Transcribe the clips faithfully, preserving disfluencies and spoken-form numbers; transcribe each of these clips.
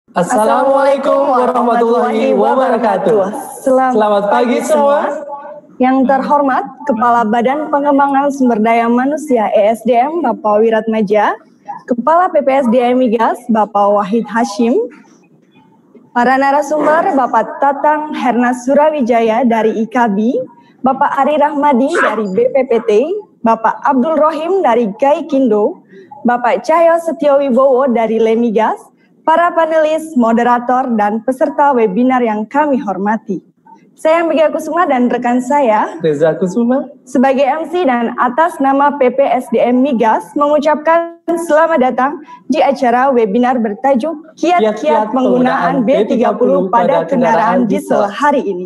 Assalamualaikum warahmatullahi wabarakatuh. Selamat, Selamat pagi semua. Yang terhormat Kepala Badan Pengembangan Sumber Daya Manusia E S D M Bapak Wiratmadja, Kepala P P S D M Migas Bapak Wahid Hashim, para narasumber Bapak Tatang Hernas Surawijaya dari I K B, Bapak Ari Rahmadi dari B P P T, Bapak Abdul Rohim dari Gaikindo, Bapak Cahyo Setiowibowo dari Lemigas, para panelis, moderator, dan peserta webinar yang kami hormati. Saya Mega Kusuma dan rekan saya, Reza Kusuma, sebagai M C dan atas nama P P S D M Migas, mengucapkan selamat datang di acara webinar bertajuk Kiat-Kiat Penggunaan B tiga puluh pada Kendaraan Diesel hari ini.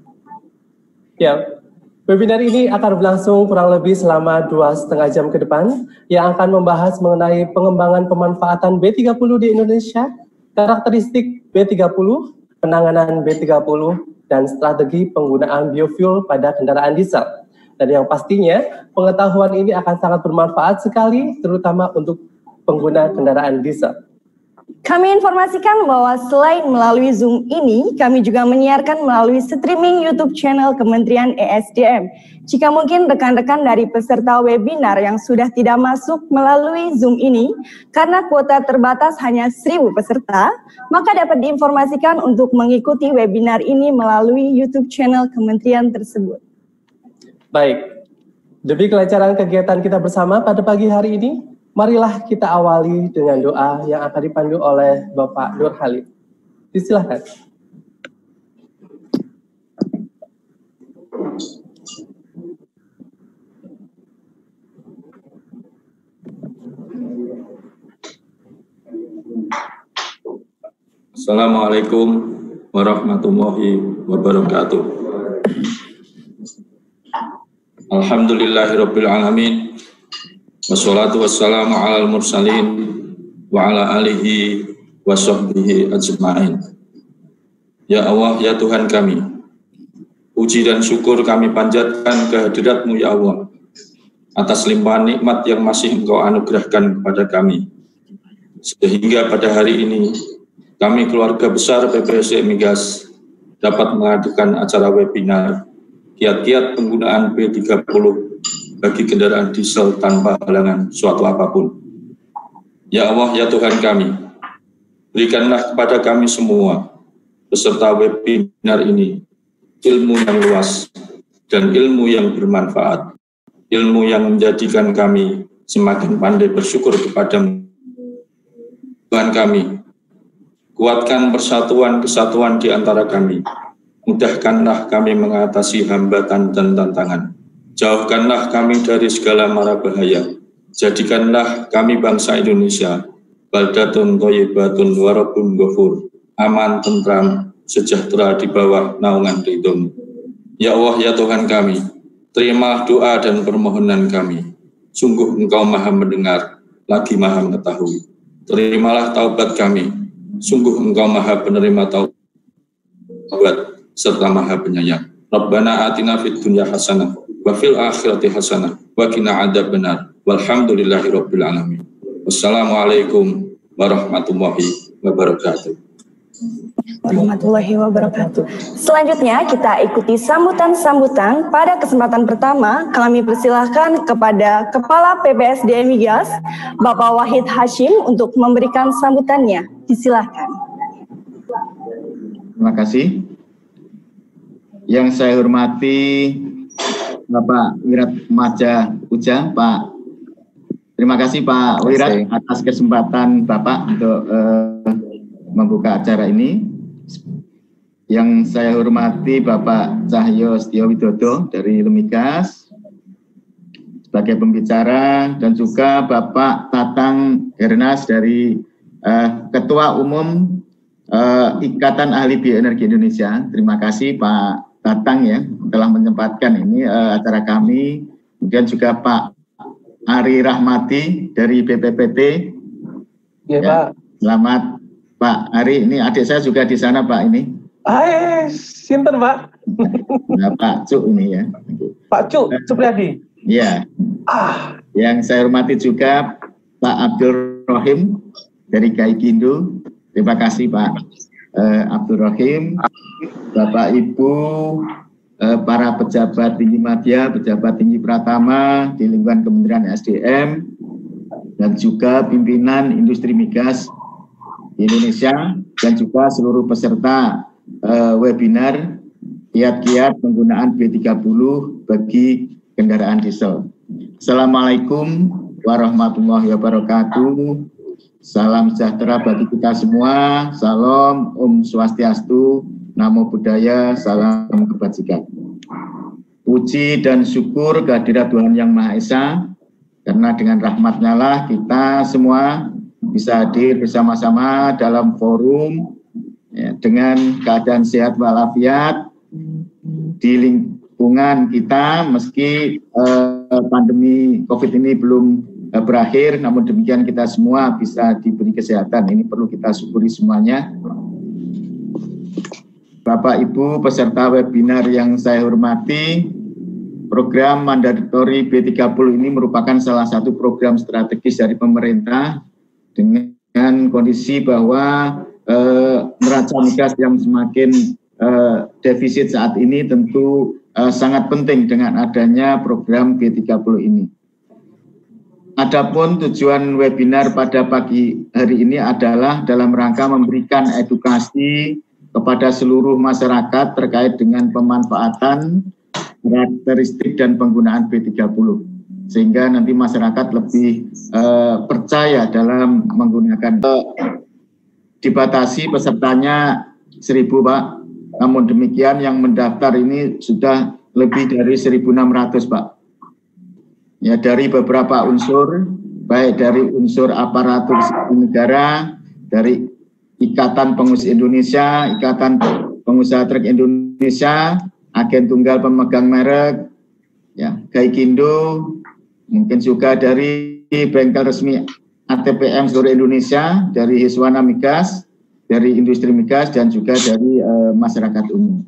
Ya, webinar ini akan berlangsung kurang lebih selama dua setengah jam ke depan, yang akan membahas mengenai pengembangan pemanfaatan B tiga puluh di Indonesia, karakteristik B tiga puluh, penanganan B tiga puluh, dan strategi penggunaan biofuel pada kendaraan diesel. Dan yang pastinya, pengetahuan ini akan sangat bermanfaat sekali, terutama untuk pengguna kendaraan diesel. Kami informasikan bahwa selain melalui Zoom ini, kami juga menyiarkan melalui streaming YouTube channel Kementerian E S D M. Jika mungkin rekan-rekan dari peserta webinar yang sudah tidak masuk melalui Zoom ini, karena kuota terbatas hanya seribu peserta, maka dapat diinformasikan untuk mengikuti webinar ini melalui YouTube channel Kementerian tersebut. Baik, demi kelancaran kegiatan kita bersama pada pagi hari ini, marilah kita awali dengan doa yang akan dipandu oleh Bapak Nur Halim. Silakan. Assalamualaikum warahmatullahi wabarakatuh. Alhamdulillahirabbil alamin. Wassalatu wassalamu alal mursalin wa ala alihi wa sahbihi ajma'in. Ya Allah, ya Tuhan kami, puji dan syukur kami panjatkan kehadirat-Mu ya Allah, atas limpahan nikmat yang masih Engkau anugerahkan kepada kami. Sehingga pada hari ini, kami keluarga besar P P S D M Migas dapat mengadakan acara webinar kiat-kiat penggunaan B tiga puluh bagi kendaraan diesel tanpa halangan suatu apapun. Ya Allah, ya Tuhan kami, berikanlah kepada kami semua peserta webinar ini ilmu yang luas dan ilmu yang bermanfaat, ilmu yang menjadikan kami semakin pandai bersyukur kepada-Mu. Tuhan kami, kuatkan persatuan-kesatuan di antara kami, mudahkanlah kami mengatasi hambatan dan tantangan. Jauhkanlah kami dari segala mara bahaya. Jadikanlah kami bangsa Indonesia baldatun thayyibatun wa rabbun ghafur, aman, tentram, sejahtera di bawah naungan ridho-Mu. Ya Allah, ya Tuhan kami, terima doa dan permohonan kami. Sungguh Engkau Maha mendengar, lagi Maha mengetahui. Terimalah taubat kami. Sungguh Engkau Maha penerima taubat serta Maha penyayang. Rabbana atina fid dunya hasanah wa fil akhirati hasanah wa qina adzabannar. Walhamdulillahirabbil alamin. Wassalamualaikum warahmatullahi wabarakatuh. Warahmatullahi wabarakatuh. Selanjutnya kita ikuti sambutan-sambutan. Pada kesempatan pertama, kami persilahkan kepada Kepala P P S D M Migas, Bapak Wahid Hashim, untuk memberikan sambutannya. Disilahkan. Terima kasih. Yang saya hormati Bapak Wiratmadja Uja, Pak. Terima kasih Pak Wirat atas kesempatan Bapak untuk uh, membuka acara ini. Yang saya hormati Bapak Cahyo Setiowibowo dari Lemigas sebagai pembicara, dan juga Bapak Tatang Hernas dari uh, Ketua Umum uh, Ikatan Ahli Bioenergi Indonesia. Terima kasih Pak Tatang ya telah menyempatkan ini uh, acara kami. Kemudian juga Pak Ari Rahmadi dari B P P T. Ya, ya Pak. Selamat Pak Ari. Ini adik saya juga di sana Pak ini. Hai, sinten Pak? Nah, Pak Cuk ini ya. Pak Cuk, Supriyadi. Iya. Ah. Yang saya hormati juga Pak Abdul Rohim dari Gaikindo. Terima kasih Pak eh, Abdul Rahim, Bapak Ibu, eh, para pejabat tinggi media, pejabat tinggi Pratama di lingkungan Kementerian S D M, dan juga pimpinan industri migas di Indonesia, dan juga seluruh peserta eh, webinar kiat-kiat penggunaan B tiga puluh bagi kendaraan diesel. Assalamualaikum warahmatullahi wabarakatuh. Salam sejahtera bagi kita semua. Salam, Om Swastiastu, Namo Buddhaya, salam kebajikan. Puji dan syukur kehadirat Tuhan Yang Maha Esa, karena dengan rahmat-Nya lah kita semua bisa hadir bersama-sama dalam forum ya, dengan keadaan sehat walafiat di lingkungan kita, meski eh, pandemi COVID ini belum eh, berakhir, namun demikian kita semua bisa diberi kesehatan. Ini perlu kita syukuri semuanya. Bapak Ibu peserta webinar yang saya hormati, program mandatori B tiga puluh ini merupakan salah satu program strategis dari pemerintah dengan kondisi bahwa eh, neraca migas yang semakin Uh, defisit saat ini tentu uh, sangat penting dengan adanya program B tiga puluh ini. Adapun tujuan webinar pada pagi hari ini adalah dalam rangka memberikan edukasi kepada seluruh masyarakat terkait dengan pemanfaatan, karakteristik dan penggunaan B tiga puluh, sehingga nanti masyarakat lebih uh, percaya dalam menggunakan. Uh, dibatasi pesertanya seribu Pak. Namun demikian yang mendaftar ini sudah lebih dari seribu enam ratus Pak. Ya, dari beberapa unsur, baik dari unsur aparatur negara, dari Ikatan Pengusaha Indonesia, Ikatan Pengusaha Truk Indonesia, Agen Tunggal Pemegang Merek, ya, Gaikindo, mungkin juga dari bengkel resmi A T P M seluruh Indonesia, dari Hiswana Migas, dari industri migas, dan juga dari uh, masyarakat umum.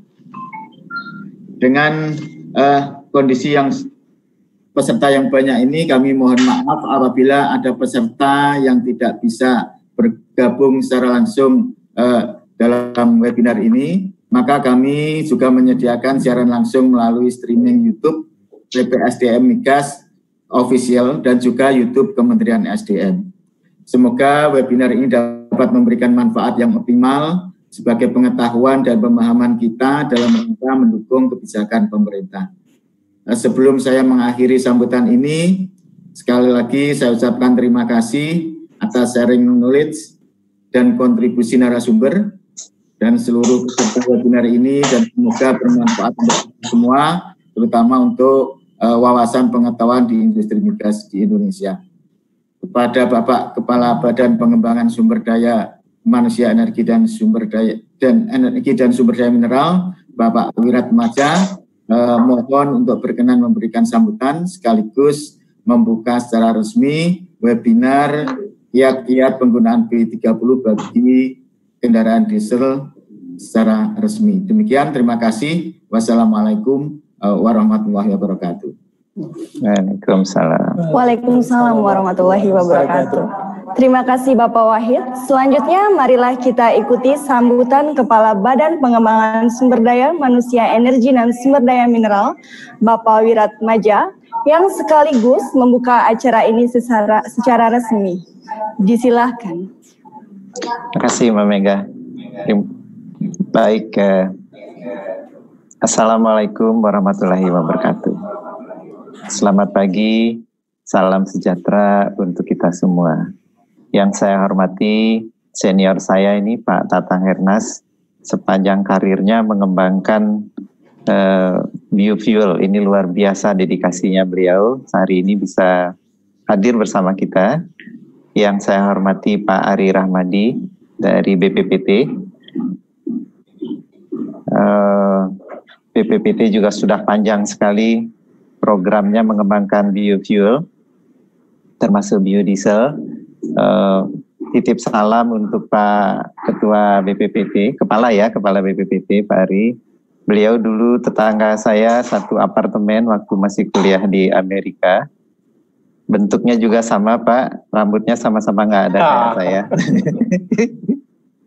Dengan uh, kondisi yang peserta yang banyak ini, kami mohon maaf apabila ada peserta yang tidak bisa bergabung secara langsung uh, dalam webinar ini, maka kami juga menyediakan siaran langsung melalui streaming YouTube B P S D M Migas Official dan juga YouTube Kementerian S D M. Semoga webinar ini dapat memberikan manfaat yang optimal sebagai pengetahuan dan pemahaman kita dalam rangka mendukung kebijakan pemerintah. Nah, sebelum saya mengakhiri sambutan ini, sekali lagi saya ucapkan terima kasih atas sharing knowledge dan kontribusi narasumber dan seluruh peserta webinar ini, dan semoga bermanfaat untuk semua, terutama untuk uh, wawasan pengetahuan di industri migas di Indonesia. Kepada Bapak Kepala Badan Pengembangan Sumber Daya Manusia Energi dan Sumber Daya dan Energi dan Sumber Daya Mineral, Bapak Wirat Maja, eh, mohon untuk berkenan memberikan sambutan sekaligus membuka secara resmi webinar kiat-kiat penggunaan B tiga puluh bagi kendaraan diesel secara resmi. Demikian, terima kasih. Wassalamualaikum warahmatullahi wabarakatuh. Waalaikumsalam. Waalaikumsalam warahmatullahi wabarakatuh. Terima kasih Bapak Wahid. Selanjutnya marilah kita ikuti sambutan Kepala Badan Pengembangan Sumber Daya Manusia Energi dan Sumber Daya Mineral, Bapak Wirat Maja, yang sekaligus membuka acara ini secara, secara resmi. Disilahkan. Terima kasih Mbak Mega. Baik, eh, Assalamualaikum warahmatullahi wabarakatuh. Selamat pagi, salam sejahtera untuk kita semua. Yang saya hormati senior saya ini Pak Tatang Hernas, sepanjang karirnya mengembangkan uh, biofuel. Ini luar biasa dedikasinya beliau. Hari ini bisa hadir bersama kita. Yang saya hormati Pak Ari Rahmadi dari B P P T. Uh, B P P T juga sudah panjang sekali programnya mengembangkan biofuel, termasuk biodiesel. Uh, titip salam untuk Pak Ketua B P P T, Kepala ya, Kepala B P P T, Pak Ari. Beliau dulu tetangga saya satu apartemen waktu masih kuliah di Amerika. Bentuknya juga sama Pak, rambutnya sama-sama nggak ada kayak saya.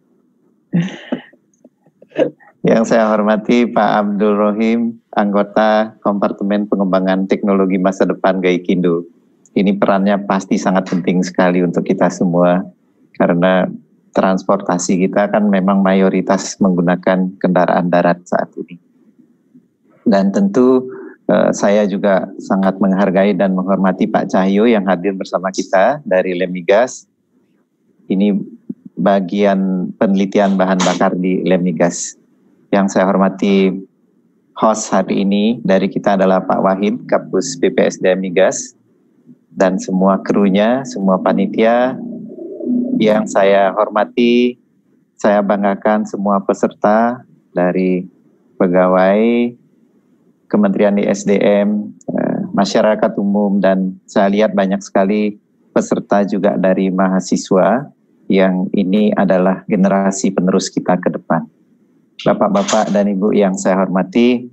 Yang saya hormati Pak Abdul Rohim, anggota Kompartemen Pengembangan Teknologi Masa Depan Gaikindo. Ini perannya pasti sangat penting sekali untuk kita semua, karena transportasi kita kan memang mayoritas menggunakan kendaraan darat saat ini. Dan tentu eh, saya juga sangat menghargai dan menghormati Pak Cahyo yang hadir bersama kita dari Lemigas. Ini bagian penelitian bahan bakar di Lemigas. Yang saya hormati host hari ini dari kita adalah Pak Wahid, Kapus B P S D M Migas, dan semua krunya, semua panitia. Yang saya hormati, saya banggakan semua peserta dari pegawai Kementerian I S D M, masyarakat umum, dan saya lihat banyak sekali peserta juga dari mahasiswa yang ini adalah generasi penerus kita ke depan. Bapak-bapak dan Ibu yang saya hormati,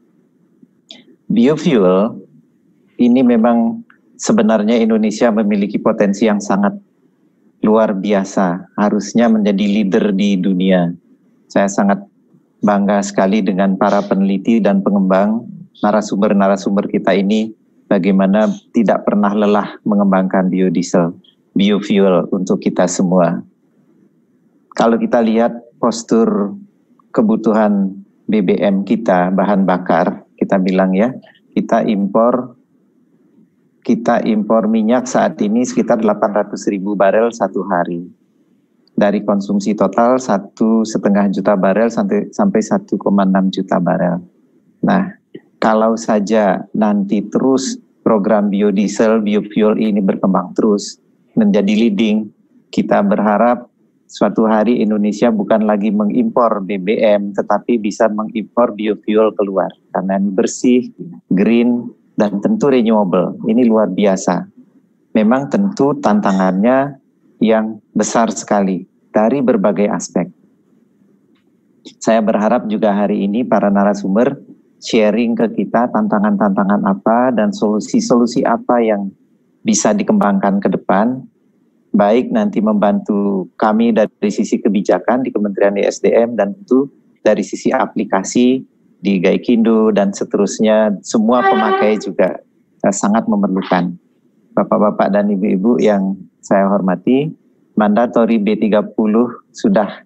biofuel ini memang sebenarnya Indonesia memiliki potensi yang sangat luar biasa, harusnya menjadi leader di dunia. Saya sangat bangga sekali dengan para peneliti dan pengembang, narasumber-narasumber kita ini, bagaimana tidak pernah lelah mengembangkan biodiesel, biofuel untuk kita semua. Kalau kita lihat postur kebutuhan B B M kita, bahan bakar, kita bilang ya, kita impor kita impor minyak saat ini sekitar delapan ratus ribu barel satu hari. Dari konsumsi total satu setengah juta barel sampai sampai satu koma enam juta barel. Nah, kalau saja nanti terus program biodiesel, biofuel ini berkembang terus menjadi leading, kita berharap suatu hari Indonesia bukan lagi mengimpor B B M, tetapi bisa mengimpor biofuel keluar. Karena ini bersih, green, dan tentu renewable. Ini luar biasa. Memang tentu tantangannya yang besar sekali dari berbagai aspek. Saya berharap juga hari ini para narasumber sharing ke kita tantangan-tantangan apa dan solusi-solusi apa yang bisa dikembangkan ke depan, baik nanti membantu kami dari sisi kebijakan di Kementerian I S D M dan tentu dari sisi aplikasi di Gaikindo dan seterusnya, semua pemakai juga eh, sangat memerlukan. Bapak-bapak dan ibu-ibu yang saya hormati, mandatori B tiga puluh sudah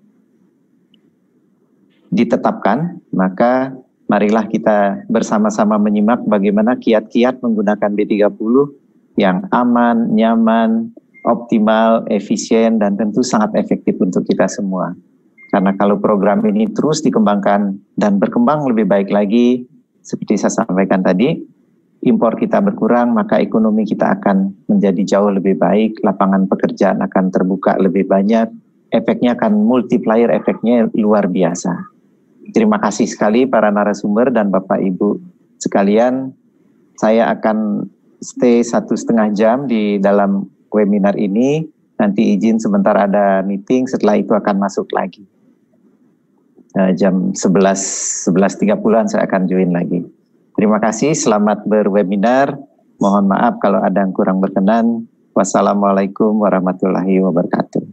ditetapkan, maka marilah kita bersama-sama menyimak bagaimana kiat-kiat menggunakan B tiga puluh yang aman, nyaman, optimal, efisien, dan tentu sangat efektif untuk kita semua. Karena kalau program ini terus dikembangkan dan berkembang lebih baik lagi, seperti saya sampaikan tadi, impor kita berkurang, maka ekonomi kita akan menjadi jauh lebih baik, lapangan pekerjaan akan terbuka lebih banyak, efeknya akan multiplier, efeknya luar biasa. Terima kasih sekali para narasumber dan Bapak Ibu sekalian. Saya akan stay satu setengah jam di dalam webinar ini, nanti izin sebentar ada meeting, setelah itu akan masuk lagi. Uh, jam sebelas, sebelas tiga puluhan saya akan join lagi. Terima kasih, selamat berwebinar. Mohon maaf kalau ada yang kurang berkenan. Wassalamualaikum warahmatullahi wabarakatuh.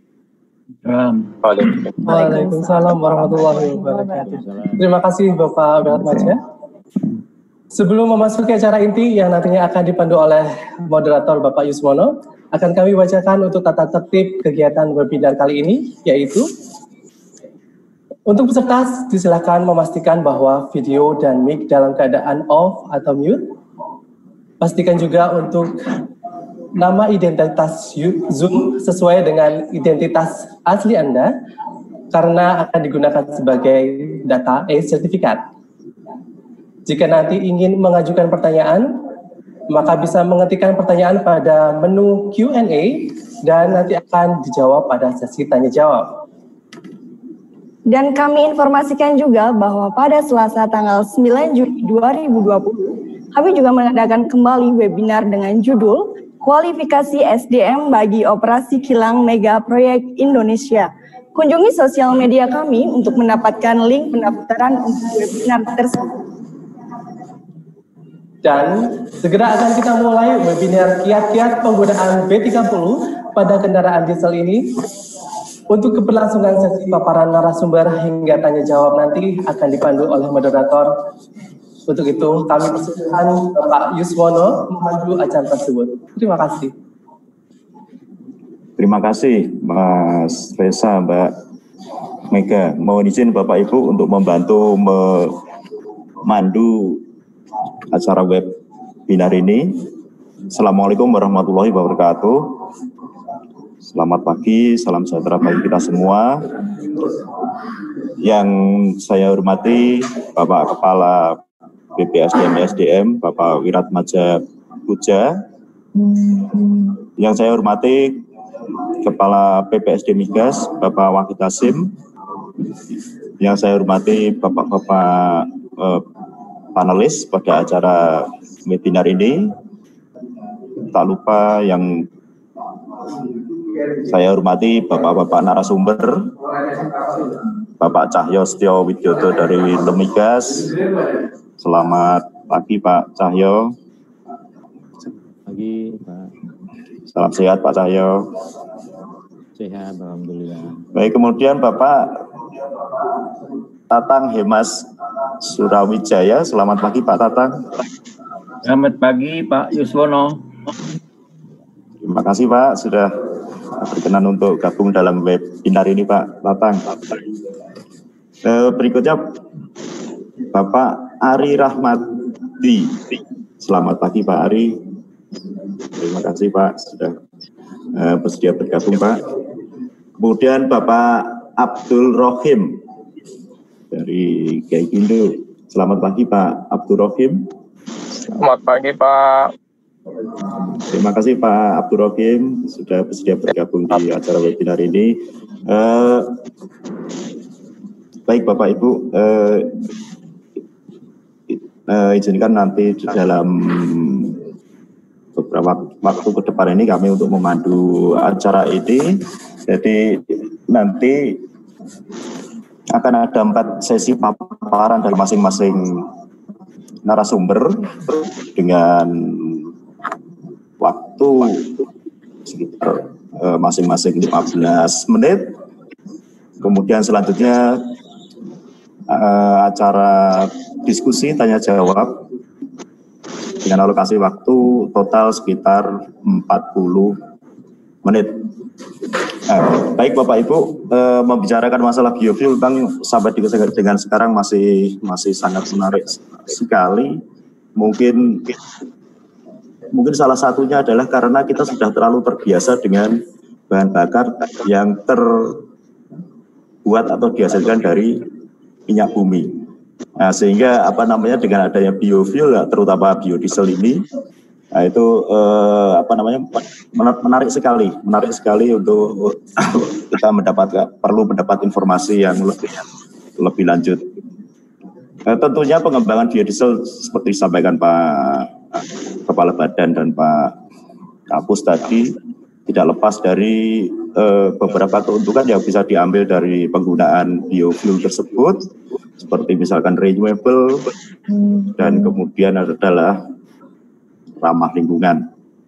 Waalaikumsalam warahmatullahi wabarakatuh. Terima kasih Bapak Wirat Madja. Sebelum memasuki acara inti yang nantinya akan dipandu oleh moderator Bapak Yusmono, akan kami bacakan untuk tata tertib kegiatan webinar kali ini, yaitu untuk peserta disilakan memastikan bahwa video dan mic dalam keadaan off atau mute. Pastikan juga untuk nama identitas Zoom sesuai dengan identitas asli Anda, karena akan digunakan sebagai data e-sertifikat. Jika nanti ingin mengajukan pertanyaan, maka bisa mengetikkan pertanyaan pada menu Q and A dan nanti akan dijawab pada sesi tanya jawab. Dan kami informasikan juga bahwa pada Selasa tanggal sembilan Juli dua ribu dua puluh, kami juga mengadakan kembali webinar dengan judul Kualifikasi S D M bagi Operasi Kilang Mega Proyek Indonesia. Kunjungi sosial media kami untuk mendapatkan link pendaftaran untuk webinar tersebut. Dan segera akan kita mulai webinar kiat-kiat penggunaan B tiga puluh pada kendaraan diesel ini. Untuk keberlangsungan sesi paparan narasumber hingga tanya jawab nanti akan dipandu oleh moderator. Untuk itu kami persilakan Bapak Yuswono memandu acara tersebut. Terima kasih. Terima kasih Mas Reza, Mbak Mega. Mohon izin Bapak Ibu untuk membantu memandu acara webinar ini. Assalamualaikum warahmatullahi wabarakatuh. Selamat pagi, salam sejahtera bagi kita semua. Yang saya hormati Bapak Kepala B P S D M S D M, Bapak Wiratmadja Puja. Yang saya hormati Kepala P P S D Migas, Bapak Wahid Hashim. Yang saya hormati Bapak-Bapak eh, panelis pada acara webinar ini. Tak lupa yang saya hormati Bapak-Bapak narasumber, Bapak Cahyo Setio Widodo dari Lemigas. Selamat pagi Pak Cahyo. Pagi Pak. Salam sehat Pak Cahyo. Sehat, alhamdulillah. Baik, kemudian Bapak Tatang Hemas Surawijaya. Selamat pagi Pak Tatang. Selamat pagi Pak Yuswono. Terima kasih Pak sudah berkenan untuk gabung dalam webinar ini Pak Tatang. Eh, berikutnya Bapak Ari Rahmadi. Selamat pagi Pak Ari. Terima kasih Pak sudah eh, bersedia bergabung Pak. Kemudian Bapak Abdul Rohim dari Gaikindo. Selamat pagi Pak Abdul Rohim. Selamat pagi Pak. Terima kasih Pak Abdul Rohim sudah bersedia bergabung di acara webinar ini. Uh, baik Bapak Ibu, uh, uh, izinkan nanti di dalam beberapa waktu ke depan ini kami untuk memandu acara ini. Jadi nanti akan ada empat sesi paparan dari masing-masing narasumber dengan waktu sekitar masing-masing uh, lima belas menit. Kemudian selanjutnya uh, acara diskusi tanya jawab dengan alokasi waktu total sekitar empat puluh menit. Nah, baik Bapak Ibu, uh, membicarakan masalah biofuel Bang sampai dengan sekarang masih masih sangat menarik sekali. Mungkin Mungkin salah satunya adalah karena kita sudah terlalu terbiasa dengan bahan bakar yang terbuat atau dihasilkan dari minyak bumi. Nah, sehingga apa namanya dengan adanya biofuel, terutama biodiesel ini, nah itu eh, apa namanya menarik sekali, menarik sekali untuk kita mendapatkan perlu mendapat informasi yang lebih lebih lanjut. Nah, tentunya pengembangan biodiesel seperti disampaikan Pak Kepala Badan dan Pak Kapus tadi tidak lepas dari uh, beberapa keuntungan yang bisa diambil dari penggunaan biofuel tersebut, seperti misalkan renewable dan kemudian adalah ramah lingkungan.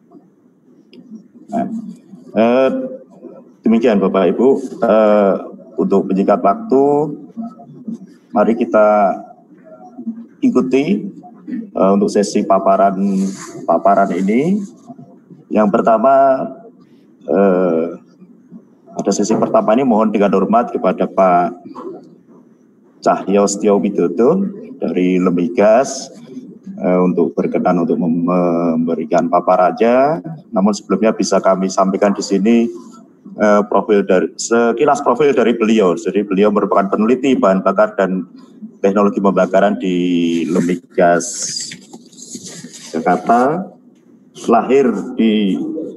Nah, uh, demikian Bapak Ibu, uh, untuk menyingkat waktu, mari kita ikuti Uh, untuk sesi paparan paparan ini. Yang pertama, uh, pada sesi pertama ini mohon dengan hormat kepada Pak Cahyo Setio Widodo dari Lemigas uh, untuk berkenan untuk mem memberikan paparannya. Namun sebelumnya bisa kami sampaikan di sini uh, profil dari sekilas profil dari beliau. Jadi beliau merupakan peneliti bahan bakar dan teknologi pembakaran di Lemigas Jakarta, lahir di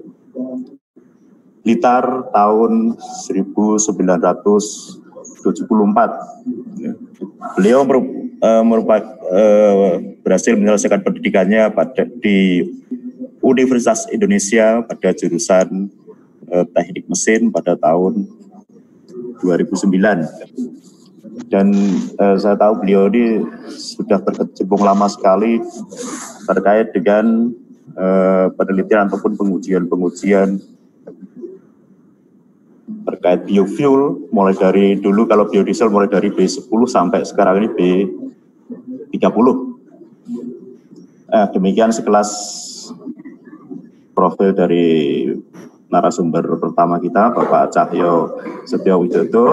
Blitar tahun seribu sembilan ratus tujuh puluh empat. Beliau merupakan berhasil menyelesaikan pendidikannya pada di Universitas Indonesia pada jurusan Teknik Mesin pada tahun dua ribu sembilan. Dan eh, saya tahu beliau ini sudah berkecimpung lama sekali terkait dengan eh, penelitian ataupun pengujian-pengujian terkait biofuel, mulai dari dulu kalau biodiesel mulai dari B sepuluh sampai sekarang ini B tiga puluh. Eh, demikian sekelas profil dari narasumber pertama kita, Bapak Cahyo Setio Widodo.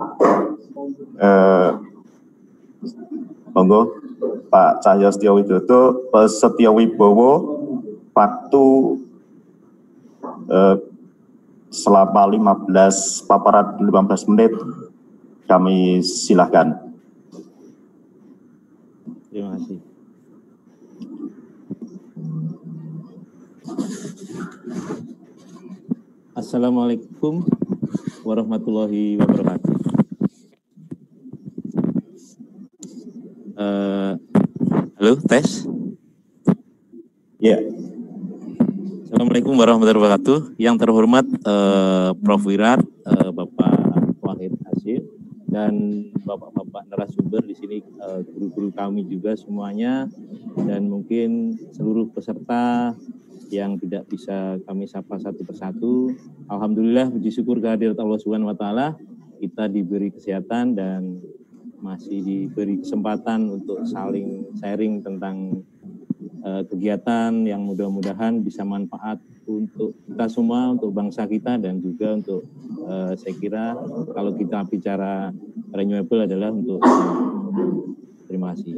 Eh, monggo Pak Cahyo Setio Widodo, Setio Wibowo, waktu eh, selama lima belas paparan lima belas menit, kami silakan. Terima kasih. Assalamualaikum warahmatullahi wabarakatuh. Uh, halo, tes. Ya. Yeah. Assalamualaikum warahmatullahi wabarakatuh. Yang terhormat uh, Prof Wirat, uh, Bapak Wahid Hashim, dan Bapak-Bapak narasumber di sini, uh, guru-guru kami juga semuanya, dan mungkin seluruh peserta yang tidak bisa kami sapa satu persatu. Alhamdulillah, puji syukur kehadirat Allah Subhanahu wa taala, kita diberi kesehatan dan masih diberi kesempatan untuk saling sharing tentang uh, kegiatan yang mudah-mudahan bisa manfaat untuk kita semua, untuk bangsa kita, dan juga untuk uh, saya kira kalau kita bicara renewable adalah untuk uh, terima kasih.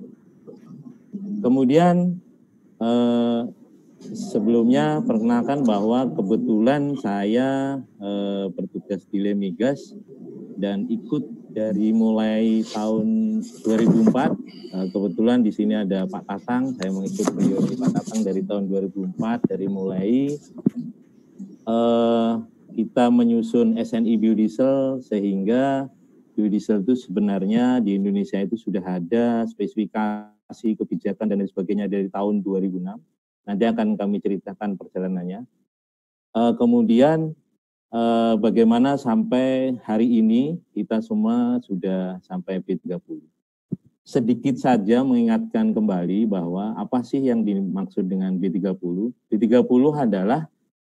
Kemudian uh, sebelumnya perkenalkan bahwa kebetulan saya uh, bertugas di Lemigas dan ikut dari mulai tahun dua ribu empat. Uh, kebetulan di sini ada Pak Tatang, saya mengikut beliau di Pak Tatang dari tahun dua ribu empat, dari mulai uh, kita menyusun S N I biodiesel, sehingga biodiesel itu sebenarnya di Indonesia itu sudah ada spesifikasi kebijakan dan lain sebagainya dari tahun dua ribu enam. Nanti akan kami ceritakan perjalanannya. Uh, kemudian uh, bagaimana sampai hari ini kita semua sudah sampai B tiga puluh. Sedikit saja mengingatkan kembali bahwa apa sih yang dimaksud dengan B tiga puluh. B tiga puluh adalah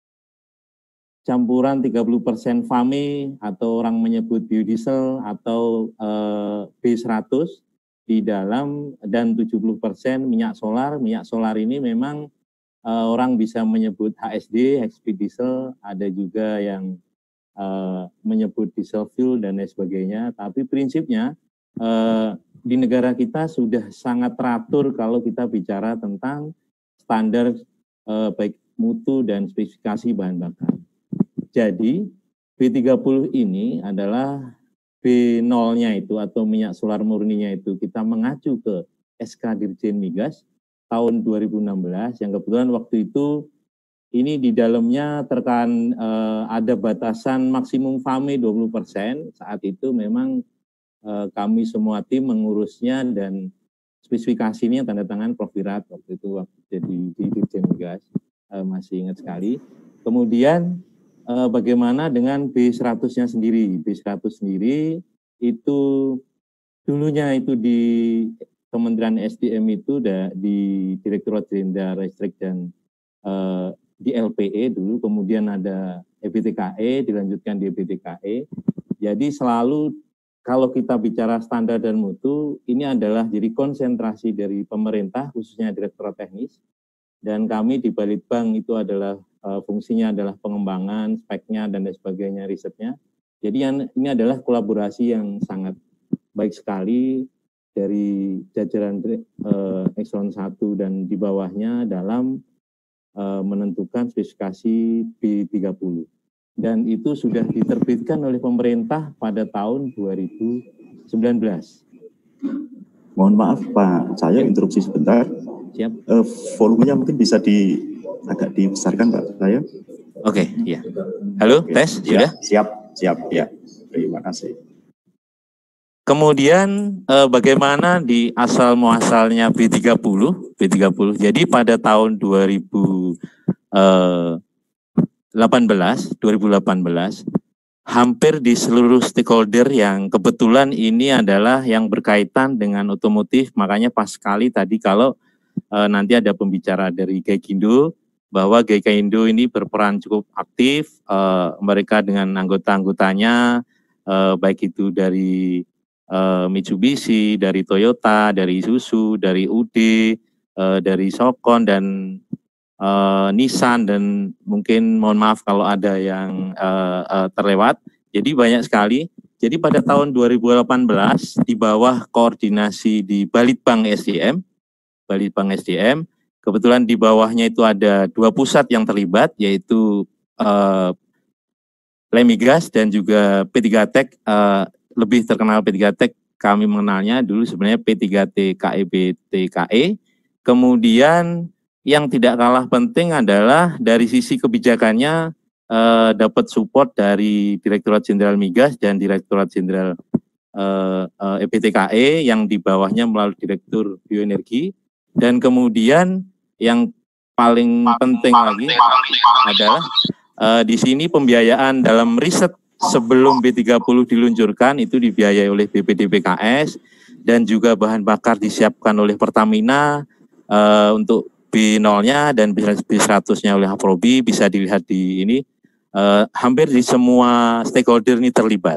campuran tiga puluh persen F A M E atau orang menyebut biodiesel atau uh, B seratus di dalam, dan tujuh puluh persen minyak solar. Minyak solar ini memang Uh, orang bisa menyebut H S D, high speed diesel, ada juga yang uh, menyebut diesel fuel dan lain sebagainya. Tapi prinsipnya uh, di negara kita sudah sangat teratur kalau kita bicara tentang standar uh, baik mutu dan spesifikasi bahan bakar. Jadi B tiga puluh ini adalah B nol-nya itu atau minyak solar murninya itu kita mengacu ke S K Dirjen Migas tahun dua ribu enam belas, yang kebetulan waktu itu ini di dalamnya terkan eh, ada batasan maksimum F A M E dua puluh persen. Saat itu memang eh, kami semua tim mengurusnya, dan spesifikasi ini yang tanda tangan Prof Wirat waktu itu waktu jadi di Dirjen Migas, eh, masih ingat sekali. Kemudian eh, bagaimana dengan B seratus-nya sendiri? B seratus sendiri itu dulunya itu di Kementerian S D M itu da, di Direktorat Jenderal Listrik dan uh, di L P E dulu, kemudian ada E B T K E, dilanjutkan di E B T K E. Jadi selalu kalau kita bicara standar dan mutu, ini adalah jadi konsentrasi dari pemerintah, khususnya Direktorat Teknis, dan kami di Balitbank itu adalah uh, fungsinya adalah pengembangan, speknya dan lain sebagainya, risetnya. Jadi yang, ini adalah kolaborasi yang sangat baik sekali dari jajaran eh, Ekselon satu dan di bawahnya dalam eh, menentukan spesifikasi B tiga puluh. Dan itu sudah diterbitkan oleh pemerintah pada tahun dua ribu sembilan belas. Mohon maaf Pak, saya interupsi sebentar. Siap. Uh, volumenya mungkin bisa di agak dibesarkan Pak saya. Oke, okay, iya. Halo, okay. Tes, sudah? Siap, siap, ya. Terima kasih. Kemudian eh, bagaimana di asal muasalnya B tiga puluh? B tiga puluh. Jadi pada tahun dua ribu delapan belas, dua ribu delapan belas hampir di seluruh stakeholder yang kebetulan ini adalah yang berkaitan dengan otomotif, makanya pas sekali tadi kalau eh, nanti ada pembicara dari Gaikindo bahwa Gaikindo ini berperan cukup aktif, uh, mereka dengan anggota-anggotanya, uh, baik itu dari uh, Mitsubishi, dari Toyota, dari Isuzu, dari U D, uh, dari Sokon, dan uh, Nissan, dan mungkin mohon maaf kalau ada yang uh, uh, terlewat. Jadi banyak sekali. Jadi pada tahun dua ribu delapan belas di bawah koordinasi di Balitbank S D M, Balitbank S D M, kebetulan di bawahnya itu ada dua pusat yang terlibat, yaitu uh, Lemigas dan juga P tiga Tech, uh, lebih terkenal P tiga Tech, kami mengenalnya dulu sebenarnya P tiga T K E B T K E. Kemudian yang tidak kalah penting adalah dari sisi kebijakannya uh, dapat support dari Direktorat Jenderal Migas dan Direktorat Jenderal uh, uh, E B T K E yang di bawahnya melalui Direktur Bioenergi. Dan kemudian yang paling penting lagi adalah uh, di sini pembiayaan dalam riset sebelum B tiga puluh diluncurkan itu dibiayai oleh B P D P K S, dan juga bahan bakar disiapkan oleh Pertamina uh, untuk B nol-nya dan B seratus-nya oleh Aprobi. Bisa dilihat di ini, uh, hampir di semua stakeholder ini terlibat.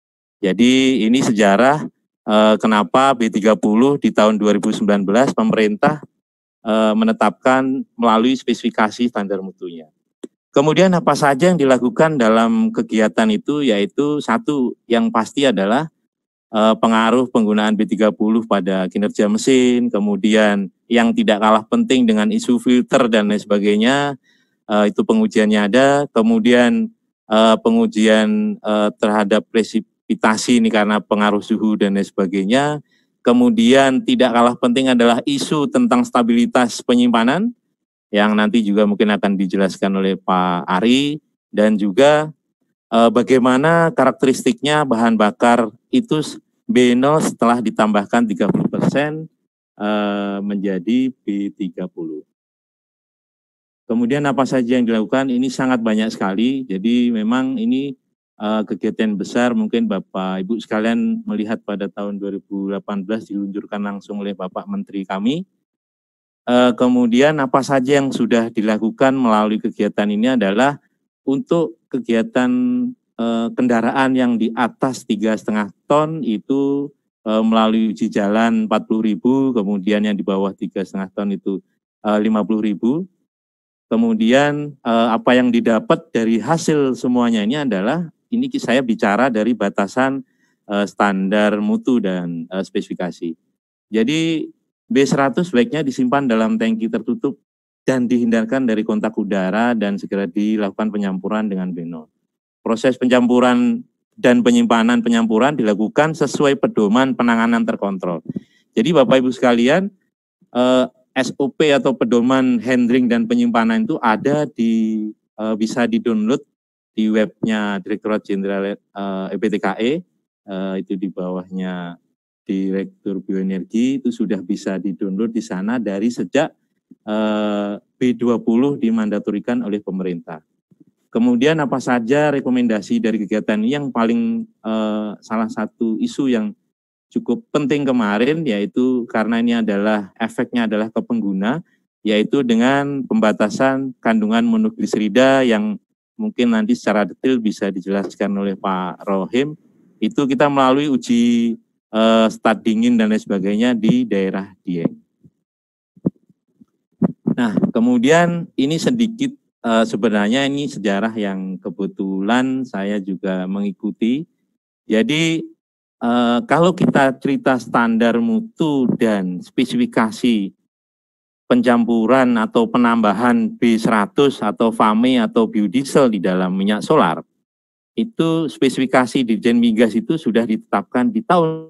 Jadi ini sejarah Uh, kenapa B tiga puluh di tahun dua ribu sembilan belas pemerintah uh, menetapkan melalui spesifikasi standar mutunya. Kemudian apa saja yang dilakukan dalam kegiatan itu, yaitu satu yang pasti adalah uh, pengaruh penggunaan B tiga puluh pada kinerja mesin, kemudian yang tidak kalah penting dengan isu filter dan lain sebagainya, uh, itu pengujiannya ada, kemudian uh, pengujian uh, terhadap prinsip ini karena pengaruh suhu dan lain sebagainya. Kemudian tidak kalah penting adalah isu tentang stabilitas penyimpanan yang nanti juga mungkin akan dijelaskan oleh Pak Ari, dan juga eh, bagaimana karakteristiknya bahan bakar itu B nol setelah ditambahkan tiga puluh persen eh, menjadi B tiga puluh. Kemudian apa saja yang dilakukan, ini sangat banyak sekali. Jadi memang ini Uh, kegiatan besar, mungkin Bapak Ibu sekalian melihat pada tahun dua ribu delapan belas diluncurkan langsung oleh Bapak Menteri kami. Uh, kemudian apa saja yang sudah dilakukan melalui kegiatan ini adalah untuk kegiatan uh, kendaraan yang di atas tiga koma lima ton itu uh, melalui uji jalan empat puluh ribu, kemudian yang di bawah tiga koma lima ton itu uh, lima puluh ribu. Kemudian uh, apa yang didapat dari hasil semuanya ini adalah, ini saya bicara dari batasan uh, standar mutu dan uh, spesifikasi. Jadi B seratus baiknya disimpan dalam tangki tertutup dan dihindarkan dari kontak udara dan segera dilakukan penyampuran dengan B nol. Proses pencampuran dan penyimpanan penyampuran dilakukan sesuai pedoman penanganan terkontrol. Jadi Bapak Ibu sekalian, uh, S O P atau pedoman handling dan penyimpanan itu ada di uh, bisa di-download di webnya Direktorat Jenderal uh, E B T K E, uh, itu di bawahnya Direktur Bioenergi, itu sudah bisa di-download di sana dari sejak uh, B dua puluh dimandatorikan oleh pemerintah. Kemudian apa saja rekomendasi dari kegiatan ini, yang paling uh, salah satu isu yang cukup penting kemarin, yaitu karena ini adalah efeknya adalah ke pengguna, yaitu dengan pembatasan kandungan monogliserida yang mungkin nanti secara detail bisa dijelaskan oleh Pak Rohim. Itu kita melalui uji uh, stat dingin dan lain sebagainya di daerah Dieng. Nah, kemudian ini sedikit uh, sebenarnya ini sejarah yang kebetulan saya juga mengikuti. Jadi uh, kalau kita cerita standar mutu dan spesifikasi pencampuran atau penambahan B seratus atau F A M E atau biodiesel di dalam minyak solar, itu spesifikasi Dirjen Migas itu sudah ditetapkan di tahun,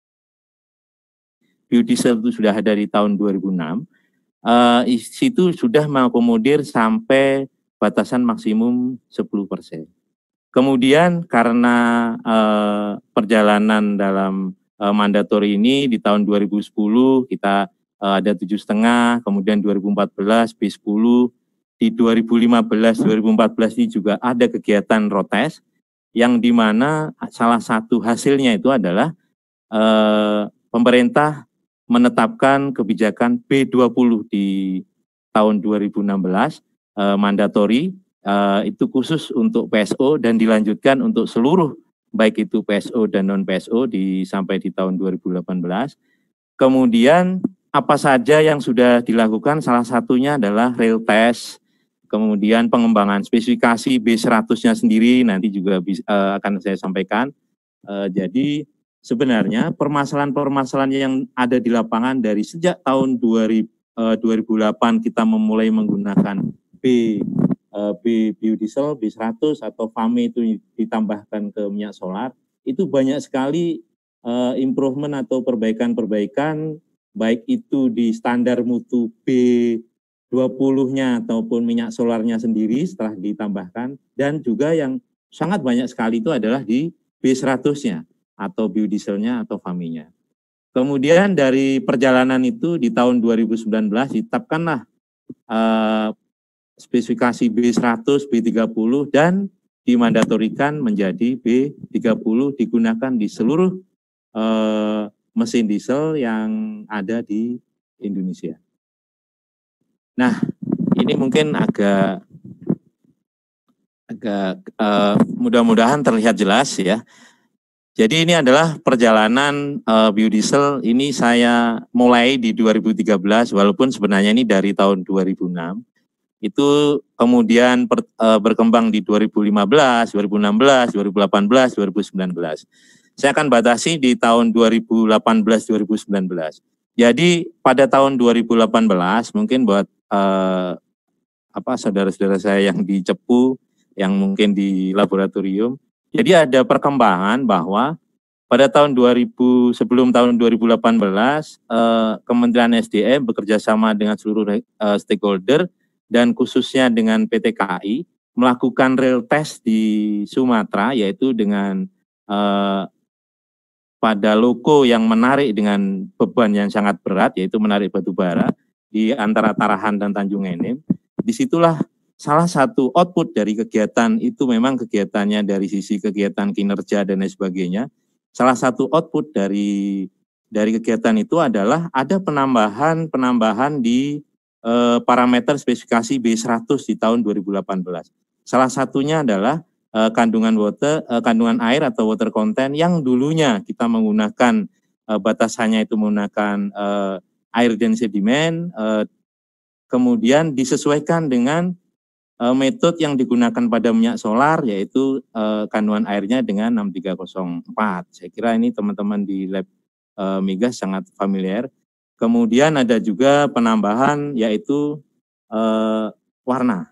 biodiesel itu sudah ada di tahun dua ribu enam, uh, situ sudah mengakomodir sampai batasan maksimum sepuluh persen. Kemudian karena uh, perjalanan dalam uh, mandatori ini di tahun dua ribu sepuluh kita Uh, ada tujuh setengah, kemudian dua ribu empat belas B sepuluh, di dua ribu lima belas dua ribu empat belas ini juga ada kegiatan rotes, yang dimana salah satu hasilnya itu adalah uh, pemerintah menetapkan kebijakan B dua puluh di tahun dua ribu enam belas, uh, mandatori, uh, itu khusus untuk P S O dan dilanjutkan untuk seluruh baik itu P S O dan non P S O di sampai di tahun dua ribu delapan belas. Kemudian apa saja yang sudah dilakukan, salah satunya adalah real test, kemudian pengembangan spesifikasi B seratus-nya sendiri nanti juga bisa, uh, akan saya sampaikan. Uh, jadi sebenarnya permasalahan-permasalahan yang ada di lapangan dari sejak tahun dua ribu delapan kita memulai menggunakan B, uh, B biodiesel, B seratus atau F A M E itu ditambahkan ke minyak solar, itu banyak sekali uh, improvement atau perbaikan-perbaikan, baik itu di standar mutu B dua puluh-nya ataupun minyak solarnya sendiri setelah ditambahkan, dan juga yang sangat banyak sekali itu adalah di B seratus-nya atau biodieselnya atau F A M E-nya. Kemudian dari perjalanan itu di tahun dua ribu sembilan belas ditetapkanlah uh, spesifikasi B seratus, B tiga puluh dan dimandatorikan menjadi B tiga puluh digunakan di seluruh uh, mesin diesel yang ada di Indonesia. Nah, ini mungkin agak agak uh, mudah-mudahan terlihat jelas ya. Jadi ini adalah perjalanan uh, biodiesel, ini saya mulai di dua ribu tiga belas, walaupun sebenarnya ini dari tahun dua ribu enam. Itu kemudian per, uh, berkembang di dua ribu lima belas, dua ribu enam belas, dua ribu delapan belas, dua ribu sembilan belas. Saya akan batasi di tahun dua ribu delapan belas, dua ribu sembilan belas. Jadi pada tahun dua ribu delapan belas mungkin buat uh, apa saudara-saudara saya yang di Cepu, yang mungkin di laboratorium, jadi ada perkembangan bahwa pada tahun dua ribu, sebelum tahun dua ribu delapan belas, eh, Kementerian S D M bekerja sama dengan seluruh eh, stakeholder dan khususnya dengan P T K A I melakukan real test di Sumatera, yaitu dengan eh, pada loko yang menarik dengan beban yang sangat berat, yaitu menarik batu bara di antara Tarahan dan Tanjung Enim. Disitulah salah satu output dari kegiatan itu memang kegiatannya dari sisi kegiatan kinerja dan lain sebagainya. Salah satu output dari dari kegiatan itu adalah ada penambahan-penambahan di eh, parameter spesifikasi B seratus di tahun dua ribu delapan belas. Salah satunya adalah eh, kandungan water, eh, kandungan air atau water content yang dulunya kita menggunakan eh, batasannya itu menggunakan eh, air dan sedimen, eh, kemudian disesuaikan dengan metode yang digunakan pada minyak solar, yaitu uh, kandungan airnya dengan enam tiga nol empat. Saya kira ini teman-teman di lab uh, migas sangat familiar. Kemudian ada juga penambahan yaitu uh, warna.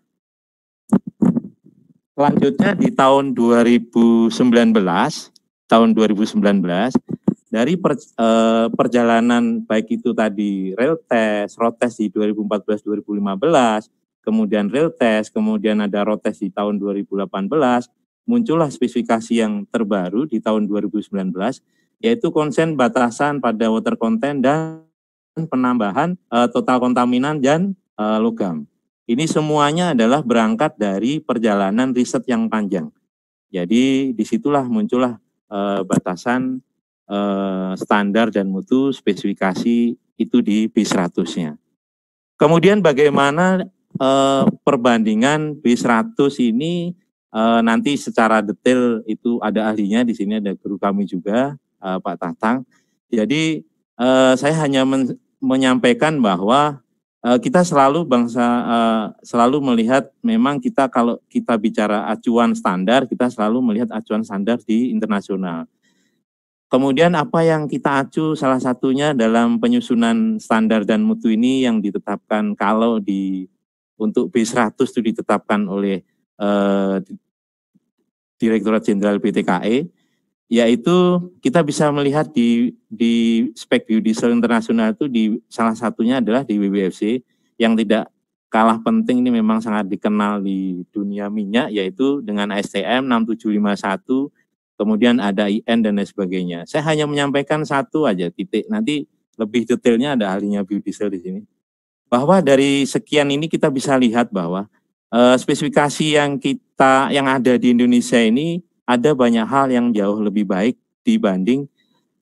Selanjutnya di tahun dua ribu sembilan belas, tahun dua ribu sembilan belas, dari per, uh, perjalanan baik itu tadi real test, road test di dua ribu empat belas dua ribu lima belas, kemudian real test, kemudian ada road test di tahun dua ribu delapan belas, muncullah spesifikasi yang terbaru di tahun dua ribu sembilan belas, yaitu konsen batasan pada water content dan penambahan uh, total kontaminan dan uh, logam. Ini semuanya adalah berangkat dari perjalanan riset yang panjang. Jadi disitulah muncullah uh, batasan uh, standar dan mutu spesifikasi itu di B seratus-nya. Kemudian bagaimana Uh, perbandingan B seratus ini uh, nanti secara detail itu ada ahlinya, di sini ada guru kami juga uh, Pak Tatang. Jadi uh, saya hanya men menyampaikan bahwa uh, kita selalu bangsa uh, selalu melihat, memang kita kalau kita bicara acuan standar, kita selalu melihat acuan standar di internasional. Kemudian apa yang kita acu salah satunya dalam penyusunan standar dan mutu ini yang ditetapkan kalau di untuk B seratus itu ditetapkan oleh eh, Direktorat Jenderal P T K A I, yaitu kita bisa melihat di, di spek biodiesel internasional itu di salah satunya adalah di W W F C, yang tidak kalah penting ini memang sangat dikenal di dunia minyak, yaitu dengan S T M enam tujuh lima satu, kemudian ada I N dan lain sebagainya. Saya hanya menyampaikan satu aja titik, nanti lebih detailnya ada ahlinya biodiesel di sini. Bahwa dari sekian ini kita bisa lihat bahwa uh, spesifikasi yang kita yang ada di Indonesia ini ada banyak hal yang jauh lebih baik dibanding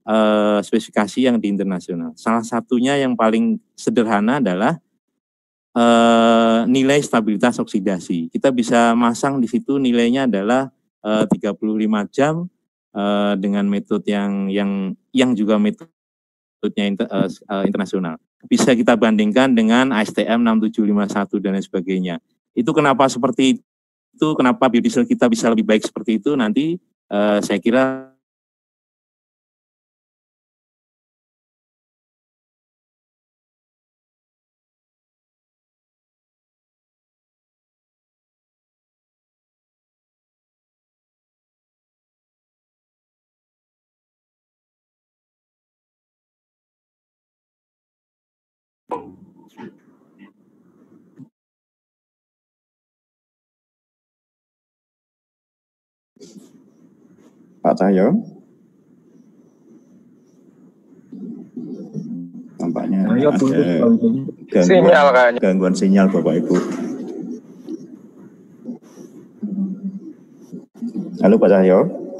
uh, spesifikasi yang di internasional. Salah satunya yang paling sederhana adalah eh, nilai stabilitas oksidasi. Kita bisa masang di situ nilainya adalah eh, tiga puluh lima jam eh, dengan metode yang yang yang juga metodenya inter, eh, internasional. Bisa kita bandingkan dengan A S T M enam tujuh lima satu dan lain sebagainya. Itu kenapa seperti itu, kenapa biodiesel kita bisa lebih baik seperti itu, nanti eh, saya kira Pak Cahyo, nampaknya Cahyo ada putus kalau itu. gangguan Sinyal kayaknya. gangguan sinyal Bapak Ibu. Halo Pak Cahyo.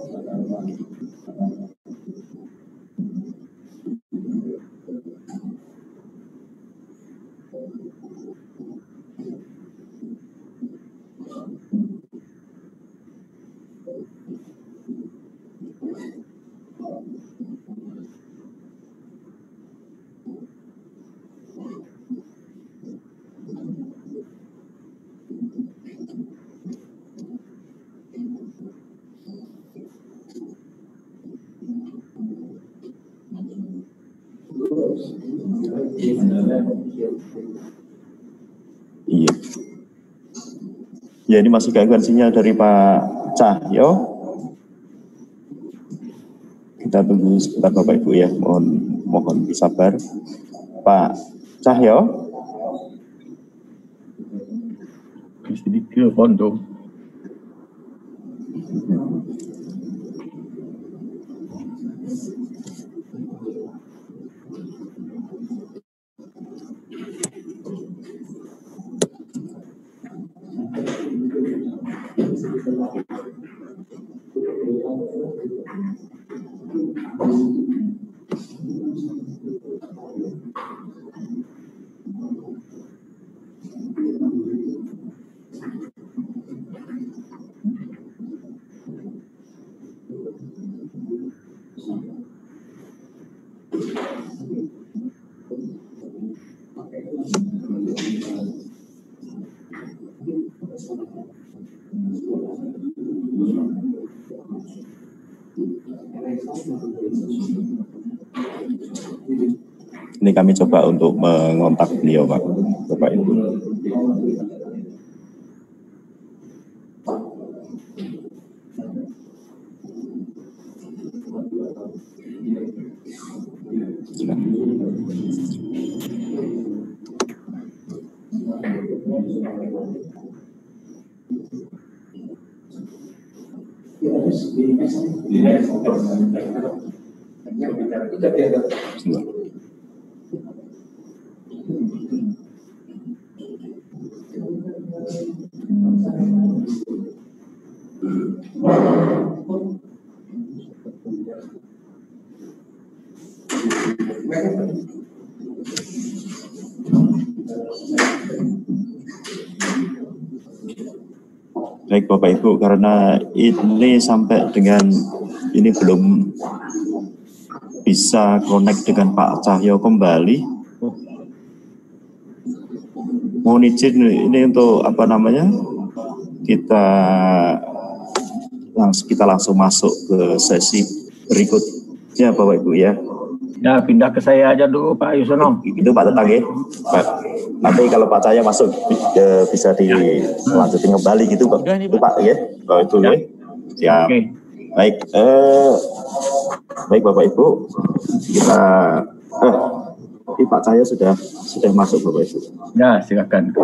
Iya. Ya, ini masih gangguan sinyal dari Pak Cahyo. Kita tunggu sebentar Bapak Ibu ya, mohon mohon bersabar. Pak Cahyo. Bisa ditelepon tuh. Ini kami coba untuk mengontak beliau Pak, Bapak Ibu. Baik Bapak Ibu, karena ini sampai dengan ini belum bisa connect dengan Pak Cahyo kembali. Mohon izin ini untuk apa namanya? Kita langsung kita langsung masuk ke sesi berikutnya Bapak Ibu ya. Ya, pindah ke saya aja dulu Pak Yusono. Itu Pak Tetang ya. Pak. Nanti kalau Pak Cahyo masuk ya, bisa dilanjutin kembali gitu Pak. Udah nih, Itu Pak ya. Kalau itu ya. Siap. Oke. Baik, eh, baik Bapak Ibu, kita eh, ini Pak Cahyo sudah sudah masuk Bapak Ibu. Ya, silakan.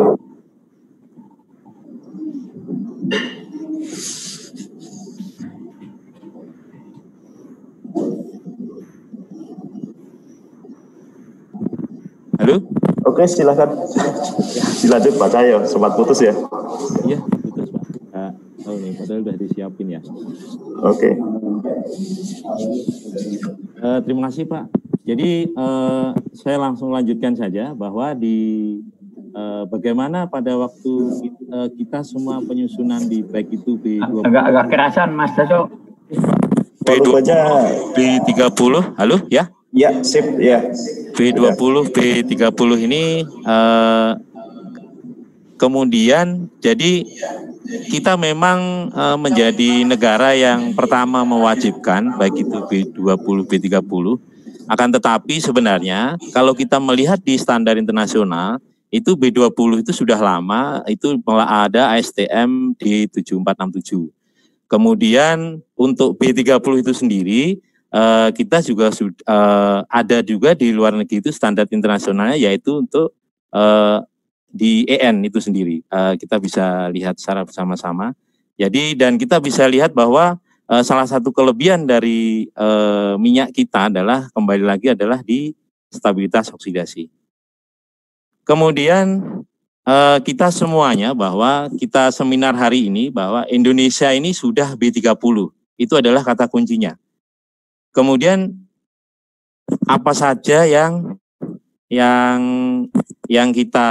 halo. Oke, silakan. Dilanjut Pak Cahyo, sempat putus ya. Iya, putus Pak. Nah, oh nih, padahal udah disiapin ya. Oke. Uh, terima kasih Pak. Jadi uh, saya langsung lanjutkan saja bahwa di uh, bagaimana pada waktu kita, uh, kita semua penyusunan di baik itu B dua puluh. Agak-agak kerasan Mas Daso. B dua puluh, B tiga puluh, halo ya? Ya, sip, ya. B dua puluh, B tiga puluh ini uh, kemudian jadi kita memang uh, menjadi negara yang pertama mewajibkan baik itu B dua puluh, B tiga puluh. Akan tetapi sebenarnya kalau kita melihat di standar internasional itu B dua puluh itu sudah lama, itu malah ada A S T M D tujuh empat enam tujuh. Kemudian untuk B tiga puluh itu sendiri uh, kita juga sudah uh, ada juga di luar negeri itu standar internasionalnya yaitu untuk uh, di E N itu sendiri. Uh, kita bisa lihat secara bersama-sama. Jadi dan kita bisa lihat bahwa uh, salah satu kelebihan dari uh, minyak kita adalah kembali lagi adalah di stabilitas oksidasi. Kemudian uh, kita semuanya bahwa kita seminar hari ini bahwa Indonesia ini sudah B tiga puluh. Itu adalah kata kuncinya. Kemudian apa saja yang yang yang kita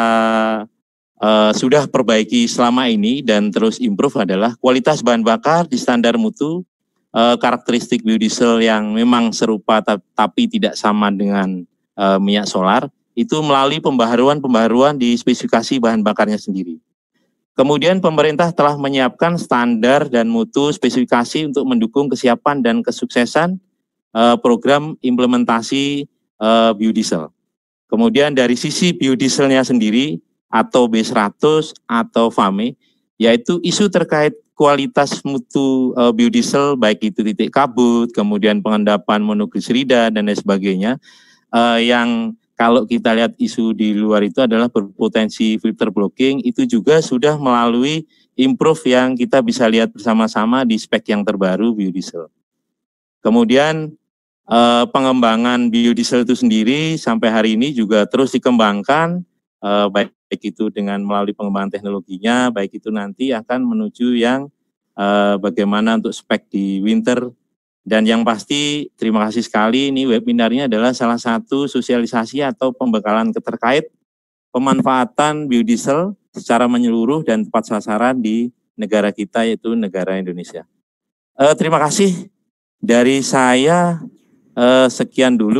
uh, sudah perbaiki selama ini dan terus improve adalah kualitas bahan bakar di standar mutu, uh, karakteristik biodiesel yang memang serupa tapi tidak sama dengan uh, minyak solar, itu melalui pembaharuan-pembaharuan di spesifikasi bahan bakarnya sendiri. Kemudian pemerintah telah menyiapkan standar dan mutu spesifikasi untuk mendukung kesiapan dan kesuksesan uh, program implementasi uh, biodiesel. Kemudian dari sisi biodieselnya sendiri atau B seratus atau F A M E, yaitu isu terkait kualitas mutu uh, biodiesel baik itu titik kabut, kemudian pengendapan monogliserida dan lain sebagainya, uh, yang kalau kita lihat isu di luar itu adalah berpotensi filter blocking, itu juga sudah melalui improve yang kita bisa lihat bersama-sama di spek yang terbaru biodiesel. Kemudian Uh, pengembangan biodiesel itu sendiri sampai hari ini juga terus dikembangkan, uh, baik itu dengan melalui pengembangan teknologinya, baik itu nanti akan menuju yang uh, bagaimana untuk spek di winter. Dan yang pasti terima kasih sekali, ini webinarnya adalah salah satu sosialisasi atau pembekalan terkait pemanfaatan biodiesel secara menyeluruh dan tepat sasaran di negara kita yaitu negara Indonesia. Uh, terima kasih dari saya. Uh, sekian dulu.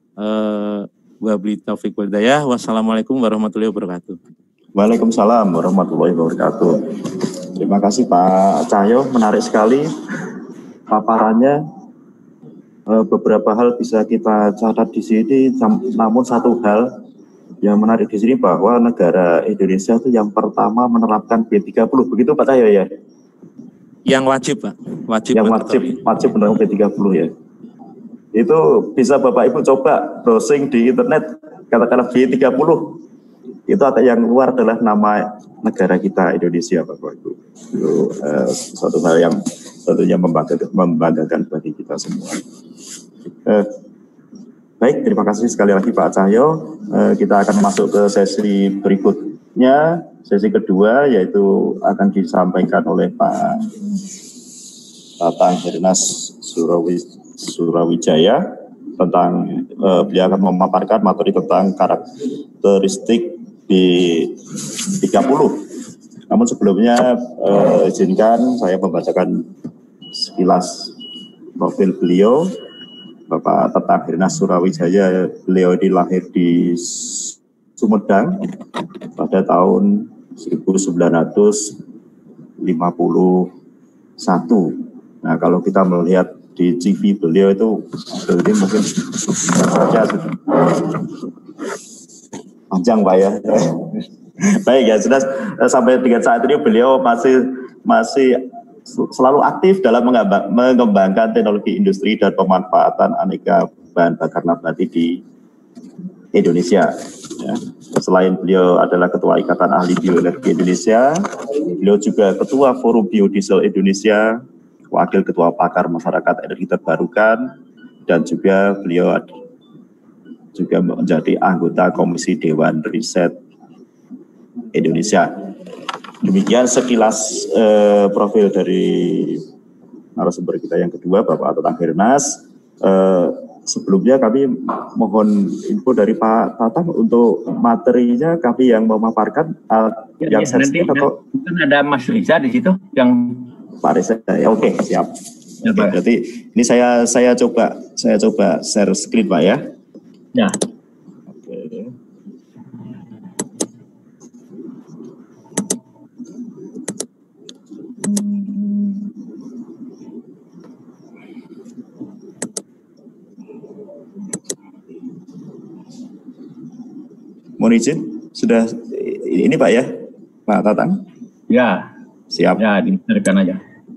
Uh, Wabillahi taufiq wal hidayah. Wassalamualaikum warahmatullahi wabarakatuh. Waalaikumsalam warahmatullahi wabarakatuh. Terima kasih Pak Cahyo, menarik sekali paparannya. Uh, beberapa hal bisa kita catat di sini, namun satu hal yang menarik di sini bahwa negara Indonesia itu yang pertama menerapkan B tiga puluh, begitu Pak Cahyo ya? Yang wajib Pak, wajib. Yang wajib, wajib menerapkan B tiga puluh ya. Itu bisa Bapak Ibu coba browsing di internet, katakanlah B tiga puluh, itu yang keluar adalah nama negara kita Indonesia Bapak Ibu. Itu uh, suatu hal yang tentunya membanggakan, membanggakan bagi kita semua. Uh, baik, terima kasih sekali lagi Pak Cahyo. Uh, kita akan masuk ke sesi berikutnya, sesi kedua, yaitu akan disampaikan oleh Pak Tatang Hernas Surawi Surawijaya tentang uh, beliau akan memaparkan materi tentang karakteristik B tiga puluh. Namun sebelumnya uh, izinkan saya membacakan sekilas profil beliau. Bapak Tatang Hernas Surawijaya, beliau dilahir di Sumedang pada tahun seribu sembilan ratus lima puluh satu. Nah, kalau kita melihat di C V beliau itu, ini mungkin saja panjang Pak ya. Baik ya, sudah sampai dengan saat ini beliau masih masih selalu aktif dalam mengembangkan teknologi industri dan pemanfaatan aneka bahan bakar nabati di Indonesia. Ya. Selain beliau adalah Ketua Ikatan Ahli Bioenergi Indonesia, beliau juga Ketua Forum Biodiesel Indonesia, Wakil Ketua Pakar Masyarakat Energi Terbarukan, dan juga beliau juga menjadi anggota Komisi Dewan Riset Indonesia. Demikian sekilas eh, profil dari narasumber kita yang kedua, Bapak Tatang Hernas. Eh, sebelumnya kami mohon info dari Pak Tatang untuk materinya kami yang memaparkan uh, ya, yang ya, sensitif nanti, atau kan ada Mas Riza di situ yang Pak Riza. Ya, oke, okay, siap. Ya, Oke, berarti ini saya saya coba saya coba share screen Pak ya. Ya. Oke. Mohon izin, sudah ini Pak ya, Pak Tatang? Ya. Siap. Ya, dibenarkan aja.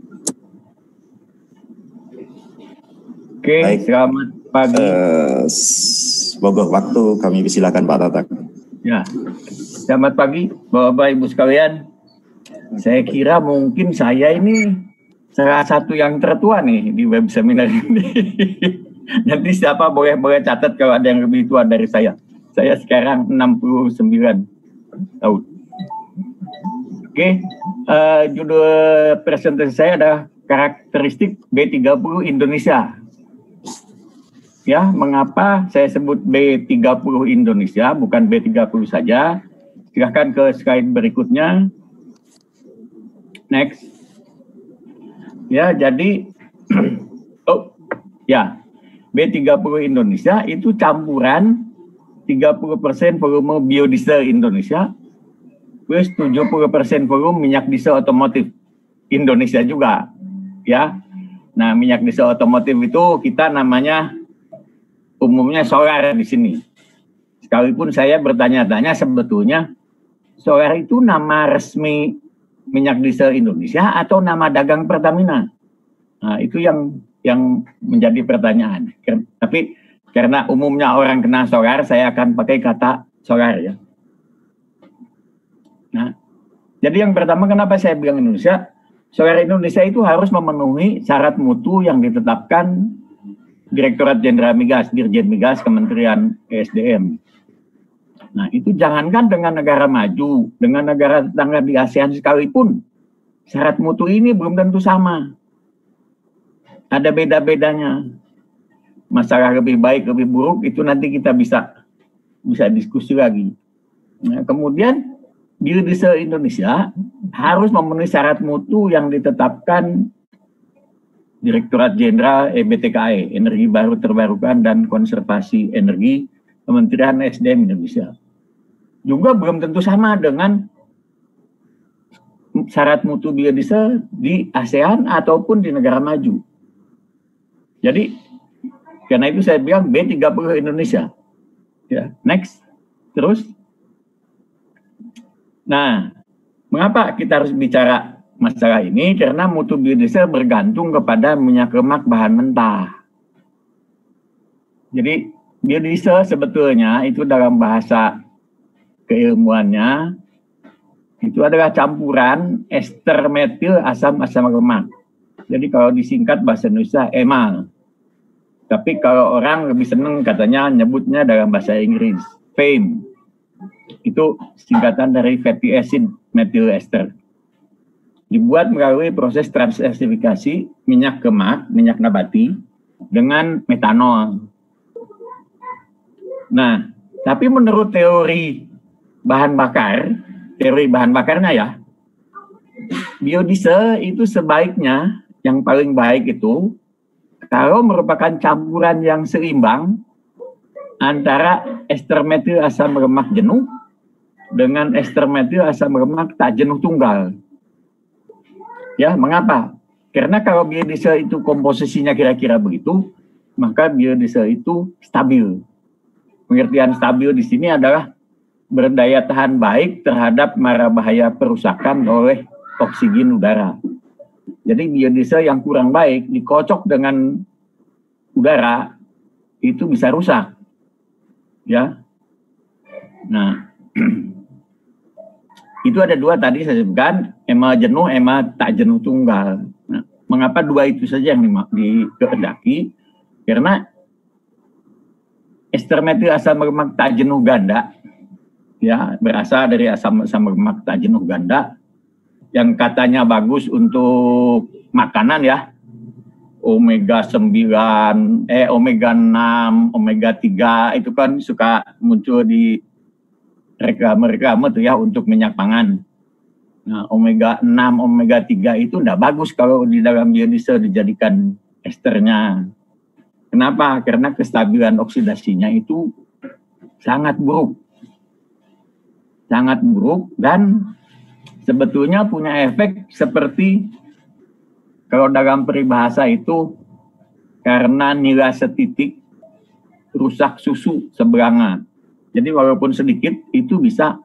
Oke, baik. Selamat pagi. Uh, semoga waktu kami silakan Pak Tatang. Ya, selamat pagi Bapak Ibu sekalian. Saya kira mungkin saya ini salah satu yang tertua nih di web seminar ini. Nanti siapa boleh boleh catat kalau ada yang lebih tua dari saya. Saya sekarang enam puluh sembilan tahun. Oke, uh, judul presentasi saya adalah karakteristik B tiga puluh Indonesia. Ya, mengapa saya sebut B tiga puluh Indonesia, bukan B tiga puluh saja. Silahkan ke slide berikutnya. Next. Ya, jadi, oh, ya, B tiga puluh Indonesia itu campuran tiga puluh persen volume biodiesel Indonesia, plus tujuh puluh persen volume minyak diesel otomotif Indonesia juga. Ya, nah minyak diesel otomotif itu kita namanya umumnya solar di sini. Sekalipun saya bertanya-tanya sebetulnya solar itu nama resmi minyak diesel Indonesia atau nama dagang Pertamina? Nah, itu yang yang menjadi pertanyaan. Tapi karena umumnya orang kenal solar, saya akan pakai kata solar ya. Nah, jadi yang pertama kenapa saya bilang Indonesia? Solar Indonesia itu harus memenuhi syarat mutu yang ditetapkan Direktorat Jenderal Migas, Dirjen Migas, Kementerian E S D M. Nah, itu jangankan dengan negara maju, dengan negara tetangga di ASEAN sekalipun, syarat mutu ini belum tentu sama. Ada beda-bedanya. Masalah lebih baik, lebih buruk, itu nanti kita bisa bisa diskusi lagi. Nah, kemudian, biodiesel Indonesia harus memenuhi syarat mutu yang ditetapkan Direktorat Jenderal E B T K E, Energi Baru Terbarukan dan Konservasi Energi, Kementerian S D M Indonesia. Juga belum tentu sama dengan syarat mutu biodiesel di ASEAN ataupun di negara maju. Jadi, karena itu saya bilang B tiga puluh Indonesia. Ya, next. Terus. Nah, mengapa kita harus bicara masalah ini? Karena mutu biodiesel bergantung kepada minyak lemak bahan mentah. Jadi, biodiesel sebetulnya itu dalam bahasa keilmuannya itu adalah campuran ester metil asam asam lemak. Jadi kalau disingkat bahasa Indonesia emal. Tapi kalau orang lebih senang katanya nyebutnya dalam bahasa Inggris, F A M E. Itu singkatan dari fatty acid methyl ester. Dibuat melalui proses transesifikasi minyak lemak, minyak nabati, dengan metanol. Nah, tapi menurut teori bahan bakar, teori bahan bakarnya ya, biodiesel itu sebaiknya, yang paling baik itu, kalau merupakan campuran yang seimbang antara ester metil asam lemak jenuh dengan ester metil asam lemak tak jenuh tunggal. Ya, mengapa? Karena kalau biodiesel itu komposisinya kira-kira begitu, maka biodiesel itu stabil. Pengertian stabil di sini adalah berdaya tahan baik terhadap mara bahaya perusakan oleh oksigen udara. Jadi biodiesel yang kurang baik dikocok dengan udara itu bisa rusak, ya. Nah, itu ada dua tadi saya sebutkan, ema jenuh, ema tak jenuh tunggal. Nah, mengapa dua itu saja yang dikehendaki? Karena ester metil asam lemak tak jenuh ganda, ya, berasal dari asam asam lemak tak jenuh ganda, yang katanya bagus untuk makanan ya, omega sembilan, eh omega enam, omega tiga itu kan suka muncul di reklame-reklame tuh ya untuk minyak pangan. Nah, omega enam, omega tiga itu enggak bagus kalau di dalam biodiesel dijadikan esternya. Kenapa? Karena kestabilan oksidasinya itu sangat buruk. Sangat buruk dan sebetulnya punya efek seperti kalau dalam peribahasa itu karena nila setitik rusak susu seberanga. Jadi walaupun sedikit itu bisa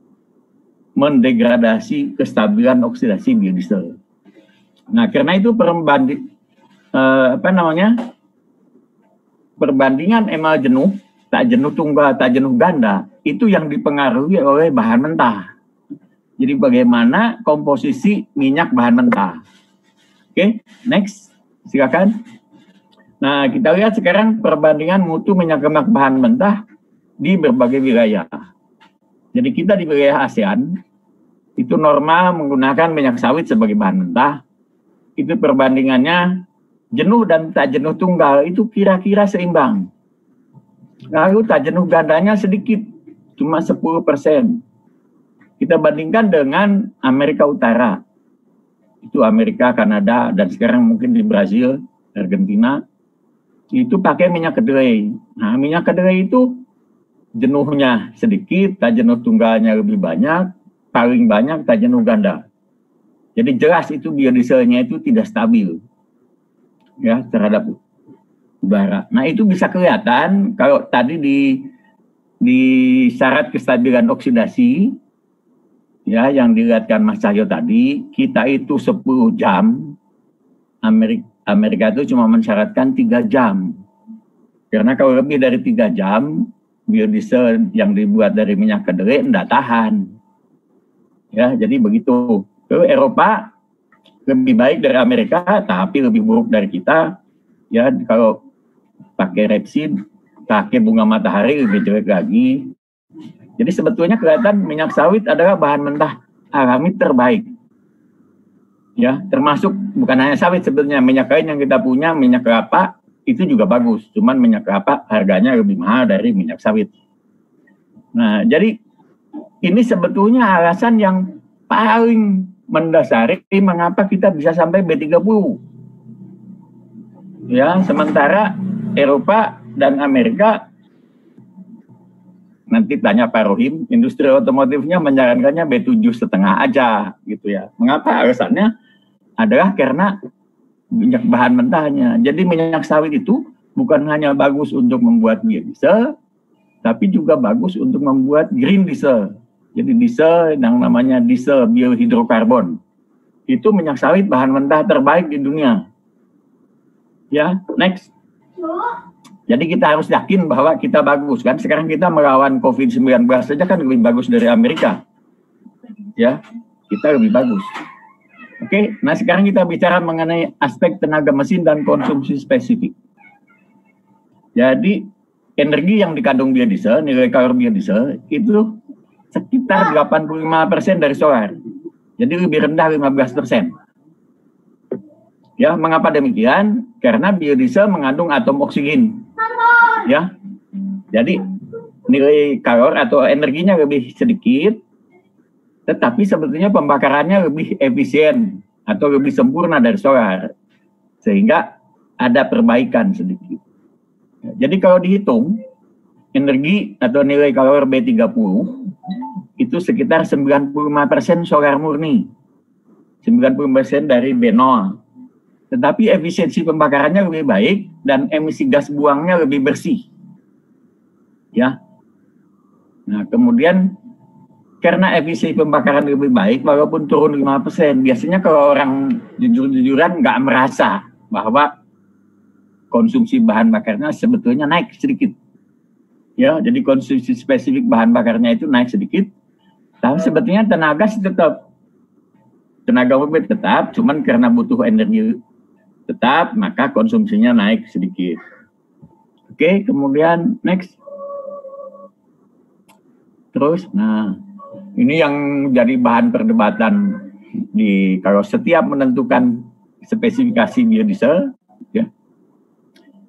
mendegradasi kestabilan oksidasi biodiesel. Nah, karena itu perbanding eh, apa namanya? perbandingan emal jenuh, tak jenuh tunggal, tak jenuh ganda, itu yang dipengaruhi oleh bahan mentah. Jadi bagaimana komposisi minyak bahan mentah. Oke, okay, next, silakan. Nah, kita lihat sekarang perbandingan mutu minyak lemak bahan mentah di berbagai wilayah. Jadi kita di wilayah ASEAN, itu normal menggunakan minyak sawit sebagai bahan mentah. Itu perbandingannya jenuh dan tak jenuh tunggal itu kira-kira seimbang. Lalu tak jenuh gandanya sedikit, cuma sepuluh persen. Kita bandingkan dengan Amerika Utara. Itu Amerika, Kanada, dan sekarang mungkin di Brazil, Argentina, itu pakai minyak kedelai. Nah, minyak kedelai itu jenuhnya sedikit, tak jenuh tunggalnya lebih banyak, paling banyak tak jenuh ganda. Jadi jelas itu biodieselnya itu tidak stabil ya terhadap udara. Nah, itu bisa kelihatan kalau tadi di di syarat kestabilan oksidasi ya yang dilihatkan Mas Cahyo tadi, kita itu sepuluh jam, Amerika, Amerika itu cuma mensyaratkan tiga jam. Karena kalau lebih dari tiga jam, biodiesel yang dibuat dari minyak kedelai tidak tahan. Ya, jadi begitu. Kalau Eropa lebih baik dari Amerika, tapi lebih buruk dari kita. Ya, kalau pakai rapeseed, pakai bunga matahari lebih jelek lagi. Jadi sebetulnya kelihatan minyak sawit adalah bahan mentah alami terbaik. Ya, termasuk bukan hanya sawit sebetulnya, minyak lain yang kita punya, minyak kelapa itu juga bagus. Cuman minyak kelapa harganya lebih mahal dari minyak sawit. Nah, jadi ini sebetulnya alasan yang paling mendasari mengapa kita bisa sampai B tiga puluh. Ya, sementara Eropa dan Amerika, nanti tanya Pak Rohim, industri otomotifnya menyarankannya B tujuh setengah aja gitu ya. Mengapa? Alasannya adalah karena minyak bahan mentahnya. Jadi minyak sawit itu bukan hanya bagus untuk membuat biodiesel, tapi juga bagus untuk membuat green diesel. Jadi diesel yang namanya diesel biohidrokarbon. Itu minyak sawit bahan mentah terbaik di dunia. Ya, next. Jadi kita harus yakin bahwa kita bagus kan. Sekarang kita melawan covid sembilan belas saja kan lebih bagus dari Amerika. Ya, kita lebih bagus. Oke, nah sekarang kita bicara mengenai aspek tenaga mesin dan konsumsi spesifik. Jadi energi yang dikandung biodiesel, nilai kalori biodiesel itu sekitar delapan puluh lima persen dari solar. Jadi lebih rendah lima belas persen. Ya, mengapa demikian? Karena biodiesel mengandung atom oksigen. Ya, jadi nilai kalori atau energinya lebih sedikit, tetapi sebetulnya pembakarannya lebih efisien atau lebih sempurna dari solar, sehingga ada perbaikan sedikit. Jadi kalau dihitung energi atau nilai kalori B tiga puluh itu sekitar sembilan puluh lima persen solar murni, sembilan puluh persen dari B nol. Tetapi efisiensi pembakarannya lebih baik dan emisi gas buangnya lebih bersih. Ya. Nah, kemudian karena efisiensi pembakaran lebih baik walaupun turun lima persen, biasanya kalau orang jujur-jujuran nggak merasa bahwa konsumsi bahan bakarnya sebetulnya naik sedikit. Ya, jadi konsumsi spesifik bahan bakarnya itu naik sedikit. Tapi sebetulnya tenaga sih tetap tenaga mobil tetap, cuman karena butuh energi tetap, maka konsumsinya naik sedikit. Oke, kemudian next. Terus, nah ini yang jadi bahan perdebatan di kalau setiap menentukan spesifikasi biodiesel, ya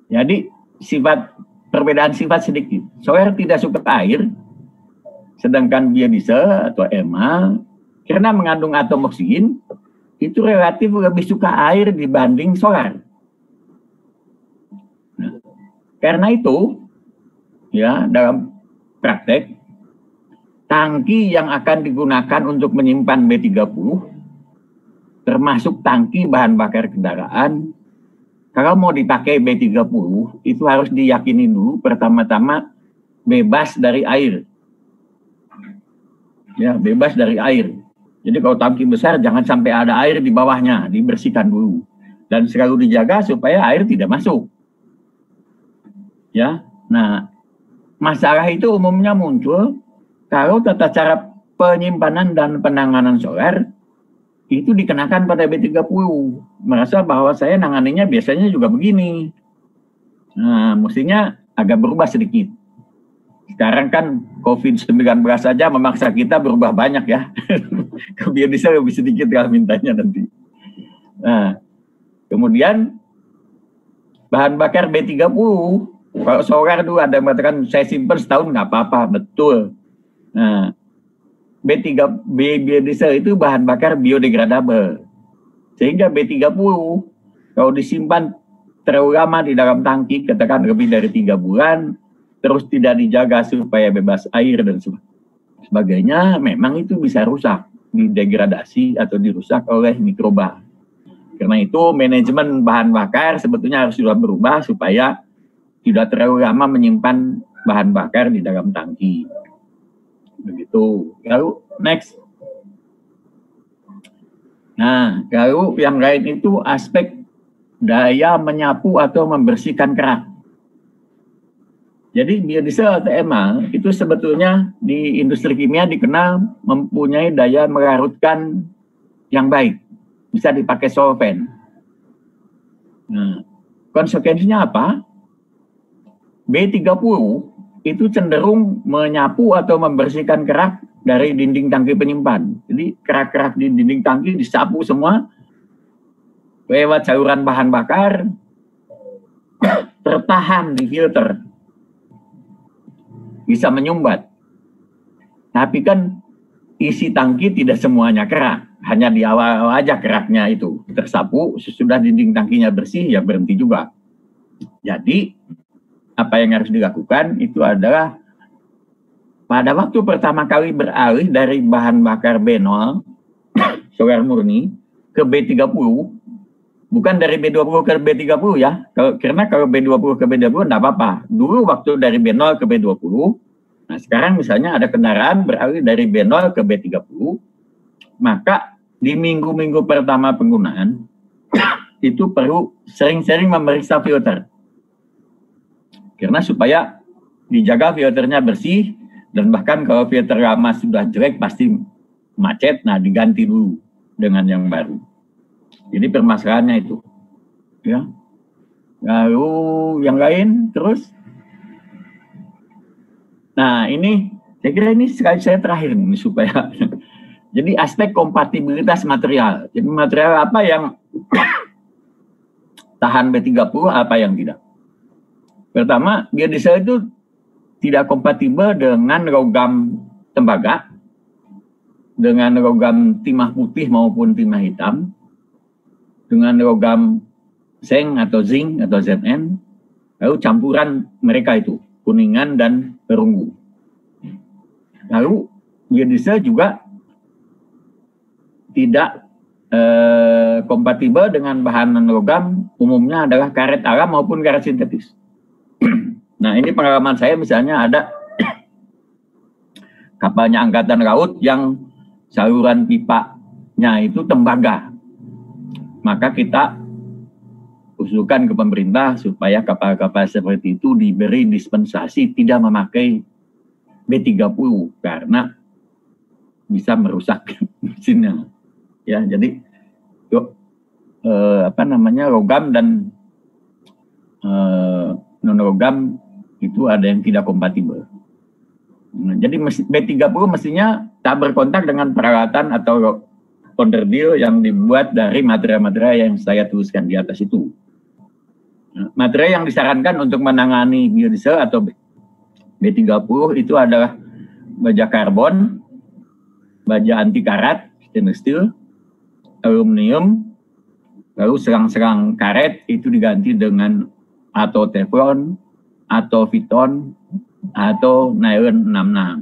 Jadi sifat perbedaan sifat sedikit. Solar tidak suka air, sedangkan biodiesel atau E M A karena mengandung atom oksigen itu relatif lebih suka air dibanding solar. Nah, karena itu ya dalam praktek tangki yang akan digunakan untuk menyimpan B tiga puluh termasuk tangki bahan bakar kendaraan, kalau mau dipakai B tiga puluh itu harus diyakini dulu pertama-tama bebas dari air. Ya, bebas dari air. Jadi kalau tangki besar jangan sampai ada air di bawahnya, dibersihkan dulu. Dan selalu dijaga supaya air tidak masuk. Ya. Nah, masalah itu umumnya muncul kalau tata cara penyimpanan dan penanganan solar itu dikenakan pada B tiga puluh. Merasa bahwa saya nanganinya biasanya juga begini. Nah, mestinya agak berubah sedikit. Sekarang kan COVID sembilan belas saja memaksa kita berubah banyak ya. Ke biodiesel lebih sedikit kalau mintanya nanti. Nah, kemudian bahan bakar B tiga puluh. Kalau solar dulu ada yang mengatakan saya simpan setahun nggak apa-apa, betul. Nah, B tiga B biodiesel itu bahan bakar biodegradable. Sehingga B tiga puluh kalau disimpan terlalu lama di dalam tangki, katakan lebih dari tiga bulan, terus tidak dijaga supaya bebas air dan sebagainya, memang itu bisa rusak, didegradasi atau dirusak oleh mikroba. Karena itu manajemen bahan bakar sebetulnya harus sudah berubah supaya tidak terlalu lama menyimpan bahan bakar di dalam tangki. Begitu. Lalu next. Nah, lalu yang lain itu aspek daya menyapu atau membersihkan kerak. Jadi biodiesel atau E M A itu sebetulnya di industri kimia dikenal mempunyai daya melarutkan yang baik. Bisa dipakai solvent. Nah, konsekuensinya apa? B tiga puluh itu cenderung menyapu atau membersihkan kerak dari dinding tangki penyimpan. Jadi kerak-kerak di dinding tangki disapu semua lewat saluran bahan bakar, tertahan di filter. Bisa menyumbat. Tapi kan isi tangki tidak semuanya kerak. Hanya di awal aja keraknya itu tersapu, sesudah dinding tangkinya bersih, ya berhenti juga. Jadi, apa yang harus dilakukan itu adalah pada waktu pertama kali beralih dari bahan bakar B nol, solar murni, ke B tiga puluh, bukan dari B dua puluh ke B tiga puluh ya, karena kalau B dua puluh ke B tiga puluh enggak apa-apa. Dulu waktu dari B nol ke B dua puluh, nah sekarang misalnya ada kendaraan beralih dari B nol ke B tiga puluh, maka di minggu-minggu pertama penggunaan, itu perlu sering-sering memeriksa filter. Karena supaya dijaga filternya bersih, dan bahkan kalau filter lama sudah jelek pasti macet, nah diganti dulu dengan yang baru. Jadi permasalahannya itu, ya. Lalu yang lain terus. Nah ini, saya kira ini sekali saya terakhir nih supaya. Jadi aspek kompatibilitas material. Jadi material apa yang tahan B tiga puluh, apa yang tidak. Pertama, biodiesel itu tidak kompatibel dengan logam tembaga, dengan logam timah putih maupun timah hitam, dengan logam seng atau zinc atau Z N, lalu campuran mereka itu, kuningan dan perunggu. Lalu biodiesel juga tidak eh, kompatibel dengan bahan non-logam, umumnya adalah karet alam maupun karet sintetis. Nah ini pengalaman saya misalnya ada kapalnya angkatan laut yang saluran pipanya itu tembaga. Maka kita usulkan ke pemerintah supaya kapal-kapal seperti itu diberi dispensasi tidak memakai B tiga puluh karena bisa merusak mesinnya. Ya, jadi yuk, eh, apa namanya logam dan eh, non logam itu ada yang tidak kompatibel. Nah, jadi B tiga puluh mestinya tak berkontak dengan peralatan atau onderdil yang dibuat dari material-material yang saya tuliskan di atas itu. Materi yang disarankan untuk menangani biodiesel atau B tiga puluh itu adalah baja karbon, baja anti karat, stainless steel, aluminium, lalu serang-serang karet itu diganti dengan atau teflon, atau fiton, atau nylon enam puluh enam.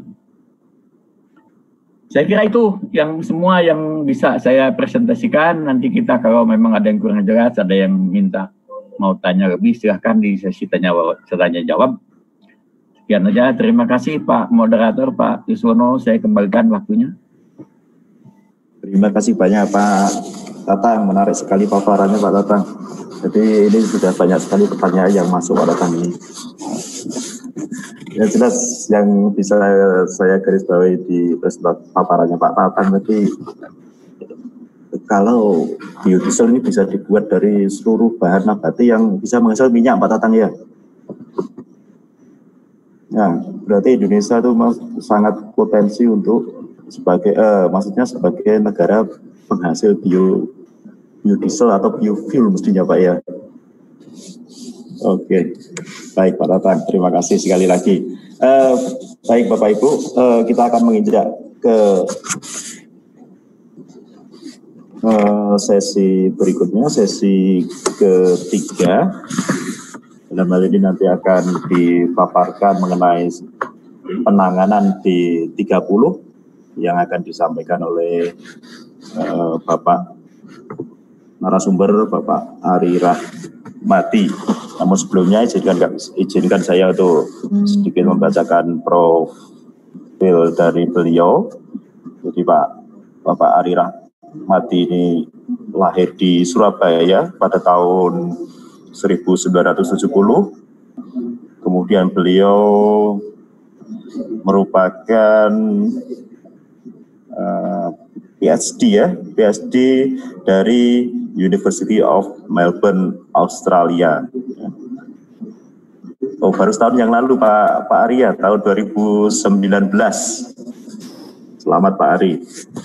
Saya kira itu yang semua yang bisa saya presentasikan. Nanti kita kalau memang ada yang kurang jelas, ada yang minta mau tanya lebih, silahkan di sesi tanya tanya jawab. Sekian aja, terima kasih Pak Moderator, Pak Yuswono, saya kembalikan waktunya. Terima kasih banyak Pak Tatang, menarik sekali paparannya Pak Tatang. Jadi ini sudah banyak sekali pertanyaan yang masuk Pak Tatang ini. Yang jelas yang bisa saya garis bawahi di paparannya Pak Tatang tadi, kalau biodiesel ini bisa dibuat dari seluruh bahan nabati yang bisa menghasilkan minyak Pak Tatang ya. Nah, berarti Indonesia itu sangat potensi untuk sebagai, eh, maksudnya sebagai negara penghasil bio, biodiesel atau biofuel mestinya Pak ya. Oke, baik Pak Tatang, terima kasih sekali lagi. Eh, baik Bapak Ibu, eh, kita akan menginjak ke Uh, sesi berikutnya, sesi ketiga. Dalam hal ini nanti akan dipaparkan mengenai penanganan di tiga puluh yang akan disampaikan oleh uh, Bapak narasumber, Bapak Ari Rahmati. Namun sebelumnya izinkan, izinkan saya untuk sedikit membacakan profil dari beliau. Jadi Pak Bapak Ari Rahmati Mati ini lahir di Surabaya pada tahun seribu sembilan ratus tujuh puluh. Kemudian beliau merupakan uh, P H D ya, P H D dari University of Melbourne, Australia. Oh, baru setahun yang lalu Pak Pak Arya, tahun dua ribu sembilan belas. Selamat Pak Ari.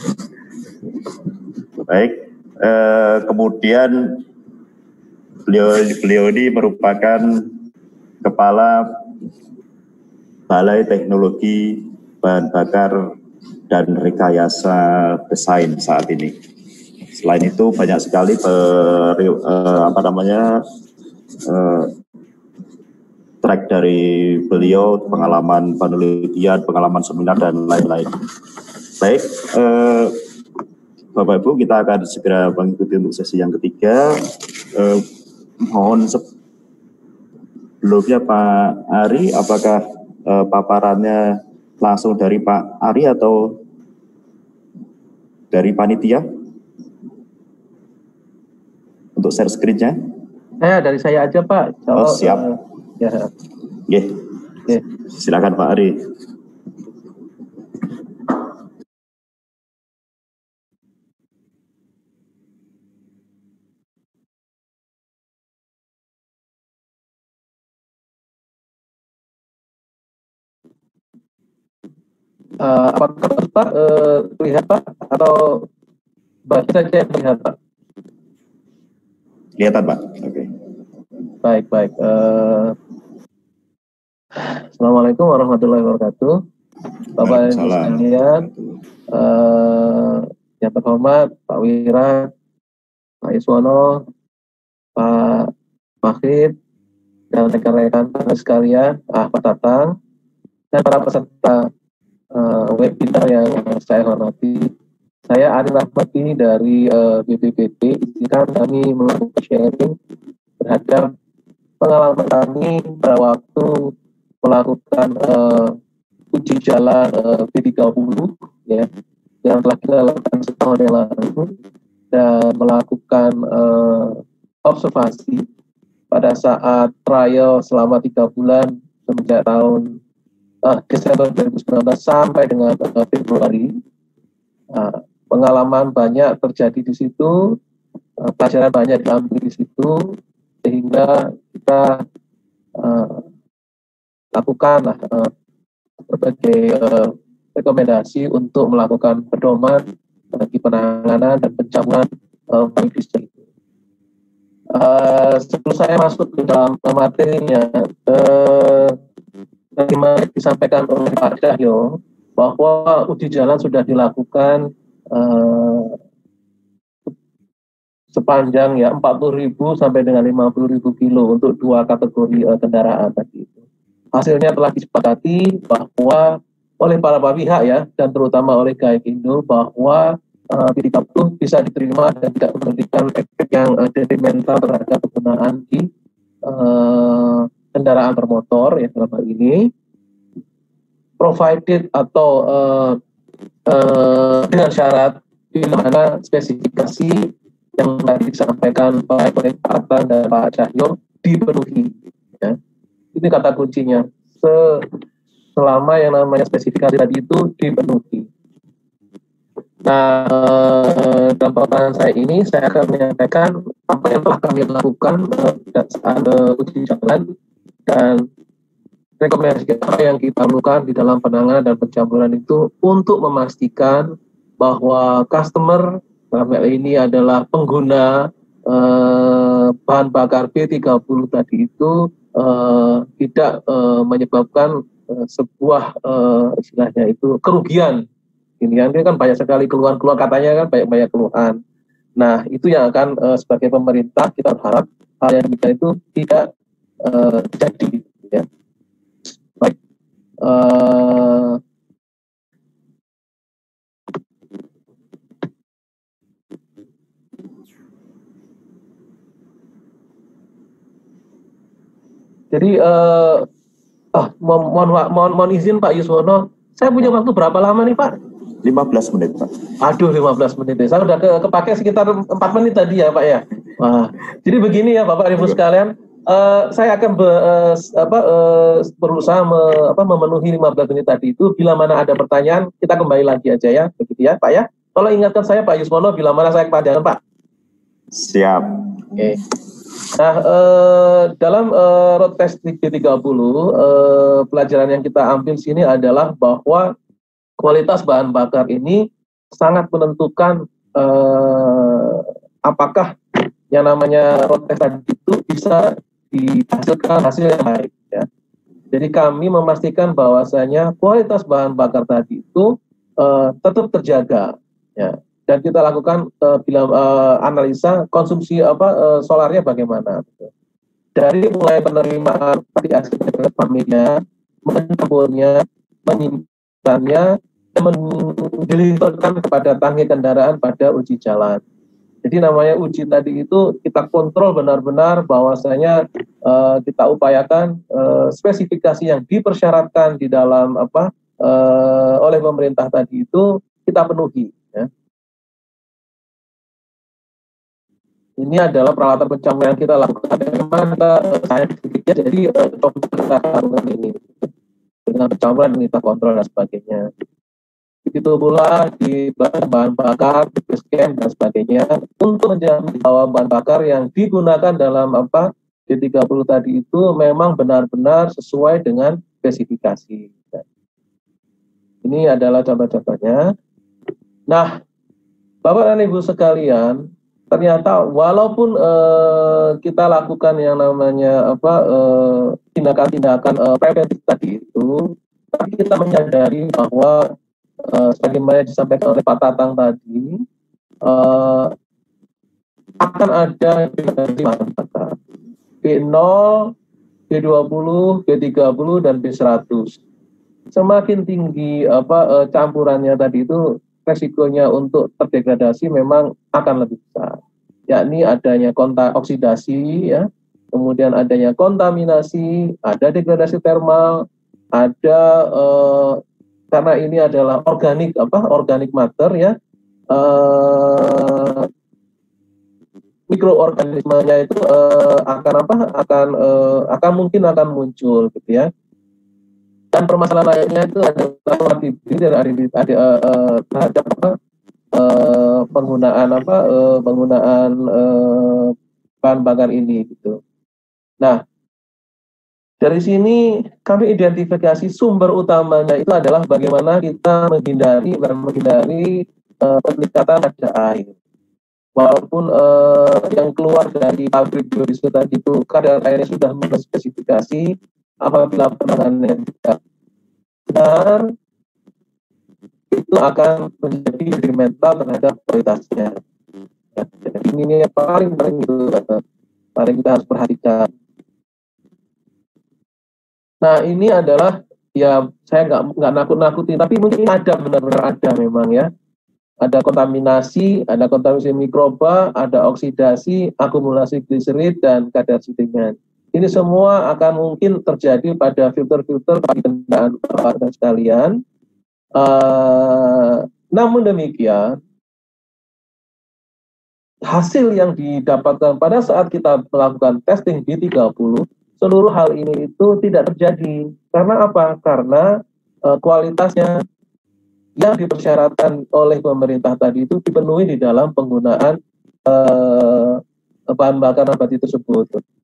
Baik, eh, kemudian beliau, beliau ini merupakan Kepala Balai Teknologi Bahan Bakar dan Rekayasa Desain saat ini. Selain itu banyak sekali per, eh, apa namanya eh, track dari beliau, pengalaman penelitian, pengalaman seminar dan lain-lain. Baik. Eh, Bapak Ibu, kita akan segera mengikuti untuk sesi yang ketiga. Eh, mohon sebelumnya Pak Ari, apakah eh, paparannya langsung dari Pak Ari atau dari panitia? Untuk share screen-nya? Eh, dari saya aja Pak. So, oh siap. Uh, ya. Yeah. Yeah. Silakan Pak Ari. Uh, apakah Pak uh, terlihat Pak atau baca saja yang terlihat Pak? Kelihatan Pak. Oke. Okay. Baik baik. Uh, Assalamualaikum warahmatullahi wabarakatuh. Bapak Ibu sekalian, uh, yang terhormat Pak Wira, Pak Yuswono, Pak Wahid, dan rekan-rekan sekalian, ah, Pak Tatang, dan para peserta Uh, webinar yang saya hormati. Saya Ari Rahmati dari uh, B P P T. Izinkan kami melakukan sharing terhadap pengalaman kami pada waktu melakukan uh, uji jalan uh, B tiga puluh ya, yang telah kita lakukan setahun yang lalu dan melakukan uh, observasi pada saat trial selama tiga bulan semenjak tahun Uh, Desember dua ribu sembilan belas sampai dengan uh, Februari. Uh, pengalaman banyak terjadi di situ, uh, pelajaran banyak diambil di situ, sehingga kita uh, lakukan uh, berbagai uh, rekomendasi untuk melakukan pedoman bagi penanganan dan pencabulan uh, biodiesel itu. uh, sebelum saya masuk ke dalam materinya, uh, bagaimana disampaikan oleh Pak Cahyo bahwa uji jalan sudah dilakukan uh, sepanjang ya empat puluh ribu sampai dengan lima puluh ribu kilo untuk dua kategori uh, kendaraan tadi itu. Hasilnya telah disepakati bahwa oleh para pihak ya, dan terutama oleh Gaikindo bahwa uh, B tiga puluh bisa diterima dan tidak memberikan efek yang uh, detrimental terhadap penggunaan di uh, kendaraan bermotor ya dalam hal ini, provided atau uh, uh, dengan syarat di mana spesifikasi yang tadi disampaikan oleh Pak Atan dan Pak Cahyo dipenuhi. Ya. Ini kata kuncinya. Se selama yang namanya spesifikasi tadi itu dipenuhi. Nah, eh, dalam pertanyaan saya ini, saya akan menyampaikan apa yang telah kami lakukan eh, saat eh, uji jalan dan rekomendasi apa yang kita lakukan di dalam penanganan dan pencampuran itu untuk memastikan bahwa customer dalam hal ini adalah pengguna eh, bahan bakar B tiga puluh tadi itu eh, tidak eh, menyebabkan eh, sebuah eh, istilahnya itu kerugian. Ini kan banyak sekali keluhan-keluhan, katanya kan banyak-banyak keluhan. Nah, itu yang akan eh, sebagai pemerintah kita berharap hal yang demikian itu tidak eh, terjadi. Ya. Baik. Uh, Jadi, uh, oh, mohon, mohon, mohon, mohon izin Pak Yuswono, saya punya waktu berapa lama nih Pak? lima belas menit Pak. Aduh, lima belas menit. Saya udah ke, kepake sekitar empat menit tadi ya Pak ya. Wah. Jadi begini ya Bapak Ibu sekalian, uh, saya akan be, uh, apa, uh, berusaha me, apa, memenuhi lima belas menit tadi itu. Bila mana ada pertanyaan, kita kembali lagi aja ya, begitu ya Pak ya. Tolong ingatkan saya Pak Yuswono bila mana saya kepanjangan Pak. Siap. Oke. Okay. Nah, eh, dalam eh, road test B tiga puluh, eh, pelajaran yang kita ambil sini adalah bahwa kualitas bahan bakar ini sangat menentukan eh, apakah yang namanya road test tadi itu bisa dihasilkan hasil yang baik. Ya. Jadi kami memastikan bahwasanya kualitas bahan bakar tadi itu eh, tetap terjaga. Ya. Dan kita lakukan uh, bila uh, analisa konsumsi apa uh, solarnya bagaimana. Dari mulai penerimaan tadi aspek familia, mencampurnya, menyimpannya, dan mendeliverkan kepada tangki kendaraan pada uji jalan. Jadi namanya uji tadi itu kita kontrol benar-benar bahwasanya uh, kita upayakan uh, spesifikasi yang dipersyaratkan di dalam apa uh, oleh pemerintah tadi itu kita penuhi. Ya. Ini adalah peralatan pencampuran yang kita lakukan. Memang kita saintifiknya, jadi coba kita lakukan ini dengan pencampuran yang kita kontrol dan sebagainya. Begitu pula di bahan bakar, scan dan sebagainya untuk menjamin bahwa bahan bakar yang digunakan dalam apa B tiga puluh tadi itu memang benar-benar sesuai dengan spesifikasi. Ini adalah contoh-contohnya. Nah, Bapak dan Ibu sekalian, ternyata walaupun uh, kita lakukan yang namanya apa tindakan-tindakan uh, uh, preventif tadi itu, tapi kita menyadari bahwa uh, sebagaimana disampaikan oleh Pak Tatang tadi, uh, akan ada bahan bakar B nol, B dua puluh, B tiga puluh dan B seratus. Semakin tinggi apa uh, campurannya tadi itu, resikonya untuk terdegradasi memang akan lebih besar, yakni adanya kontak oksidasi, ya, kemudian adanya kontaminasi, ada degradasi termal, ada eh, karena ini adalah organik apa organik matter ya, eh, mikroorganismenya itu eh, akan apa akan eh, akan mungkin akan muncul gitu ya. Dan permasalahan lainnya itu adalah dari ada uh, terhadap apa, uh, penggunaan apa uh, penggunaan uh, bahan bakar ini gitu. Nah, dari sini kami identifikasi sumber utamanya itu adalah bagaimana kita menghindari menghindari uh, peningkatan kadar air. walaupun uh, yang keluar dari pabrik biodiesel tadi itu kadar airnya sudah memenuhi spesifikasi, apabila penanganannya tidak benar, itu akan menjadi detrimental terhadap kualitasnya. Ya, jadi ini yang paling paling itu uh, paling kita harus perhatikan. Nah ini adalah, ya saya nggak nggak nakut-nakuti, tapi mungkin ada, benar-benar ada memang ya. Ada kontaminasi, ada kontaminasi mikroba, ada oksidasi, akumulasi gliserid, dan kadar sedimen. Ini semua akan mungkin terjadi pada filter-filter bagi kendaraan dan sekalian. Uh, namun demikian, hasil yang didapatkan pada saat kita melakukan testing B tiga puluh, seluruh hal ini itu tidak terjadi. Karena apa? Karena uh, kualitasnya yang dipersyaratkan oleh pemerintah tadi itu dipenuhi di dalam penggunaan uh, bahan bakar nabati tersebut.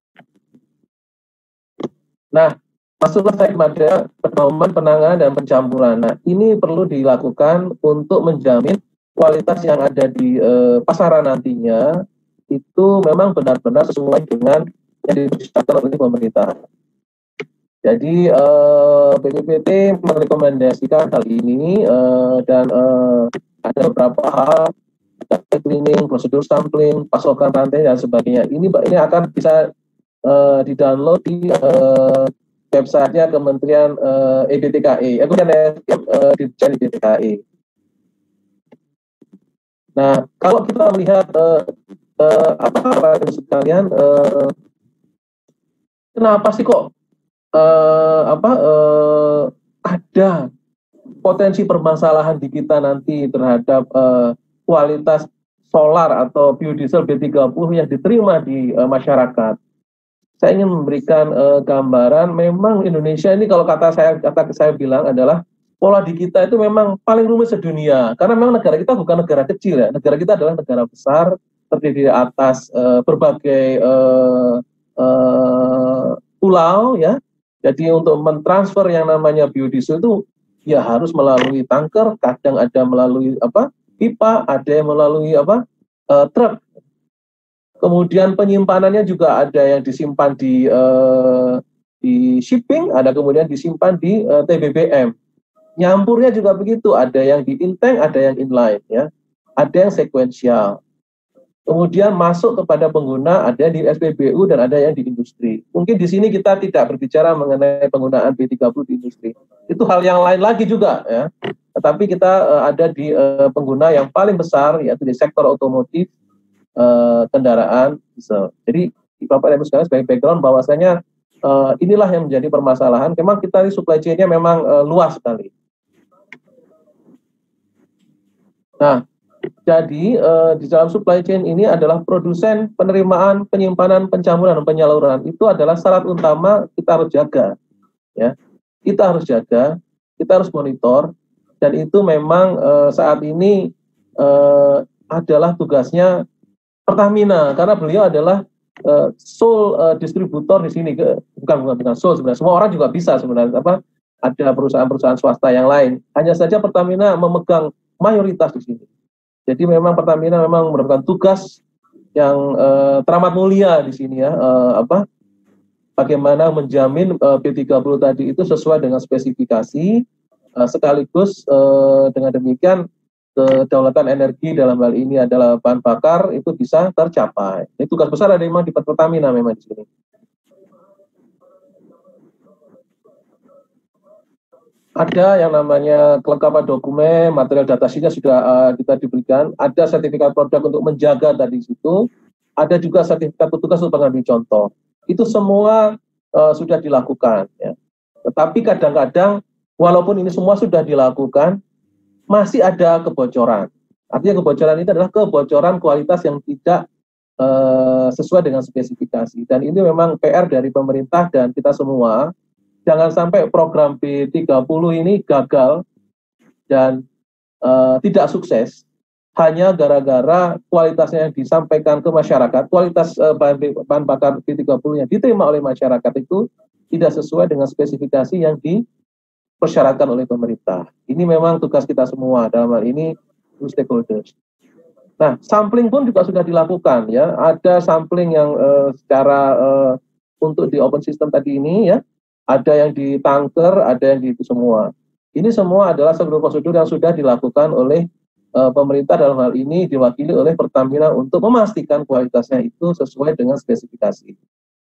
Nah, masuklah saya kepada pemahaman, penanganan, dan pencampuran. Nah, ini perlu dilakukan untuk menjamin kualitas yang ada di uh, pasaran nantinya itu memang benar-benar sesuai dengan yang dipersyaratkan oleh pemerintah. Jadi uh, B P P T merekomendasikan hal ini uh, dan uh, ada beberapa hal, cleaning, prosedur sampling, pasokan rantai, dan sebagainya. Ini ini akan bisa uh, di-download di uh, website-nya Kementerian uh, E B T K I, eh, Kementerian uh, Dirjen E B T K I. Nah, kalau kita melihat uh, uh, apa apa sekalian, uh, kenapa sih kok Uh, apa uh, ada potensi permasalahan di kita nanti terhadap uh, kualitas solar atau biodiesel B tiga puluh yang diterima di uh, masyarakat? Saya ingin memberikan uh, gambaran. Memang Indonesia ini, kalau kata saya kata saya bilang adalah pola di kita itu memang paling rumit sedunia, karena memang negara kita bukan negara kecil ya. Negara kita adalah negara besar, terdiri atas uh, berbagai uh, uh, pulau ya. Jadi untuk mentransfer yang namanya biodiesel itu ya harus melalui tanker, kadang ada melalui apa pipa, ada yang melalui apa uh, truk. Kemudian penyimpanannya juga ada yang disimpan di uh, di shipping, ada kemudian disimpan di uh, T B B M. Nyampurnya juga begitu, ada yang di in-tank, ada yang inline ya. Ada yang sekuensial. Kemudian masuk kepada pengguna, ada di S P B U dan ada yang di industri. Mungkin di sini kita tidak berbicara mengenai penggunaan B tiga puluh di industri. Itu hal yang lain lagi juga ya. Tetapi kita uh, ada di uh, pengguna yang paling besar, yaitu di sektor otomotif, uh, kendaraan diesel. Jadi Bapak Ibu sekalian, sebagai background bahwasanya uh, inilah yang menjadi permasalahan. Memang kita di supply chain-nya memang uh, luas sekali. Nah, jadi uh, di dalam supply chain ini adalah produsen, penerimaan, penyimpanan, pencampuran, dan penyaluran. Itu adalah syarat utama kita harus jaga. Ya, kita harus jaga, kita harus monitor, dan itu memang uh, saat ini uh, adalah tugasnya Pertamina, karena beliau adalah uh, sole uh, distributor di sini. Ke, bukan bukan bukan sole sebenarnya. Semua orang juga bisa sebenarnya. Apa? Ada perusahaan-perusahaan swasta yang lain. Hanya saja Pertamina memegang mayoritas di sini. Jadi memang Pertamina memang merupakan tugas yang uh, teramat mulia di sini ya, uh, apa bagaimana menjamin uh, B tiga puluh tadi itu sesuai dengan spesifikasi, uh, sekaligus uh, dengan demikian kedaulatan energi dalam hal ini adalah bahan bakar itu bisa tercapai. Ini tugas besar ada memang di Pertamina memang di sini. Ada yang namanya kelengkapan dokumen, material data sheet-nya sudah uh, kita diberikan. Ada sertifikat produk untuk menjaga tadi situ. Ada juga sertifikat petugas untuk mengambil contoh. Itu semua uh, sudah dilakukan. Ya. Tetapi kadang-kadang, walaupun ini semua sudah dilakukan, masih ada kebocoran. Artinya kebocoran itu adalah kebocoran kualitas yang tidak uh, sesuai dengan spesifikasi. Dan ini memang P R dari pemerintah dan kita semua. Jangan sampai program B tiga puluh ini gagal dan uh, tidak sukses hanya gara-gara kualitasnya yang disampaikan ke masyarakat, kualitas uh, bahan, bahan bakar B tiga puluh yang diterima oleh masyarakat itu tidak sesuai dengan spesifikasi yang dipersyaratkan oleh pemerintah. Ini memang tugas kita semua dalam hal ini stakeholders. Nah, sampling pun juga sudah dilakukan ya. Ada sampling yang uh, secara uh, untuk di open system tadi ini ya, ada yang di tanker, ada yang di itu semua. Ini semua adalah seluruh prosedur yang sudah dilakukan oleh uh, pemerintah, dalam hal ini diwakili oleh Pertamina untuk memastikan kualitasnya itu sesuai dengan spesifikasi.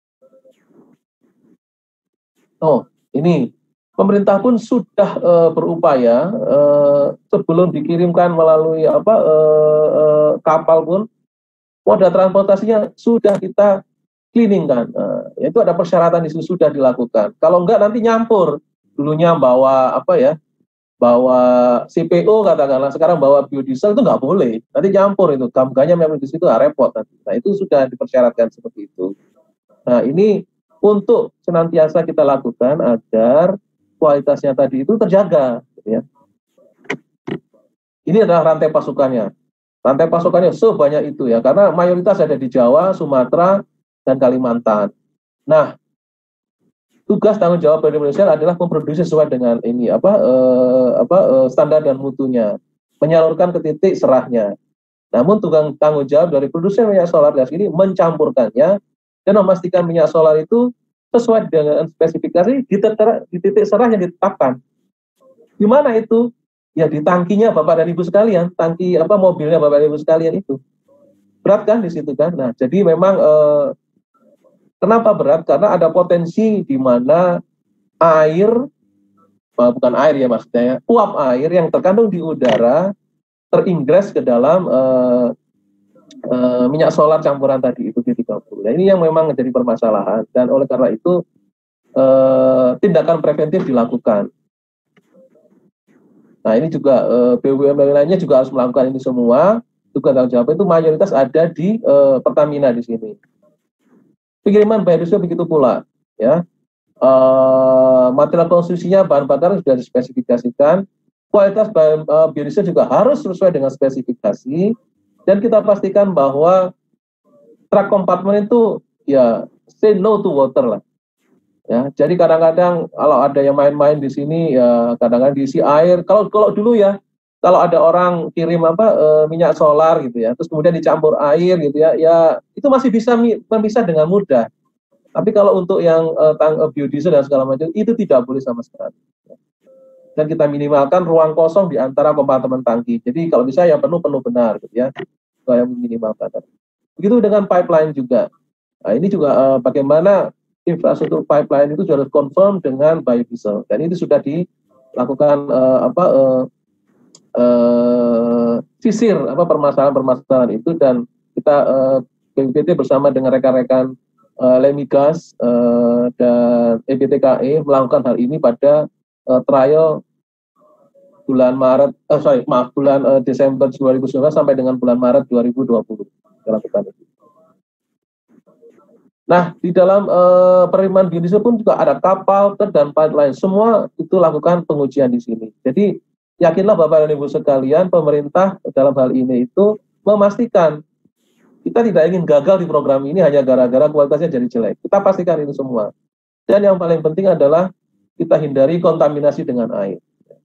Oh, ini pemerintah pun sudah uh, berupaya uh, sebelum dikirimkan melalui apa uh, uh, kapal pun moda transportasinya sudah kita cleaning kan. Uh, itu ada persyaratan di situ sudah dilakukan. Kalau enggak nanti nyampur. Dulunya bawa apa ya? Bawa C P O katakanlah, sekarang bawa biodiesel itu nggak boleh. Nanti nyampur itu. Gamganya memang di situ ah, repot nanti. Nah, itu sudah dipersyaratkan seperti itu. Nah, ini untuk senantiasa kita lakukan agar kualitasnya tadi itu terjaga, gitu ya. Ini adalah rantai pasukannya. Rantai pasukannya sebanyak itu ya, karena mayoritas ada di Jawa, Sumatera, dan Kalimantan. Nah, tugas tanggung jawab P D Indonesia adalah memproduksi sesuai dengan ini apa eh, apa eh, standar dan mutunya, menyalurkan ke titik serahnya. Namun tugas tanggung jawab dari produsen minyak solar gas ini mencampurkannya dan memastikan minyak solar itu sesuai dengan spesifikasi di, tetera, di titik serah yang ditetapkan. Di mana itu? Ya di tangkinya Bapak dan Ibu sekalian, tangki apa mobilnya Bapak dan Ibu sekalian itu. Berat kan di situ kan? Nah, jadi memang eh, kenapa berat? Karena ada potensi di mana air, eh, bukan air ya maksudnya, ya, uap air yang terkandung di udara teringres ke dalam eh, Uh, minyak solar campuran tadi itu B tiga puluh. Nah, ini yang memang menjadi permasalahan dan oleh karena itu uh, tindakan preventif dilakukan. Nah, ini juga uh, B U M N lainnya juga harus melakukan ini semua. Juga tanggung jawab itu mayoritas ada di uh, Pertamina di sini. Pengiriman biodiesel begitu pula, ya. Uh, material konstruksinya bahan bakar sudah dispesifikasikan. Kualitas bahan, uh, biodiesel juga harus sesuai dengan spesifikasi. Dan kita pastikan bahwa truk kompartemen itu ya say no to water lah. Ya, jadi kadang-kadang kalau ada yang main-main di sini ya kadang-kadang diisi air. Kalau kalau dulu ya kalau ada orang kirim apa e, minyak solar gitu ya, terus kemudian dicampur air gitu ya, ya itu masih bisa bisa dengan mudah. Tapi kalau untuk yang e, tang e, biodiesel dan segala macam itu tidak boleh sama sekali. Dan kita minimalkan ruang kosong di antara kompartemen tangki. Jadi kalau bisa ya penuh-penuh benar gitu ya. Supaya meminimalkan. Begitu dengan pipeline juga. Nah, ini juga uh, bagaimana infrastruktur pipeline itu sudah confirm dengan biodiesel. Dan itu sudah dilakukan uh, apa uh, uh, sisir apa permasalahan-permasalahan itu dan kita uh, B P P T bersama dengan rekan-rekan uh, Lemigas uh, dan E B T K E melakukan hal ini pada Uh, trial bulan Maret, uh, sorry maaf bulan uh, Desember dua ribu sembilan belas sampai dengan bulan Maret dua ribu dua puluh. Nah, di dalam uh, penerimaan biodiesel pun juga ada kapal, truk dan pipeline. Semua itu lakukan pengujian di sini. Jadi yakinlah Bapak dan Ibu sekalian, pemerintah dalam hal ini itu memastikan kita tidak ingin gagal di program ini hanya gara-gara kualitasnya jadi jelek. Kita pastikan itu semua. Dan yang paling penting adalah kita hindari kontaminasi dengan air.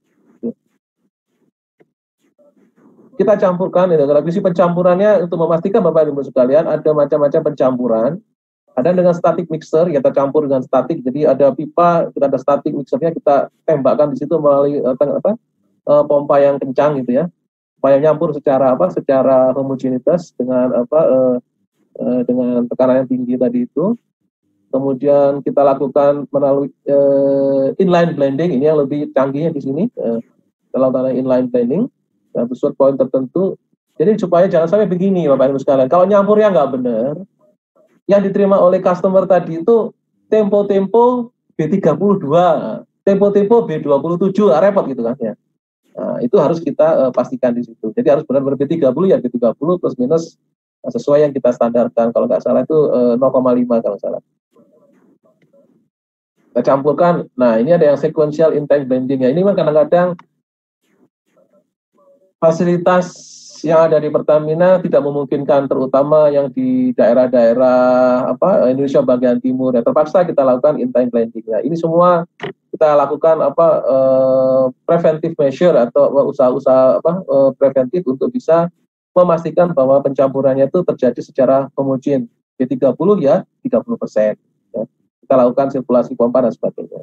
Kita campurkan, ya, visi pencampurannya untuk memastikan Bapak Ibu sekalian ada macam-macam pencampuran. Ada dengan static mixer, ya kita campur dengan static. Jadi ada pipa, kita ada static mixernya kita tembakkan di situ melalui uh, apa, uh, pompa yang kencang gitu ya, supaya nyampur secara apa, secara homogenitas dengan apa, uh, uh, dengan tekanan yang tinggi tadi itu. Kemudian kita lakukan melalui uh, inline blending, ini yang lebih canggihnya di sini, uh, dalam tanah inline blending, dan sesuatu poin tertentu. Jadi supaya jangan sampai begini Bapak Ibu sekalian, kalau nyampurnya nggak benar, yang diterima oleh customer tadi itu tempo-tempo B tiga puluh dua, tempo-tempo B dua puluh tujuh, repot gitu kan ya. Nah, itu harus kita uh, pastikan di situ. Jadi harus benar-benar B tiga puluh ya B tiga puluh plus minus uh, sesuai yang kita standarkan. Kalau nggak salah itu uh, nol koma lima kalau salah. Kita campurkan. Nah, ini ada yang sequential in-tank blending ya. Ini memang kadang-kadang fasilitas yang ada di Pertamina tidak memungkinkan, terutama yang di daerah-daerah apa Indonesia bagian timur. Ya, terpaksa kita lakukan in-tank blending. Ya, ini semua kita lakukan apa uh, preventive measure atau usaha-usaha apa uh, preventif untuk bisa memastikan bahwa pencampurannya itu terjadi secara homogen. B tiga puluh ya tiga puluh persen. Ya. Kita lakukan sirkulasi pompa dan sebagainya.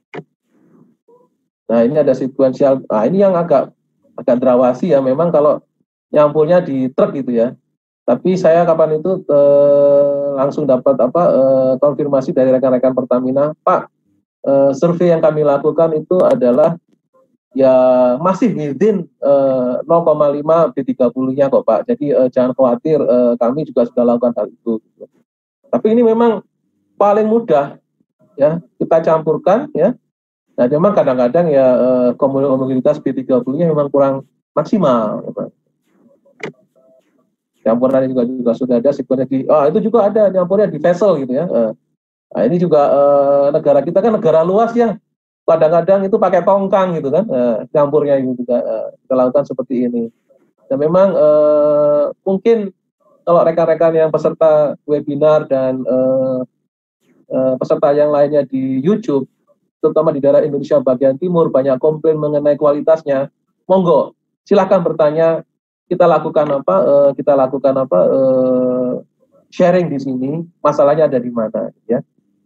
Nah ini ada sekuensial, nah ini yang agak agak derawasi ya, memang kalau nyampurnya di truk gitu ya. Tapi saya kapan itu eh, langsung dapat apa eh, konfirmasi dari rekan-rekan Pertamina, Pak, eh, survei yang kami lakukan itu adalah ya masih within eh, nol koma lima B tiga puluh-nya kok Pak. Jadi eh, jangan khawatir, eh, kami juga sudah lakukan hal itu. Tapi ini memang paling mudah ya kita campurkan ya. Nah memang kadang-kadang ya eh, homogenitas B tiga puluh-nya memang kurang maksimal. Ya, campurannya juga juga sudah ada sekuensinya di, oh itu juga ada campurnya di vessel gitu ya. Nah ini juga eh, negara kita kan negara luas ya, kadang-kadang itu pakai tongkang gitu kan, eh, campurnya itu juga eh, kita lakukan seperti ini. Dan memang eh, mungkin kalau rekan-rekan yang peserta webinar dan eh, eh, peserta yang lainnya di YouTube, terutama di daerah Indonesia bagian timur banyak komplain mengenai kualitasnya, monggo silakan bertanya. Kita lakukan apa? Uh, kita lakukan apa? Uh, sharing di sini. Masalahnya ada di mana? Ya.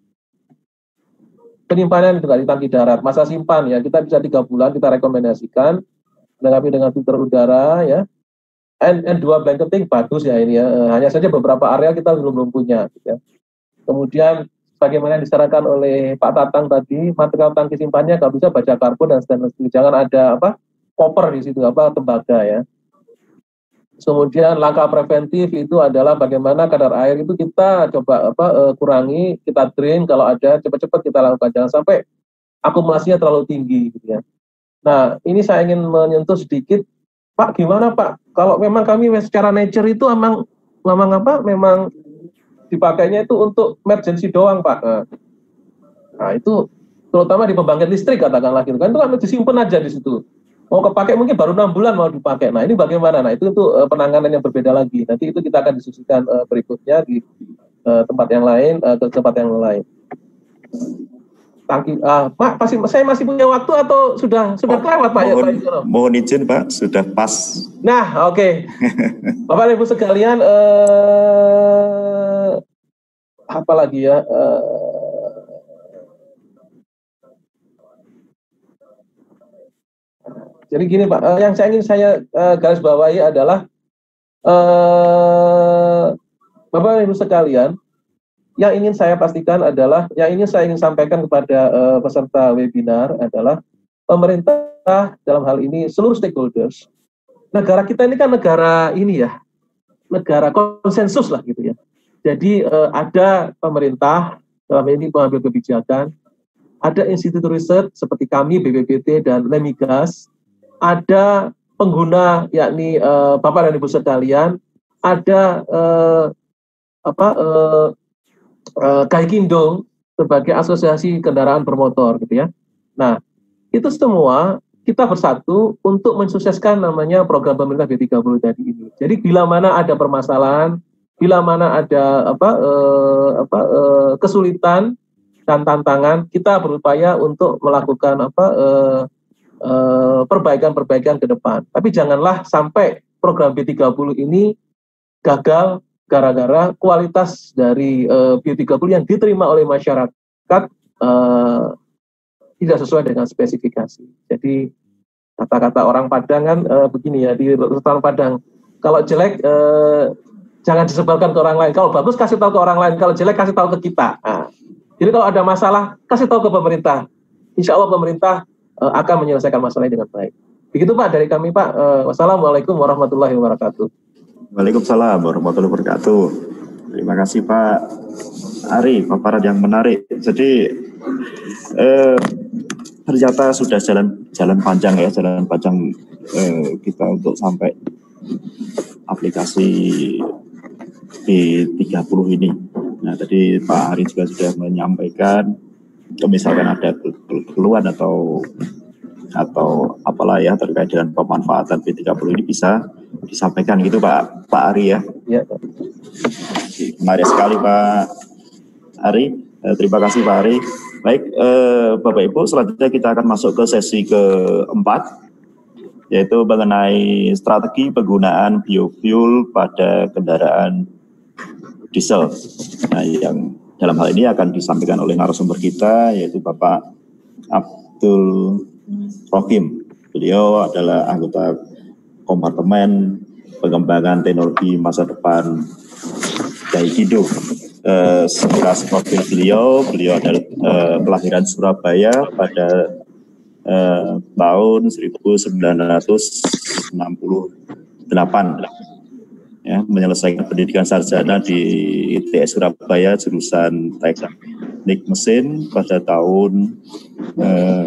Penyimpanan juga di tangki darat. Masa simpan ya kita bisa tiga bulan kita rekomendasikan. Dilengkapi dengan filter udara ya. N N dua blanketing bagus ya ini ya. Uh, hanya saja beberapa area kita belum belum punya. Ya. Kemudian bagaimana yang disarankan oleh Pak Tatang tadi, material tangki simpannya kalau bisa baja karbon dan stainless steel. Jangan ada apa? Koper di situ apa? Tembaga ya. Kemudian langkah preventif itu adalah bagaimana kadar air itu kita coba apa uh, kurangi, kita drain kalau ada cepat-cepat kita lakukan, jangan sampai akumulasinya terlalu tinggi gitu ya. Nah ini saya ingin menyentuh sedikit, Pak gimana Pak kalau memang kami secara nature itu memang memang apa memang dipakainya itu untuk emergency doang Pak. Nah, nah itu terutama di pembangkit listrik katakanlah gitu kan, itu kan disimpan aja di situ. Mau kepake mungkin baru enam bulan mau dipakai. Nah ini bagaimana? Nah itu itu uh, penanganan yang berbeda lagi. Nanti itu kita akan diskusikan uh, berikutnya di uh, tempat yang lain, uh, ke tempat yang lain. Tangki, uh, Pak, pasti saya masih punya waktu atau sudah sudah kelewat Pak? Mohon, ya, Pak mohon izin Pak, sudah pas. Nah oke, okay. Bapak Ibu sekalian, uh, apa lagi ya? Uh, Jadi gini Pak, uh, yang saya ingin saya uh, garis bawahi adalah uh, Bapak Ibu sekalian, yang ingin saya pastikan adalah, yang ingin saya ingin sampaikan kepada uh, peserta webinar adalah pemerintah dalam hal ini seluruh stakeholders. Negara kita ini kan negara ini ya, negara konsensus lah gitu ya. Jadi uh, ada pemerintah dalam ini pengambil kebijakan, ada institut riset seperti kami B P P T dan Lemigas, ada pengguna yakni uh, Bapak dan Ibu sekalian, ada uh, apa uh, uh, Gaikindo sebagai asosiasi kendaraan bermotor gitu ya. Nah, itu semua kita bersatu untuk mensukseskan namanya program pemerintah B tiga puluh tadi ini. Jadi bila mana ada permasalahan, bila mana ada apa uh, apa uh, kesulitan dan tantangan, kita berupaya untuk melakukan apa uh, perbaikan-perbaikan ke depan. Tapi janganlah sampai program B tiga puluh ini gagal gara-gara kualitas dari uh, B tiga puluh yang diterima oleh masyarakat uh, tidak sesuai dengan spesifikasi. Jadi kata-kata orang Padang kan uh, begini ya, di orang Padang, kalau jelek uh, jangan disebarkan ke orang lain, kalau bagus kasih tahu ke orang lain, kalau jelek kasih tahu ke kita. Nah, jadi kalau ada masalah kasih tahu ke pemerintah. Insya Allah pemerintah akan menyelesaikan masalah ini dengan baik. Begitu Pak dari kami Pak. Uh, wassalamualaikum warahmatullahi wabarakatuh. Waalaikumsalam warahmatullahi wabarakatuh. Terima kasih Pak Ari, paparan yang menarik. Jadi eh, ternyata sudah jalan jalan panjang ya, jalan panjang eh, kita untuk sampai aplikasi B tiga puluh ini. Nah tadi Pak Ari juga sudah menyampaikan, misalkan ada keluhan atau atau apalah ya terkait dengan pemanfaatan B tiga puluh ini bisa disampaikan gitu Pak Pak Ari ya. Ya. Menarik sekali Pak Ari. Eh, terima kasih Pak Ari. Baik eh, Bapak Ibu, selanjutnya kita akan masuk ke sesi keempat, yaitu mengenai strategi penggunaan biofuel pada kendaraan diesel. Nah, yang dalam hal ini akan disampaikan oleh narasumber kita, yaitu Bapak Abdul Rohim. Beliau adalah anggota Kompartemen Pengembangan Teknologi Masa Depan Gaikindo. Eh, sekilas profil beliau, beliau adalah eh, kelahiran Surabaya pada eh, tahun seribu sembilan ratus enam puluh delapan, ya, menyelesaikan pendidikan sarjana di I T S Surabaya jurusan Teknik Mesin pada tahun eh,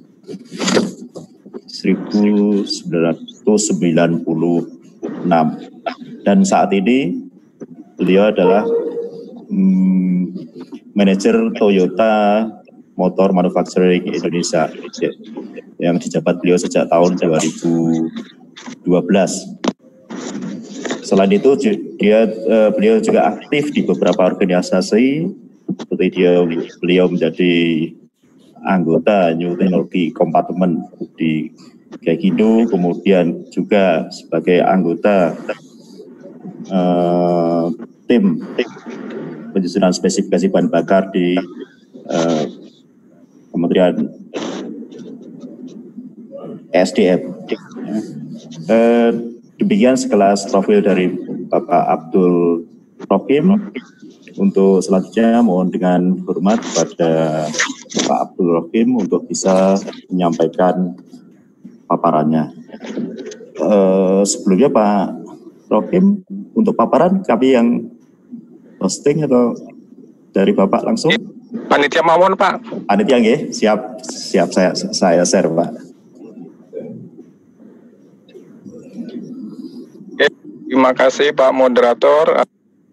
seribu sembilan ratus sembilan puluh enam, dan saat ini beliau adalah Hmm, manajer Toyota Motor Manufacturing Indonesia yang dijabat beliau sejak tahun dua ribu dua belas. Selain itu dia uh, beliau juga aktif di beberapa organisasi, seperti dia beliau menjadi anggota New Technology Kompartemen di Gaikindo, kemudian juga sebagai anggota uh, tim tim penyusunan spesifikasi bahan bakar di uh, Kementerian E S D M. Uh, demikian sekelas profil dari Bapak Abdul Rohim. Untuk selanjutnya mohon dengan hormat kepada Pak Abdul Rohim untuk bisa menyampaikan paparannya. Uh, sebelumnya Pak Rohim, untuk paparan kami yang posting atau dari Bapak langsung? Panitia mawon, Pak. Panitia nggih, siap, siap saya saya share, Pak. Oke, terima kasih Pak Moderator,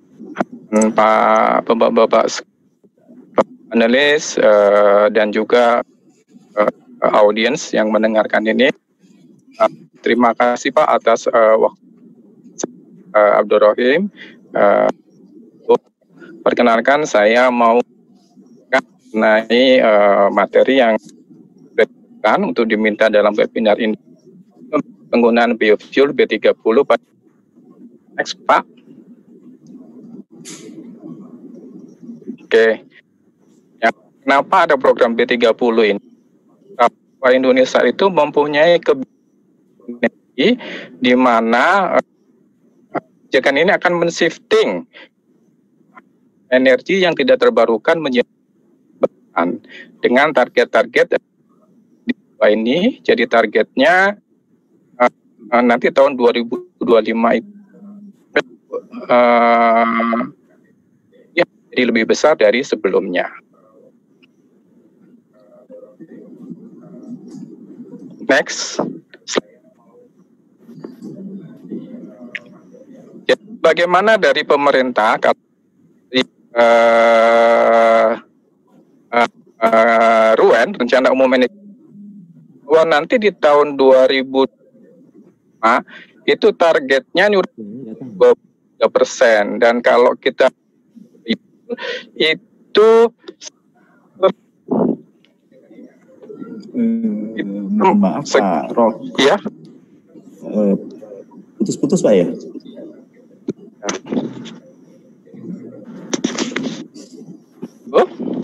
Pak Bapak-bapak panelis uh, dan juga uh, audiens yang mendengarkan ini. Uh, terima kasih Pak atas uh, waktu uh, Abdul Rohim. Uh, Perkenalkan, saya mau mengenai uh, materi yang diberikan untuk diminta dalam webinar ini, penggunaan biofuel B tiga puluh pada next, Pak. Oke, ya, kenapa ada program B tiga puluh ini? Karena Indonesia itu mempunyai kebijakan di mana uh, kebijakan ini akan men-shifting energi yang tidak terbarukan menjadi dengan target-target ini. Jadi targetnya uh, uh, nanti tahun dua ribu dua puluh lima itu uh, ya, jadi lebih besar dari sebelumnya. Next. Jadi, bagaimana dari pemerintah? Uh, uh, uh, R U N, Rencana Umum Manajemen, bahwa nanti di tahun dua ribu lima itu targetnya dua puluh tiga persen, dan kalau kita itu hmm, maaf Pak Roh, ya putus-putus Pak ya. Oh.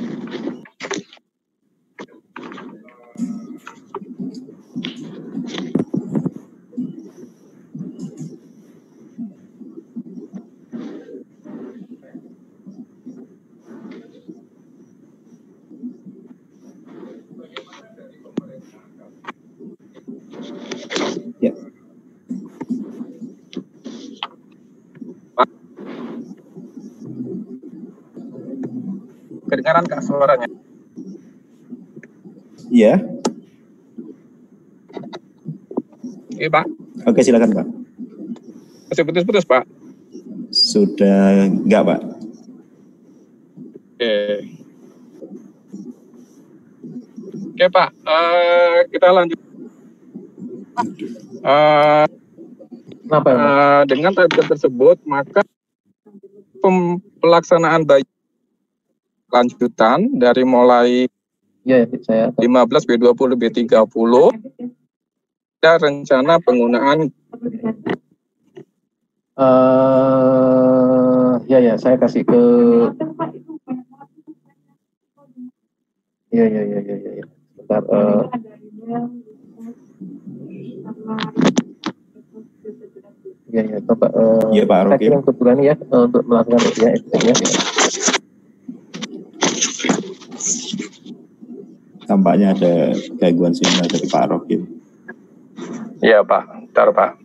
Ya. Kedengaran Kak suaranya? Iya. Oke, Pak. Oke, silakan Pak. Masih putus-putus, Pak? Sudah enggak, Pak. Oke. Oke, Pak. Uh, kita lanjut. Uh, Kenapa, ya, uh, dengan target tersebut, maka pelaksanaan bayi lanjutan dari mulai ya, saya lima belas B dua puluh B tiga puluh ada rencana penggunaan Uh, ya ya, saya kasih ke. Ya ya ya ya ya. ya. Sebentar. Uh, ya ya, coba. Uh, ya Pak Rokim. yang kebetulan ya uh, untuk melakukan ya, ya. Tampaknya ada gangguan sinyal dari Pak Rokim. Iya Pak, bentar Pak.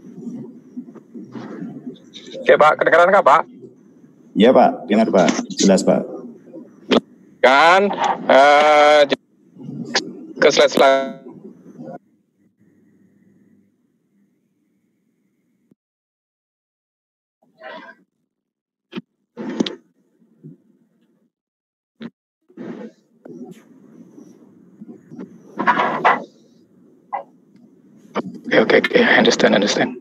Oke Pak, kedengaran nggak Pak? Iya Pak, dengar Pak, jelas Pak. Kan, uh, ke slide-slide. Oke, oke, oke, understand, understand.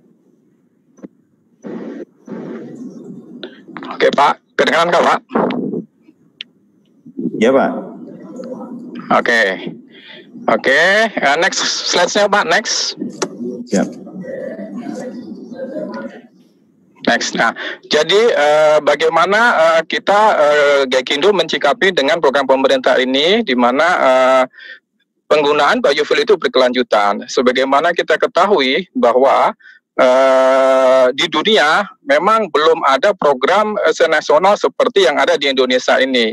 Oke Pak, kedengaran nggak Pak? Ya Pak. Oke, oke, uh, next slide-nya Pak, next. Ya. Next. Nah, jadi uh, bagaimana uh, kita uh, Gaikindo mencikapi dengan program pemerintah ini, di mana uh, penggunaan biofuel itu berkelanjutan. Sebagaimana kita ketahui bahwa Uh, di dunia memang belum ada program uh, senasional seperti yang ada di Indonesia ini.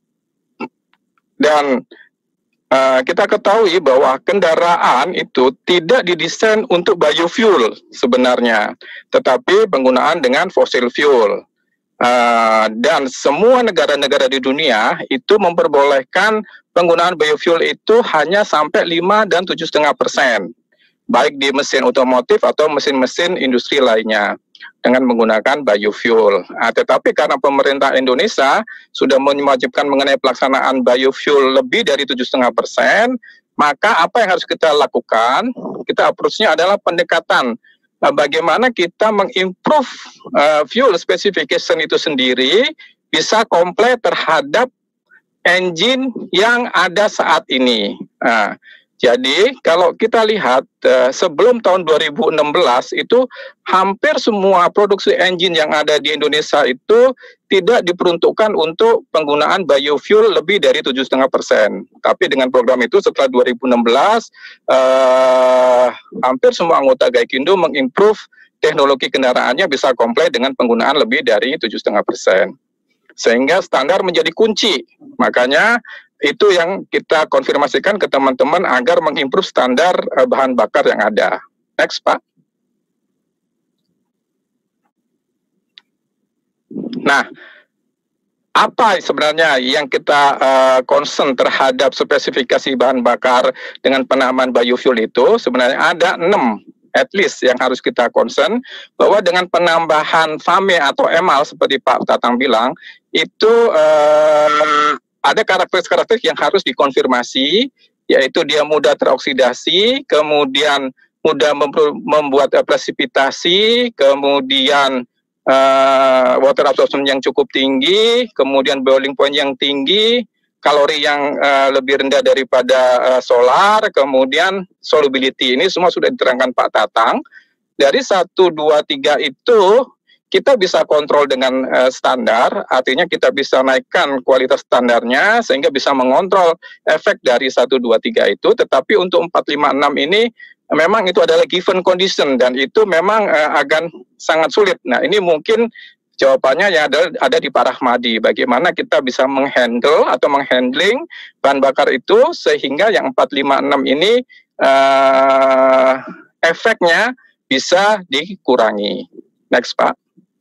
Dan uh, kita ketahui bahwa kendaraan itu tidak didesain untuk biofuel sebenarnya, tetapi penggunaan dengan fossil fuel. Uh, dan semua negara-negara di dunia itu memperbolehkan penggunaan biofuel itu hanya sampai lima dan tujuh koma lima persen. Baik di mesin otomotif atau mesin-mesin industri lainnya dengan menggunakan biofuel. Nah, tetapi karena pemerintah Indonesia sudah mewajibkan mengenai pelaksanaan biofuel lebih dari tujuh koma lima persen, maka apa yang harus kita lakukan? Kita approach-nya adalah pendekatan uh, bagaimana kita mengimprove uh, fuel specification itu sendiri bisa komplit terhadap engine yang ada saat ini. Nah, jadi kalau kita lihat uh, sebelum tahun dua ribu enam belas itu hampir semua produksi engine yang ada di Indonesia itu tidak diperuntukkan untuk penggunaan biofuel lebih dari tujuh koma lima persen. Tapi dengan program itu setelah dua ribu enam belas uh, hampir semua anggota Gaikindo mengimprove teknologi kendaraannya bisa komplit dengan penggunaan lebih dari tujuh koma lima persen. Sehingga standar menjadi kunci. Makanya itu yang kita konfirmasikan ke teman-teman agar mengimprove standar uh, bahan bakar yang ada. Next, Pak. Nah, apa sebenarnya yang kita uh, concern terhadap spesifikasi bahan bakar dengan penamaan biofuel itu? Sebenarnya ada enam at least yang harus kita concern, bahwa dengan penambahan F A M E atau E M A L seperti Pak Tatang bilang, itu uh, ada karakteristik-karakteristik yang harus dikonfirmasi, yaitu dia mudah teroksidasi, kemudian mudah membuat presipitasi, kemudian uh, water absorption yang cukup tinggi, kemudian boiling point yang tinggi, kalori yang uh, lebih rendah daripada uh, solar, kemudian solubility. Ini semua sudah diterangkan Pak Tatang. Dari satu, dua, tiga itu kita bisa kontrol dengan uh, standar, artinya kita bisa naikkan kualitas standarnya sehingga bisa mengontrol efek dari satu, dua, tiga itu. Tetapi untuk empat, lima, enam ini memang itu adalah given condition dan itu memang uh, akan sangat sulit. Nah, ini mungkin jawabannya ya ada, ada di Pak Rahmadi. Bagaimana kita bisa menghandle atau menghandling bahan bakar itu sehingga yang empat, lima, enam ini uh, efeknya bisa dikurangi. Next, Pak.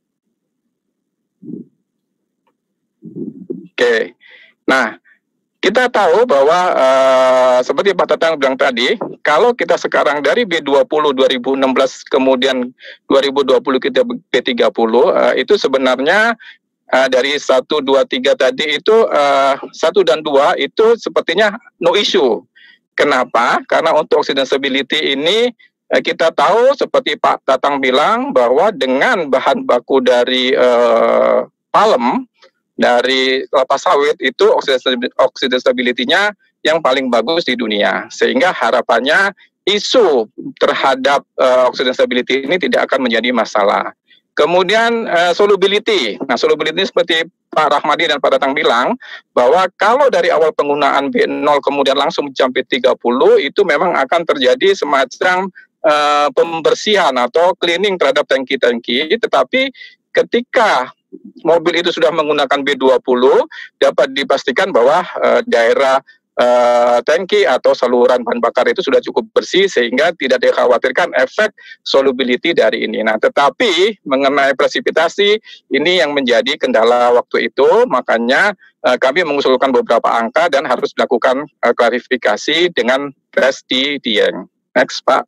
Oke, nah kita tahu bahwa uh, seperti Pak Tatang bilang tadi, kalau kita sekarang dari B dua puluh dua ribu enam belas kemudian dua ribu dua puluh kita B tiga puluh, uh, itu sebenarnya uh, dari satu, dua, tiga tadi itu uh, satu dan dua itu sepertinya no issue. Kenapa? Karena untuk oxidability ini uh, kita tahu seperti Pak Tatang bilang bahwa dengan bahan baku dari uh, palem, dari kelapa sawit itu oxidability-nya yang paling bagus di dunia. Sehingga harapannya isu terhadap uh, oxidation stability ini tidak akan menjadi masalah. Kemudian uh, solubility. Nah, solubility seperti Pak Rahmadi dan Pak Datang bilang bahwa kalau dari awal penggunaan B nol kemudian langsung sampai tiga puluh itu memang akan terjadi semacam uh, pembersihan atau cleaning terhadap tangki-tangki, tetapi ketika mobil itu sudah menggunakan B dua puluh dapat dipastikan bahwa uh, daerah uh, tangki atau saluran bahan bakar itu sudah cukup bersih sehingga tidak dikhawatirkan efek solubility dari ini. Nah, tetapi mengenai presipitasi ini yang menjadi kendala waktu itu, makanya uh, kami mengusulkan beberapa angka dan harus dilakukan uh, klarifikasi dengan tes di Dieng. Next, Pak.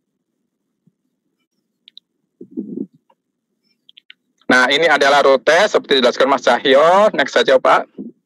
Nah, ini adalah rute seperti dijelaskan Mas Cahyo. Next saja, Pak.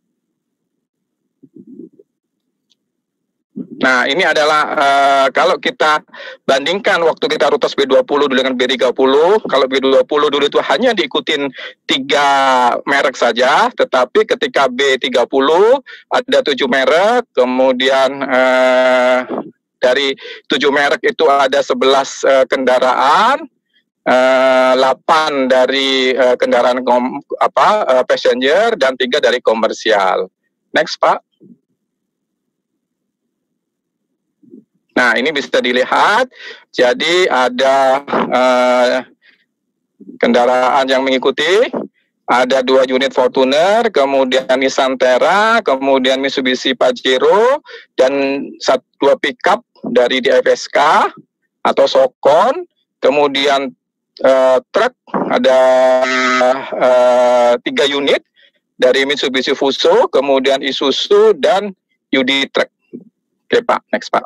Nah, ini adalah uh, kalau kita bandingkan waktu kita rutes B dua puluh dulu dengan B tiga puluh, kalau B dua puluh dulu itu hanya diikutin tiga merek saja, tetapi ketika B tiga puluh ada tujuh merek, kemudian uh, dari tujuh merek itu ada sebelas uh, kendaraan, Uh, delapan dari uh, kendaraan kom, apa uh, passenger dan tiga dari komersial. Next, Pak. Nah, ini bisa dilihat. Jadi ada uh, kendaraan yang mengikuti. Ada dua unit Fortuner, kemudian Nissan Terra, kemudian Mitsubishi Pajero, dan satu dua pickup dari D F S K atau Sokon, kemudian Uh, truk ada uh, tiga unit dari Mitsubishi Fuso, kemudian Isuzu dan U D Truck. Oke, Pak, next, Pak.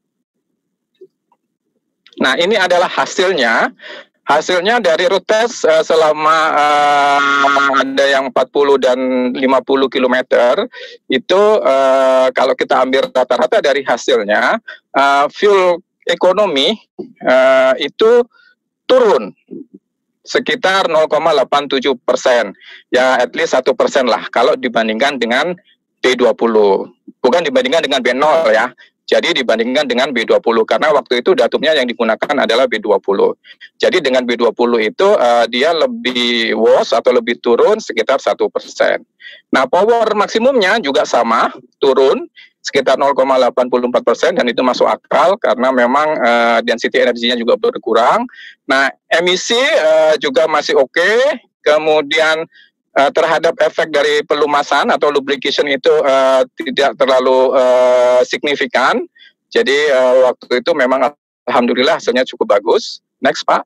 Nah, ini adalah hasilnya. Hasilnya dari route test uh, selama uh, ada yang empat puluh dan lima puluh kilometer itu uh, kalau kita ambil rata-rata dari hasilnya, uh, fuel ekonomi uh, itu turun sekitar nol koma delapan tujuh persen, ya at least satu persen lah kalau dibandingkan dengan B dua puluh, bukan dibandingkan dengan B nol ya, jadi dibandingkan dengan B dua puluh karena waktu itu datumnya yang digunakan adalah B dua puluh. Jadi dengan B dua puluh itu uh, dia lebih worse atau lebih turun sekitar satu persen. Nah, power maksimumnya juga sama, turun sekitar nol koma delapan empat persen dan itu masuk akal karena memang uh, density energinya juga berkurang. Nah, emisi uh, juga masih oke. Okay. Kemudian uh, terhadap efek dari pelumasan atau lubrication itu uh, tidak terlalu uh, signifikan. Jadi uh, waktu itu memang alhamdulillah hasilnya cukup bagus. Next, Pak.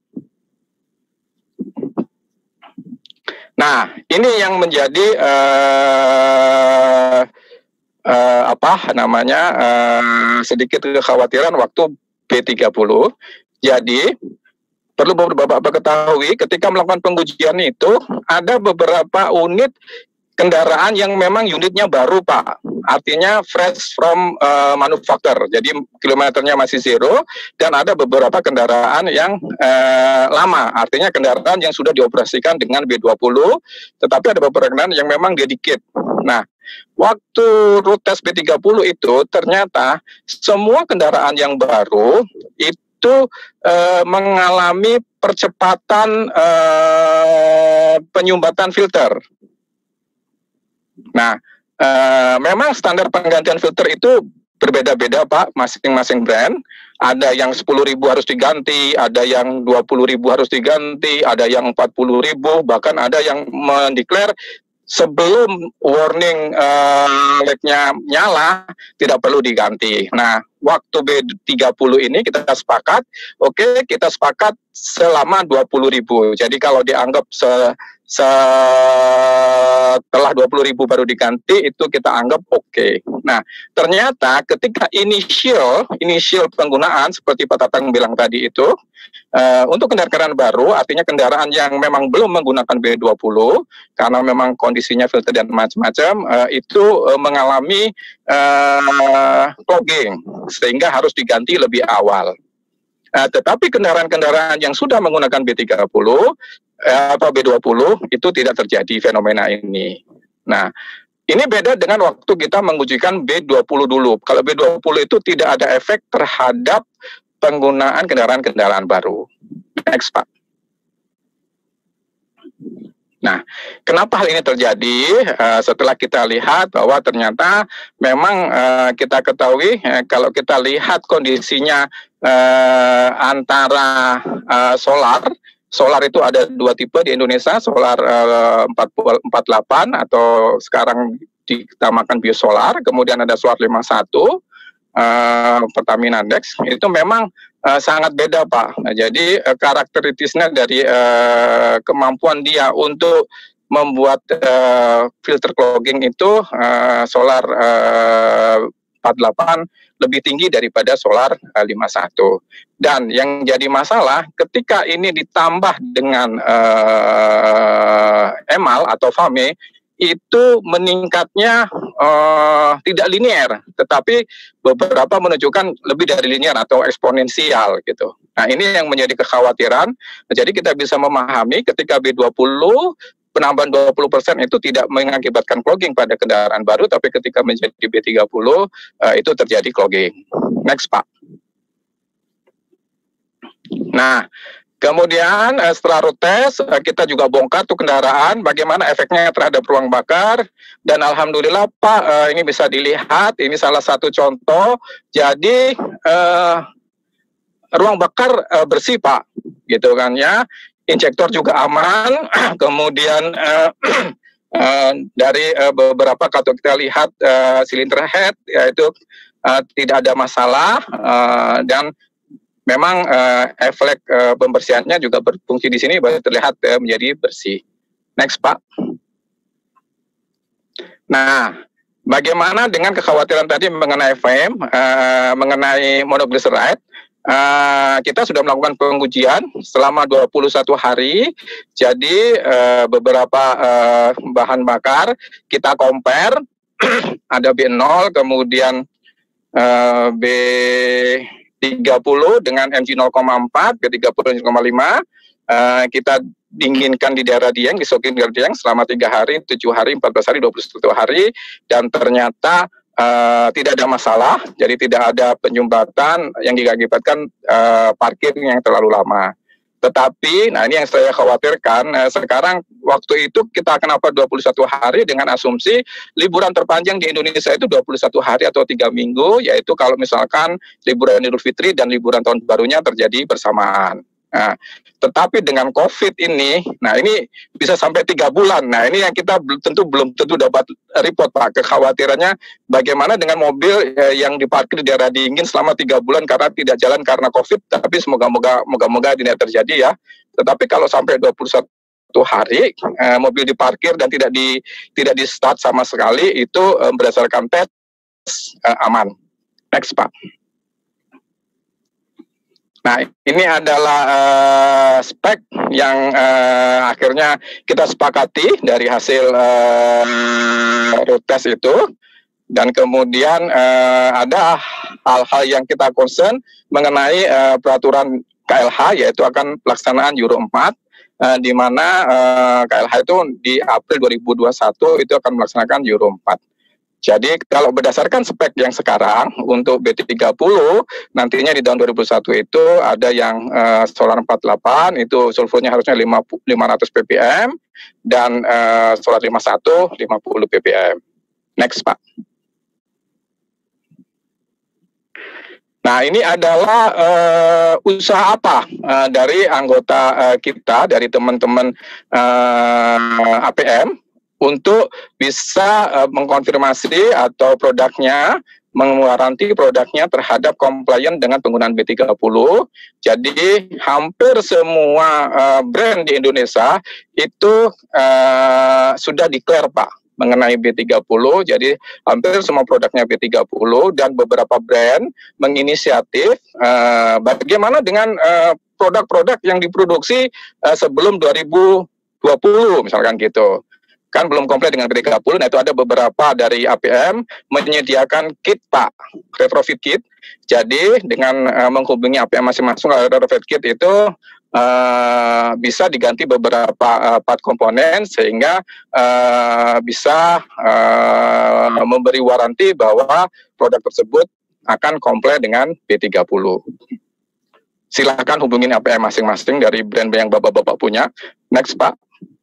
Nah, ini yang menjadi uh, Uh, apa namanya uh, sedikit kekhawatiran waktu B tiga puluh. Jadi perlu Bapak-Bapak ketahui ketika melakukan pengujian itu ada beberapa unit kendaraan yang memang unitnya baru, Pak. Artinya fresh from uh, manufacturer. Jadi kilometernya masih zero dan ada beberapa kendaraan yang uh, lama. Artinya kendaraan yang sudah dioperasikan dengan B dua puluh, tetapi ada beberapa kendaraan yang memang dedicate. Nah, waktu route test B tiga puluh itu ternyata semua kendaraan yang baru itu eh, mengalami percepatan eh, penyumbatan filter. Nah, eh, memang standar penggantian filter itu berbeda-beda, Pak, masing-masing brand. Ada yang sepuluh ribu harus diganti, ada yang dua puluh ribu harus diganti, ada yang empat puluh ribu, bahkan ada yang mendeklar sebelum warning uh, light-nya nyala tidak perlu diganti. Nah, waktu B tiga puluh ini kita sepakat, oke okay, kita sepakat selama dua puluh ribu. Jadi kalau dianggap se setelah dua puluh ribu baru diganti, itu kita anggap oke. Okay. Nah, ternyata ketika initial initial penggunaan seperti Pak Tatang bilang tadi itu, uh, untuk kendaraan baru, artinya kendaraan yang memang belum menggunakan B dua puluh, karena memang kondisinya filter dan macam-macam, uh, itu uh, mengalami uh, clogging, sehingga harus diganti lebih awal. Uh, tetapi kendaraan-kendaraan yang sudah menggunakan B tiga puluh uh, atau B dua puluh itu tidak terjadi fenomena ini. Nah, ini beda dengan waktu kita mengujikan B dua puluh dulu. Kalau B dua puluh itu tidak ada efek terhadap penggunaan kendaraan-kendaraan baru. Next, Pak. Nah, kenapa hal ini terjadi? Uh, setelah kita lihat bahwa ternyata memang uh, kita ketahui uh, kalau kita lihat kondisinya uh, antara uh, solar, solar itu ada dua tipe di Indonesia, solar uh, empat puluh delapan atau sekarang ditamakan biosolar, kemudian ada solar lima puluh satu, uh, Pertamina Dex, itu memang uh, sangat beda, Pak. Nah, jadi uh, karakteristiknya dari uh, kemampuan dia untuk membuat uh, filter clogging itu uh, solar uh, empat puluh delapan lebih tinggi daripada solar uh, lima puluh satu. Dan yang jadi masalah ketika ini ditambah dengan uh, emal atau fame, itu meningkatnya uh, tidak linear, tetapi beberapa menunjukkan lebih dari linear atau eksponensial gitu. Nah, ini yang menjadi kekhawatiran. Jadi kita bisa memahami ketika B dua puluh penambahan dua puluh persen itu tidak mengakibatkan clogging pada kendaraan baru, tapi ketika menjadi B tiga puluh uh, itu terjadi clogging. Next, Pak. Nah, kemudian setelah road test, kita juga bongkar tuh kendaraan, bagaimana efeknya terhadap ruang bakar, dan alhamdulillah Pak, ini bisa dilihat, ini salah satu contoh, jadi eh, ruang bakar eh, bersih Pak, gitu kan ya, injektor juga aman, kemudian eh, eh, dari eh, beberapa kalau kita lihat eh, silinder head, yaitu eh, tidak ada masalah, eh, dan memang uh, efek uh, pembersihannya juga berfungsi di sini baru terlihat uh, menjadi bersih. Next, Pak. Nah, bagaimana dengan kekhawatiran tadi mengenai F M, uh, mengenai monoglyceride? Uh, kita sudah melakukan pengujian selama dua puluh satu hari. Jadi uh, beberapa uh, bahan bakar kita compare, ada B nol, kemudian uh, B tiga puluh dengan M G nol koma empat ke tiga puluh nol koma lima, uh, kita dinginkan di daerah Dieng, disokin di daerah Dieng selama tiga hari, tujuh hari, empat belas hari, dua puluh satu hari, dan ternyata uh, tidak ada masalah, jadi tidak ada penyumbatan yang diakibatkan uh, parkir yang terlalu lama. Tetapi, nah ini yang saya khawatirkan, eh, sekarang waktu itu kita kenapa dua puluh satu hari dengan asumsi liburan terpanjang di Indonesia itu dua puluh satu hari atau tiga minggu, yaitu kalau misalkan liburan Idul Fitri dan liburan tahun barunya terjadi bersamaan. Nah, tetapi dengan COVID ini, nah ini bisa sampai tiga bulan. Nah ini yang kita tentu belum tentu dapat report Pak. Kekhawatirannya bagaimana dengan mobil eh, yang diparkir di daerah dingin selama tiga bulan karena tidak jalan karena COVID. Tapi semoga-moga moga-moga tidak terjadi ya. Tetapi kalau sampai dua puluh satu hari eh, mobil diparkir dan tidak di tidak di start sama sekali, itu eh, berdasarkan tes eh, aman. Next, Pak. Nah, ini adalah uh, spek yang uh, akhirnya kita sepakati dari hasil uh, road test itu, dan kemudian uh, ada hal-hal yang kita concern mengenai uh, peraturan K L H, yaitu akan pelaksanaan Euro empat, uh, di mana uh, K L H itu di April dua ribu dua puluh satu itu akan melaksanakan Euro empat. Jadi kalau berdasarkan spek yang sekarang untuk B tiga puluh nantinya di tahun dua ribu satu itu ada yang uh, solar empat puluh delapan itu sulfurnya harusnya lima ratus ppm dan uh, solar lima puluh satu lima puluh ppm. Next, Pak. Nah, ini adalah uh, usaha apa uh, dari anggota uh, kita, dari teman-teman uh, A P M untuk bisa uh, mengkonfirmasi atau produknya, mengaranti produknya terhadap compliant dengan penggunaan B tiga puluh. Jadi hampir semua uh, brand di Indonesia itu uh, sudah declare Pak mengenai B tiga puluh. Jadi hampir semua produknya B tiga puluh, dan beberapa brand menginisiatif uh, bagaimana dengan uh, produk-produk yang diproduksi uh, sebelum dua ribu dua puluh misalkan gitu. Kan belum komplit dengan B tiga puluh, nah itu ada beberapa dari A P M menyediakan kit Pak, retrofit kit. Jadi dengan uh, menghubungi A P M masing-masing, retrofit kit itu uh, bisa diganti beberapa uh, part komponen sehingga uh, bisa uh, memberi waranti bahwa produk tersebut akan komplit dengan B tiga puluh. silahkan hubungin A P M masing-masing dari brand yang Bapak-Bapak punya. Next, Pak.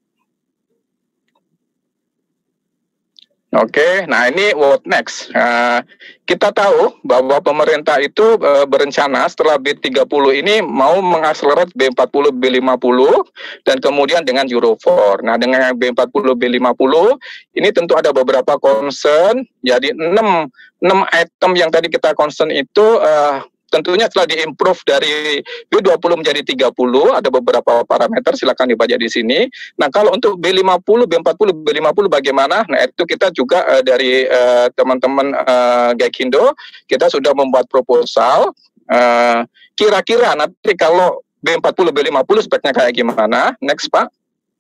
Oke, nah ini what next? Uh, kita tahu bahwa pemerintah itu uh, berencana setelah B tiga puluh ini mau mengakselerate B empat puluh, B lima puluh, dan kemudian dengan Euro empat. Nah, dengan B empat puluh, B lima puluh, ini tentu ada beberapa concern. Jadi enam item yang tadi kita concern itu uh, tentunya telah diimprove dari B dua puluh menjadi tiga puluh, ada beberapa parameter, silakan dibaca di sini. Nah, kalau untuk B lima puluh, B empat puluh, B lima puluh bagaimana? Nah, itu kita juga uh, dari uh, teman-teman uh, Gaikindo, kita sudah membuat proposal. Uh, kira-kira nanti kalau B empat puluh, B lima puluh speknya kayak gimana? Next, Pak.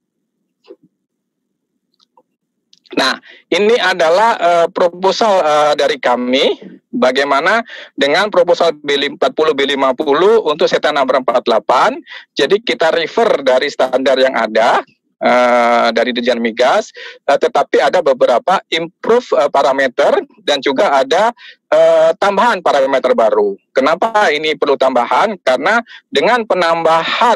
Nah, ini adalah uh, proposal uh, dari kami, bagaimana dengan proposal B empat puluh, B lima puluh untuk SETA nomor empat puluh delapan. Jadi kita refer dari standar yang ada, uh, dari Dirjen Migas, uh, tetapi ada beberapa improve uh, parameter dan juga ada uh, tambahan parameter baru. Kenapa ini perlu tambahan? Karena dengan penambahan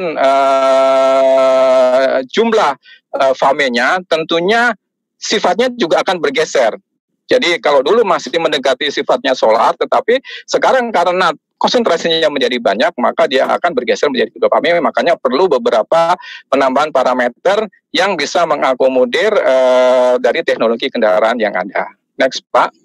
uh, jumlah uh, F A M-nya, tentunya sifatnya juga akan bergeser. Jadi kalau dulu masih mendekati sifatnya solar, tetapi sekarang karena konsentrasinya menjadi banyak, maka dia akan bergeser menjadi F A M. Makanya perlu beberapa penambahan parameter yang bisa mengakomodir uh, dari teknologi kendaraan yang ada. Next, Pak.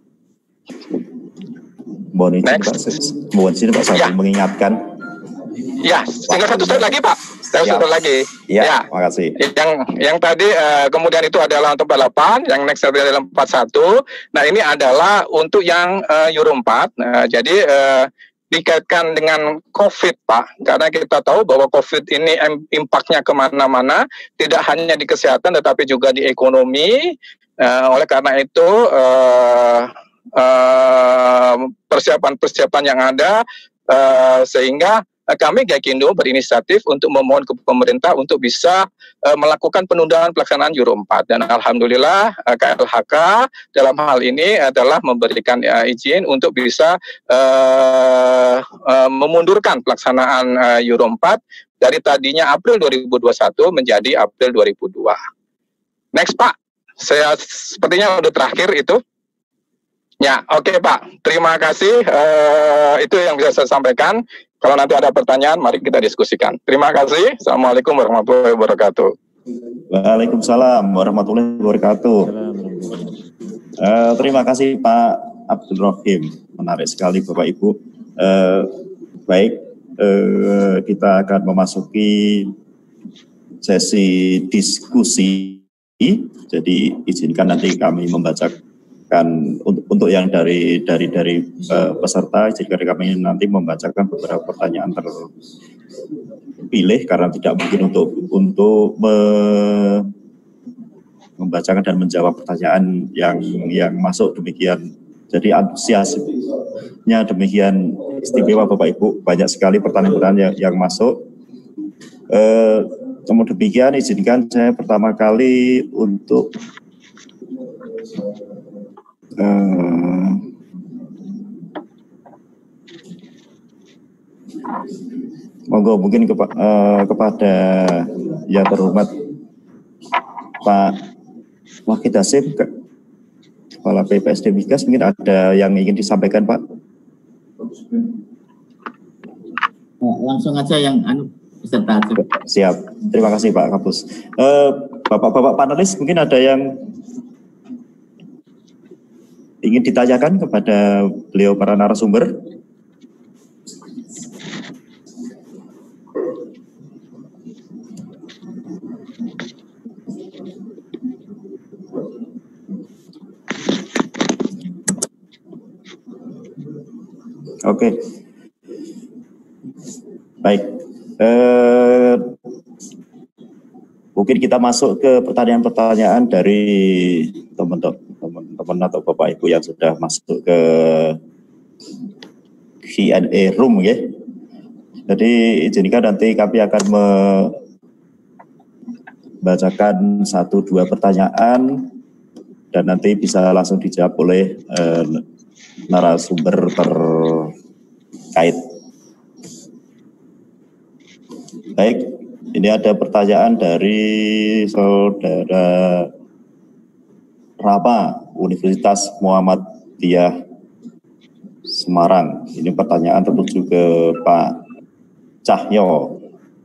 Mohon izin, Next. Pak. Mohon izin, Pak, saya Ya. mengingatkan. Ya, tinggal satu slide lagi, Pak. Satu slide lagi. Ya, ya. makasih. Yang yang tadi uh, kemudian itu adalah untuk empat puluh delapan, yang next adalah empat puluh satu. Nah, ini adalah untuk yang uh, Euro empat. Nah, jadi uh, dikaitkan dengan COVID, Pak. Karena kita tahu bahwa COVID ini impact-nya kemana-mana, tidak hanya di kesehatan, tetapi juga di ekonomi. Uh, oleh karena itu, uh, uh, persiapan-persiapan yang ada, uh, sehingga kami Gaikindo berinisiatif untuk memohon ke pemerintah untuk bisa uh, melakukan penundaan pelaksanaan Euro empat. Dan alhamdulillah uh, K L H K dalam hal ini adalah memberikan uh, izin untuk bisa uh, uh, memundurkan pelaksanaan uh, Euro empat dari tadinya April dua ribu dua puluh satu menjadi April dua ribu dua. Next, Pak. Saya sepertinya udah terakhir itu. Ya, oke, okay, Pak. Terima kasih. Uh, itu yang bisa saya sampaikan. Kalau nanti ada pertanyaan, mari kita diskusikan. Terima kasih. Assalamualaikum warahmatullahi wabarakatuh. Waalaikumsalam warahmatullahi wabarakatuh. Uh, terima kasih Pak Abdul Rohim. Menarik sekali Bapak Ibu. Uh, baik, uh, kita akan memasuki sesi diskusi. Jadi izinkan nanti kami membacakan untuk untuk yang dari dari dari uh, peserta, jika kami nanti membacakan beberapa pertanyaan terpilih karena tidak mungkin untuk untuk me, membacakan dan menjawab pertanyaan yang yang masuk demikian. Jadi antusiasnya demikian istimewa Bapak Ibu, banyak sekali pertanyaan-pertanyaan yang, yang masuk. Uh, namun demikian izinkan saya pertama kali untuk Uh, monggo mungkin kepa, uh, kepada yang terhormat Pak Wahid Hasim, Kepala P P S D Migas, mungkin ada yang ingin disampaikan, Pak? Langsung aja yang anu peserta aja. Siap, terima kasih Pak Kapus. Uh, Bapak-bapak panelis mungkin ada yang ingin ditanyakan kepada beliau para narasumber? Oke, baik. Eh, mungkin kita masuk ke pertanyaan-pertanyaan dari teman-teman teman-teman atau Bapak Ibu yang sudah masuk ke Q and A room ya. Jadi izinkan nanti kami akan membacakan satu dua pertanyaan dan nanti bisa langsung dijawab oleh eh, narasumber terkait. Baik, ini ada pertanyaan dari Saudara Rama, Universitas Muhammadiyah Semarang. Ini pertanyaan tertuju ke Pak Cahyo.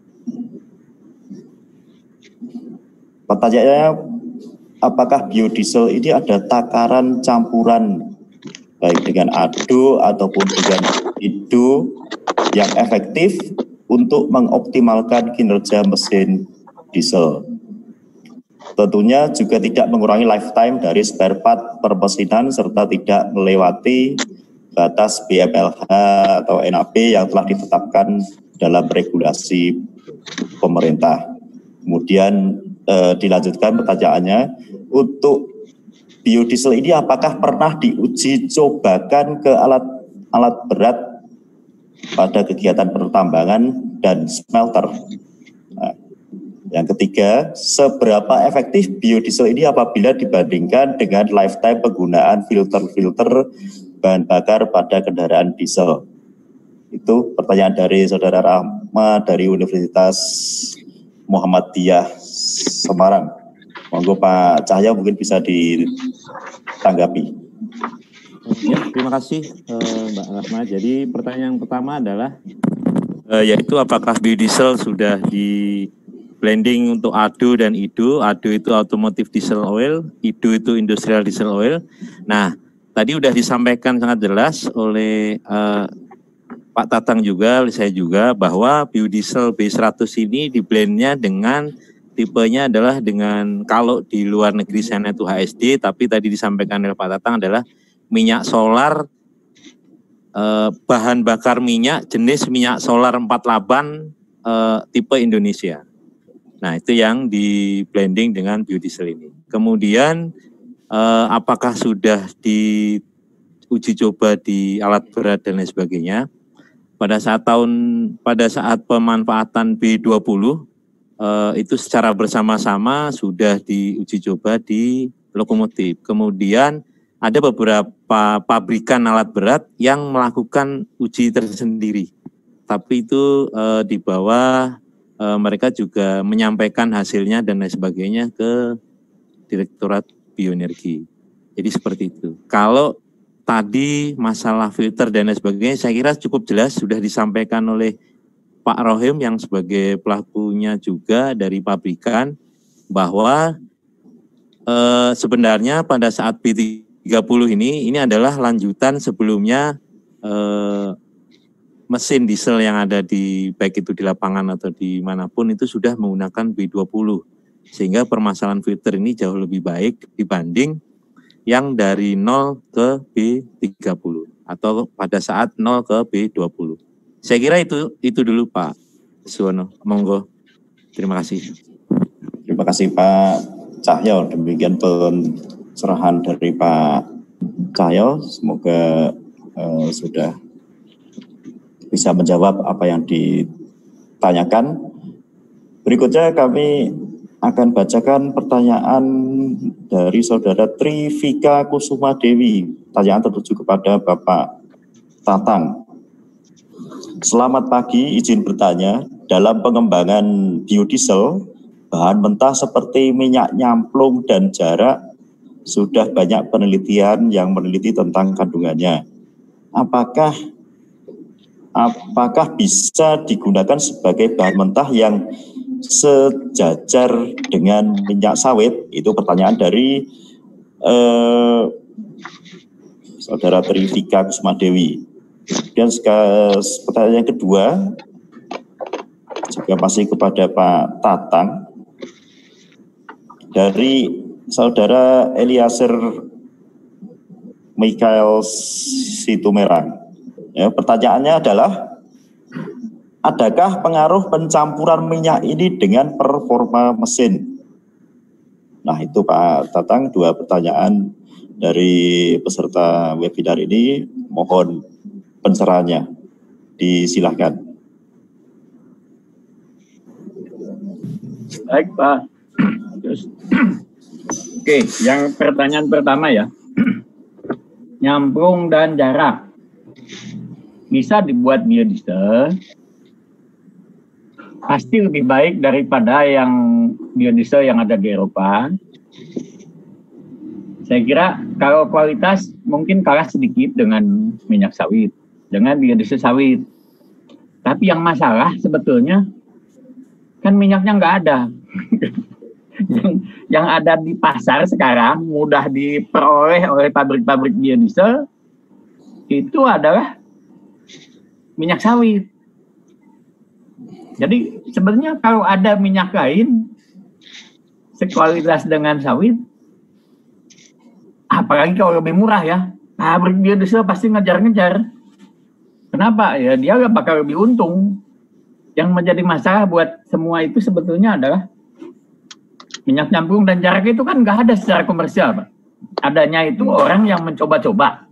Pertanyaannya, apakah biodiesel ini ada takaran campuran baik dengan ado ataupun dengan ido yang efektif untuk mengoptimalkan kinerja mesin diesel? Tentunya juga tidak mengurangi lifetime dari spare part permesinan serta tidak melewati batas B M L H atau N A B yang telah ditetapkan dalam regulasi pemerintah. Kemudian eh, dilanjutkan pertanyaannya, untuk biodiesel ini apakah pernah diuji cobakan ke alat alat berat pada kegiatan pertambangan dan smelter? Nah, yang ketiga, seberapa efektif biodiesel ini apabila dibandingkan dengan lifetime penggunaan filter-filter bahan bakar pada kendaraan diesel? Itu pertanyaan dari Saudara Rahma dari Universitas Muhammadiyah Semarang. Monggo Pak Cahyo mungkin bisa ditanggapi. Ya, terima kasih eh, Mbak Rahma. Jadi pertanyaan yang pertama adalah eh, yaitu apakah biodiesel sudah di blending untuk ado dan ido. Ado itu automotive diesel oil, ido itu industrial diesel oil. Nah, tadi sudah disampaikan sangat jelas oleh uh, Pak Tatang juga, oleh saya juga, bahwa biodiesel B seratus ini di blendnya dengan tipenya adalah dengan, kalau di luar negeri sana itu H S D, tapi tadi disampaikan oleh Pak Tatang adalah minyak solar, uh, bahan bakar minyak jenis minyak solar empat delapan uh, tipe Indonesia. Nah, itu yang di blending dengan biodiesel ini. Kemudian eh, apakah sudah diuji coba di alat berat dan lain sebagainya? Pada saat tahun pada saat pemanfaatan B dua puluh eh, itu secara bersama-sama sudah diuji coba di lokomotif. Kemudian ada beberapa pabrikan alat berat yang melakukan uji tersendiri. Tapi itu eh, di bawah mereka juga menyampaikan hasilnya dan lain sebagainya ke Direktorat Bioenergi. Jadi seperti itu. Kalau tadi masalah filter dan lain sebagainya, saya kira cukup jelas sudah disampaikan oleh Pak Rohim yang sebagai pelakunya juga dari pabrikan, bahwa eh, sebenarnya pada saat B tiga puluh ini, ini adalah lanjutan sebelumnya eh, mesin diesel yang ada di baik itu di lapangan atau di manapun itu sudah menggunakan B dua puluh, sehingga permasalahan filter ini jauh lebih baik dibanding yang dari nol ke B tiga puluh atau pada saat nol ke B dua puluh. Saya kira itu itu dulu Pak Suwono. Monggo. Terima kasih. Terima kasih Pak Cahyo. Demikian pencerahan dari Pak Cahyo. Semoga uh, sudah bisa menjawab apa yang ditanyakan. Berikutnya kami akan bacakan pertanyaan dari Saudara Trivika Kusuma Dewi. Pertanyaan tertuju kepada Bapak Tatang. Selamat pagi, izin bertanya, dalam pengembangan biodiesel, bahan mentah seperti minyak nyamplung dan jarak sudah banyak penelitian yang meneliti tentang kandungannya. Apakah Apakah bisa digunakan sebagai bahan mentah yang sejajar dengan minyak sawit? Itu pertanyaan dari eh, Saudara Trivika Kusuma Dewi. Dan pertanyaan yang kedua juga masih kepada Pak Tatang dari Saudara Eliaser Mikael Situmerang. Ya, pertanyaannya adalah, adakah pengaruh pencampuran minyak ini dengan performa mesin? Nah itu Pak Tatang, dua pertanyaan dari peserta webinar ini, mohon pencerahannya. Disilahkan. Baik Pak. Oke, yang pertanyaan pertama ya, nyamplung dan jarak. Bisa dibuat biodiesel pasti lebih baik daripada yang biodiesel yang ada di Eropa. Saya kira kalau kualitas mungkin kalah sedikit dengan minyak sawit, dengan biodiesel sawit. Tapi yang masalah sebetulnya kan minyaknya nggak ada. yang, yang ada di pasar sekarang mudah diperoleh oleh pabrik-pabrik biodiesel itu adalah minyak sawit. Jadi sebenarnya kalau ada minyak lain sekualitas dengan sawit, apalagi kalau lebih murah ya, pabrik biodiesel pasti ngejar-ngejar. Kenapa? Ya dia gak bakal lebih untung. Yang menjadi masalah buat semua itu sebetulnya adalah minyak nyambung dan jarak itu kan nggak ada secara komersial, Pak. Adanya itu orang yang mencoba-coba.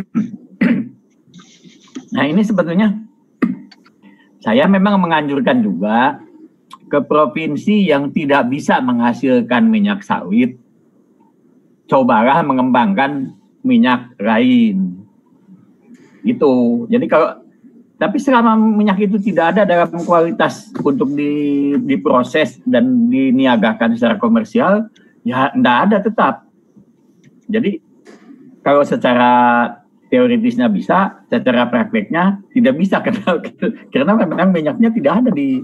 Nah ini sebetulnya saya memang menganjurkan juga ke provinsi yang tidak bisa menghasilkan minyak sawit, cobalah mengembangkan minyak lain. Itu. Jadi kalau tapi selama minyak itu tidak ada dalam kualitas untuk di, diproses dan diniagakan secara komersial, ya tidak ada tetap. Jadi kalau secara teoritisnya bisa, secara prakteknya tidak bisa karena, karena memang minyaknya tidak ada di,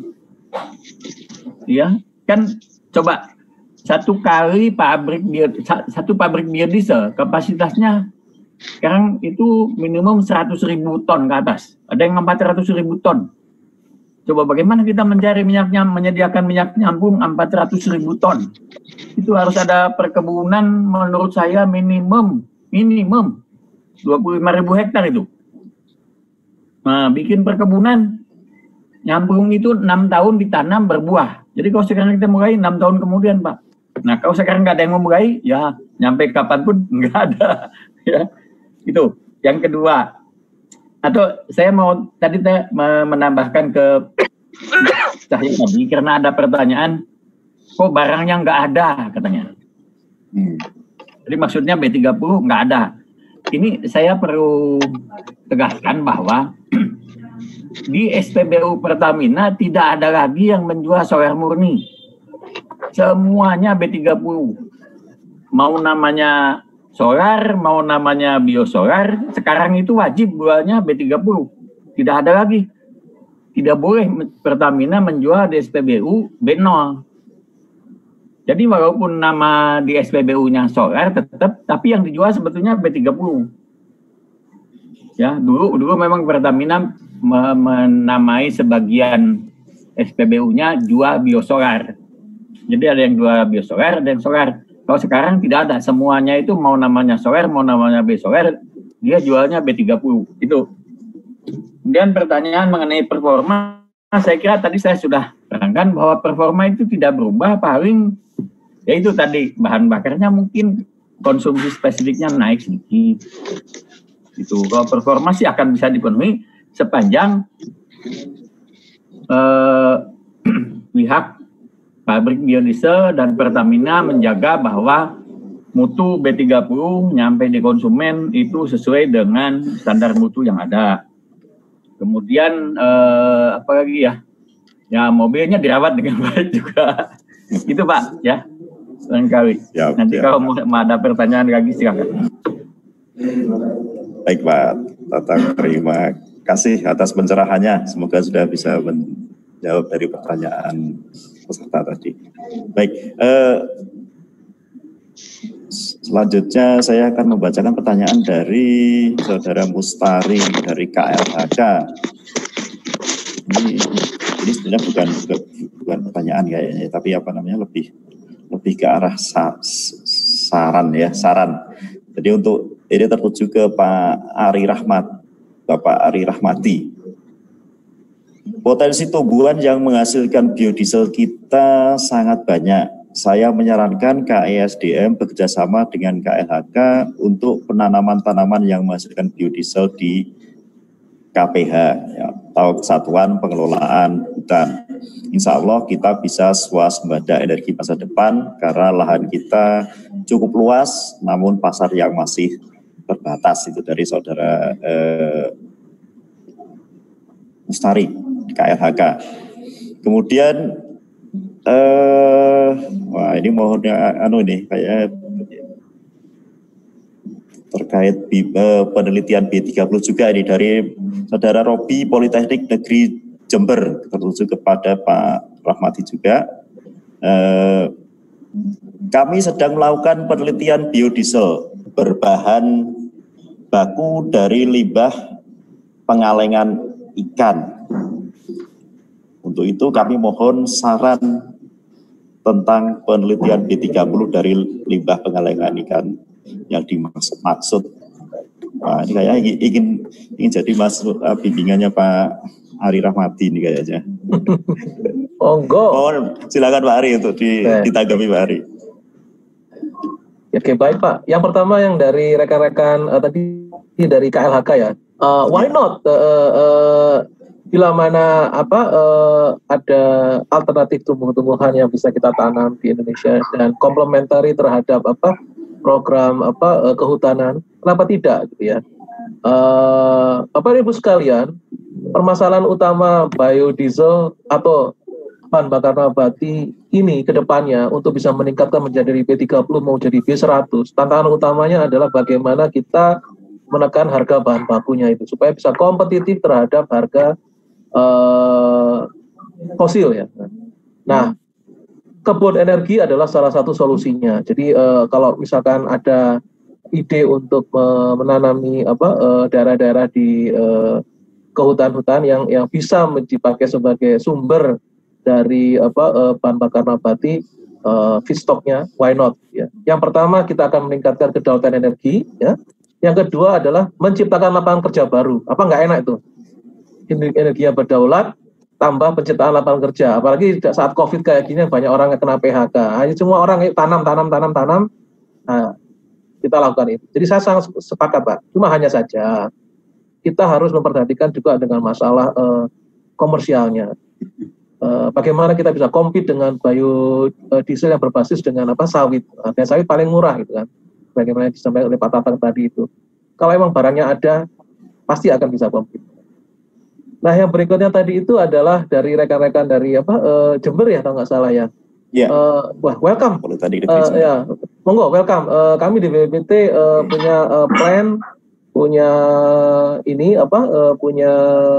ya kan coba satu kali pabrik bio, satu pabrik biodiesel kapasitasnya sekarang itu minimum seratus ribu ton ke atas, ada yang empat ratus ribu ton. Coba bagaimana kita mencari minyaknya, menyediakan minyak nyambung empat ratus ribu ton. Itu harus ada perkebunan menurut saya minimum minimum dua puluh lima ribu hektar itu. Nah, bikin perkebunan nyambung itu enam tahun ditanam berbuah. Jadi kalau sekarang kita mulai enam tahun kemudian, Pak. Nah, kalau sekarang nggak ada yang memulai, ya nyampe kapanpun nggak ada. Ya, itu. Yang kedua, atau saya mau tadi saya menambahkan ke Cahyo tadi karena ada pertanyaan, kok barangnya nggak ada katanya. Hmm. Jadi maksudnya B tiga puluh nggak ada. Ini saya perlu tegaskan bahwa di S P B U Pertamina tidak ada lagi yang menjual solar murni. Semuanya B tiga puluh. Mau namanya solar, mau namanya biosolar, sekarang itu wajib jualnya B tiga puluh. Tidak ada lagi. Tidak boleh Pertamina menjual di S P B U B nol. Jadi walaupun nama di S P B U-nya solar tetap, tapi yang dijual sebetulnya B tiga puluh. Ya, dulu dulu memang Pertamina menamai sebagian S P B U-nya jual biosolar. Jadi ada yang jual biosolar, ada yang solar. Kalau sekarang tidak ada, semuanya itu mau namanya solar, mau namanya biosolar, dia jualnya B tiga puluh. Itu. Kemudian pertanyaan mengenai performa, saya kira tadi saya sudah terangkan bahwa performa itu tidak berubah, paling ya itu tadi bahan bakarnya mungkin konsumsi spesifiknya naik sedikit. Itu kalau performa sih akan bisa dipenuhi sepanjang eh, pihak pabrik biodiesel dan Pertamina menjaga bahwa mutu B tiga puluh nyampe di konsumen itu sesuai dengan standar mutu yang ada. Kemudian eh, apa lagi ya? Ya mobilnya dirawat dengan baik juga. Itu Pak ya. Lengkali. Ya, nanti ya. Kalau mau ada pertanyaan lagi silakan. Baik Pak Tatang, terima kasih atas pencerahannya. Semoga sudah bisa menjawab dari pertanyaan peserta tadi. Baik, eh, selanjutnya saya akan membacakan pertanyaan dari Saudara Mustari dari K L H K. Ini, ini sebenarnya bukan, bukan bukan pertanyaan kayaknya, tapi apa namanya lebih lebih ke arah sa, saran ya saran. Jadi untuk ini tertuju ke Pak Ari Rahmat, Bapak Ari Rahmati. Potensi tumbuhan yang menghasilkan biodiesel kita sangat banyak. Saya menyarankan K E S D M bekerjasama dengan K L H K untuk penanaman tanaman yang menghasilkan biodiesel di K P H ya, atau Kesatuan Pengelolaan Hutan. Insya Allah kita bisa swasembada energi masa depan karena lahan kita cukup luas, namun pasar yang masih terbatas. Itu dari Saudara eh, Mustari K L H K. kemudian eh, wah ini mohonnya anu ini kayak terkait B, eh, penelitian B tiga puluh juga ini dari Saudara Robi Politeknik Negeri Jember, tertuju kepada Pak Rahmati juga. Eh, kami sedang melakukan penelitian biodiesel berbahan baku dari limbah pengalengan ikan. Untuk itu kami mohon saran tentang penelitian B tiga puluh dari limbah pengalengan ikan yang dimaksud. Nah, ini kayaknya ingin ingin jadi masuk uh, bimbingannya Pak Ari Rahmati ini kayaknya. Monggo. Oh, silakan Pak Ari untuk di, ditanggapi Pak Ari. Oke, baik Pak. Yang pertama yang dari rekan-rekan uh, tadi dari K L H K ya. Uh, why not? Uh, uh, bila mana apa uh, ada alternatif tumbuh-tumbuhan yang bisa kita tanam di Indonesia dan komplementari terhadap apa program apa uh, kehutanan, kenapa tidak gitu ya? Uh, Bapak Ibu sekalian, permasalahan utama biodiesel atau bahan bakar nabati ini ke depannya untuk bisa meningkatkan menjadi B tiga puluh mau jadi B seratus, tantangan utamanya adalah bagaimana kita menekan harga bahan bakunya itu supaya bisa kompetitif terhadap harga uh, fosil ya. Nah, kebun energi adalah salah satu solusinya. Jadi uh, kalau misalkan ada ide untuk uh, menanami apa uh, daerah-daerah di uh, kehutan-hutan yang yang bisa dipakai sebagai sumber dari apa uh, bahan bakar nabati uh, feedstocknya, why not ya. Yang pertama kita akan meningkatkan kedaulatan energi ya. Yang kedua adalah menciptakan lapangan kerja baru. Apa nggak enak itu? Energi yang berdaulat tambah penciptaan lapangan kerja. Apalagi saat COVID kayak gini banyak orang yang kena P H K. Hanya semua orang tanam, tanam, tanam, tanam. Nah, kita lakukan itu. Jadi saya sangat sepakat Pak. Cuma hanya saja kita harus memperhatikan juga dengan masalah uh, komersialnya. Uh, bagaimana kita bisa compete dengan biodiesel yang berbasis dengan apa sawit. Nah, dan sawit paling murah gitu kan. Bagaimana disampaikan oleh Pak Tatang tadi itu. Kalau emang barangnya ada, pasti akan bisa compete. Nah, yang berikutnya tadi itu adalah dari rekan-rekan dari apa uh, Jember ya, atau nggak salah ya. Iya. Uh, wah, welcome. Kalau tadi uh, ya, monggo, welcome. Uh, kami di B P P T uh, punya uh, plan, punya ini apa, uh, punya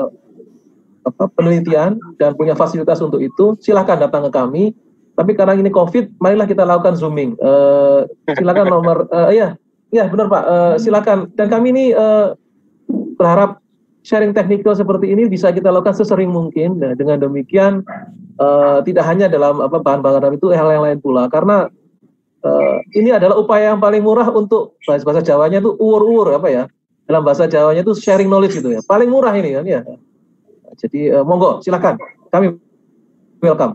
apa penelitian dan punya fasilitas untuk itu. Silahkan datang ke kami. Tapi karena ini COVID, marilah kita lakukan zooming. Uh, silakan nomor, uh, ya, ya benar Pak. Uh, silakan. Dan kami ini uh, berharap sharing teknikal seperti ini bisa kita lakukan sesering mungkin. Nah, dengan demikian uh, tidak hanya dalam apa bahan bakar itu, hal yang lain pula. Karena uh, ini adalah upaya yang paling murah untuk bahasa, bahasa Jawanya itu uur-uur apa ya? Dalam bahasa Jawanya itu sharing knowledge gitu ya. Paling murah ini kan ya. Jadi uh, monggo, silakan. Kami welcome.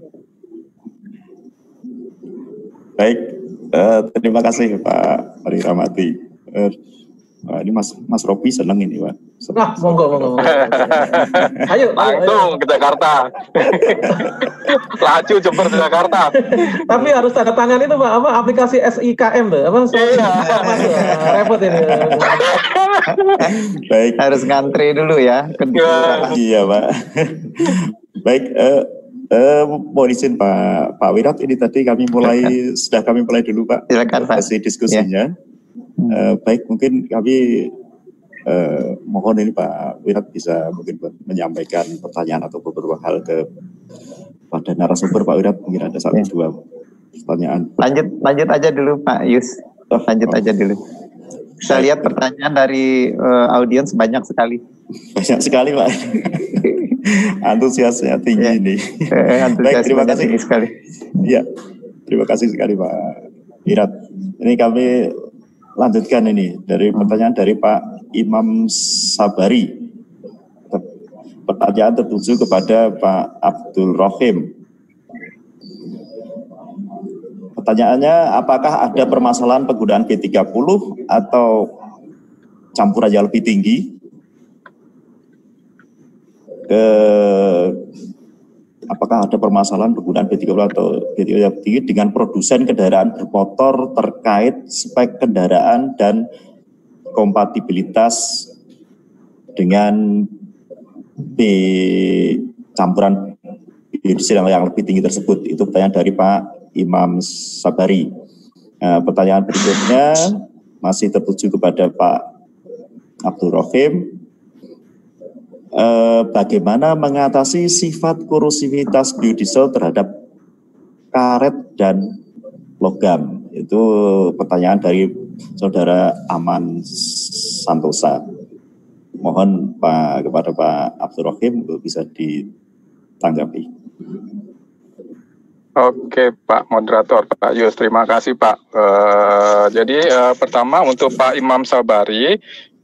Baik, uh, terima kasih Pak Ari Rahmati. Uh, uh, ini Mas Mas Robi senang ini Pak. Nah, monggo, monggo, monggo. Ayo, langsung ke Jakarta. Laju Jember ke Jakarta. Tapi harus tanda tangan itu Pak, apa aplikasi S I K M tuh, apa? Iya. Repot ini. Baik, harus ngantri dulu ya. Iya Pak. Baik. Uh, Uh, mohon izin Pak Pak Wirat, ini tadi kami mulai silakan. sudah kami mulai dulu Pak. Silakan Pak. Sesi diskusinya. Ya. Uh, baik, mungkin kami uh, mohon ini Pak Wirat bisa mungkin menyampaikan pertanyaan atau beberapa hal ke pada narasumber Pak Wirat. Mungkin ada satu ya. dua pertanyaan. Lanjut lanjut aja dulu Pak Yus. Oh, lanjut oh. aja dulu. Saya baik. lihat pertanyaan dari uh, audiens banyak sekali. Banyak sekali Pak. Antusiasnya tinggi ya. ini. Eh, Baik, terima kasih sekali. Ya, terima kasih sekali Pak Wirat. Ini kami lanjutkan ini dari pertanyaan dari Pak Imam Sabari. Pertanyaan tertuju kepada Pak Abdul Rohim. Pertanyaannya, apakah ada permasalahan penggunaan B tiga puluh atau campuran yang lebih tinggi? Ke, apakah ada permasalahan penggunaan B tiga puluh atau B tiga puluh tinggi dengan produsen kendaraan bermotor terkait spek kendaraan dan kompatibilitas dengan B campuran B biodiesel yang lebih tinggi tersebut? Itu pertanyaan dari Pak Imam Sabari. Nah, pertanyaan berikutnya masih tertuju kepada Pak Abdul Rohim. Eh, bagaimana mengatasi sifat korosivitas biodiesel terhadap karet dan logam? Itu pertanyaan dari Saudara Aman Santosa. Mohon Pak kepada Pak Abdul Rohim untuk bisa ditanggapi. Oke Pak Moderator, Pak Yus, terima kasih Pak. Uh, jadi uh, pertama untuk Pak Imam Sabari,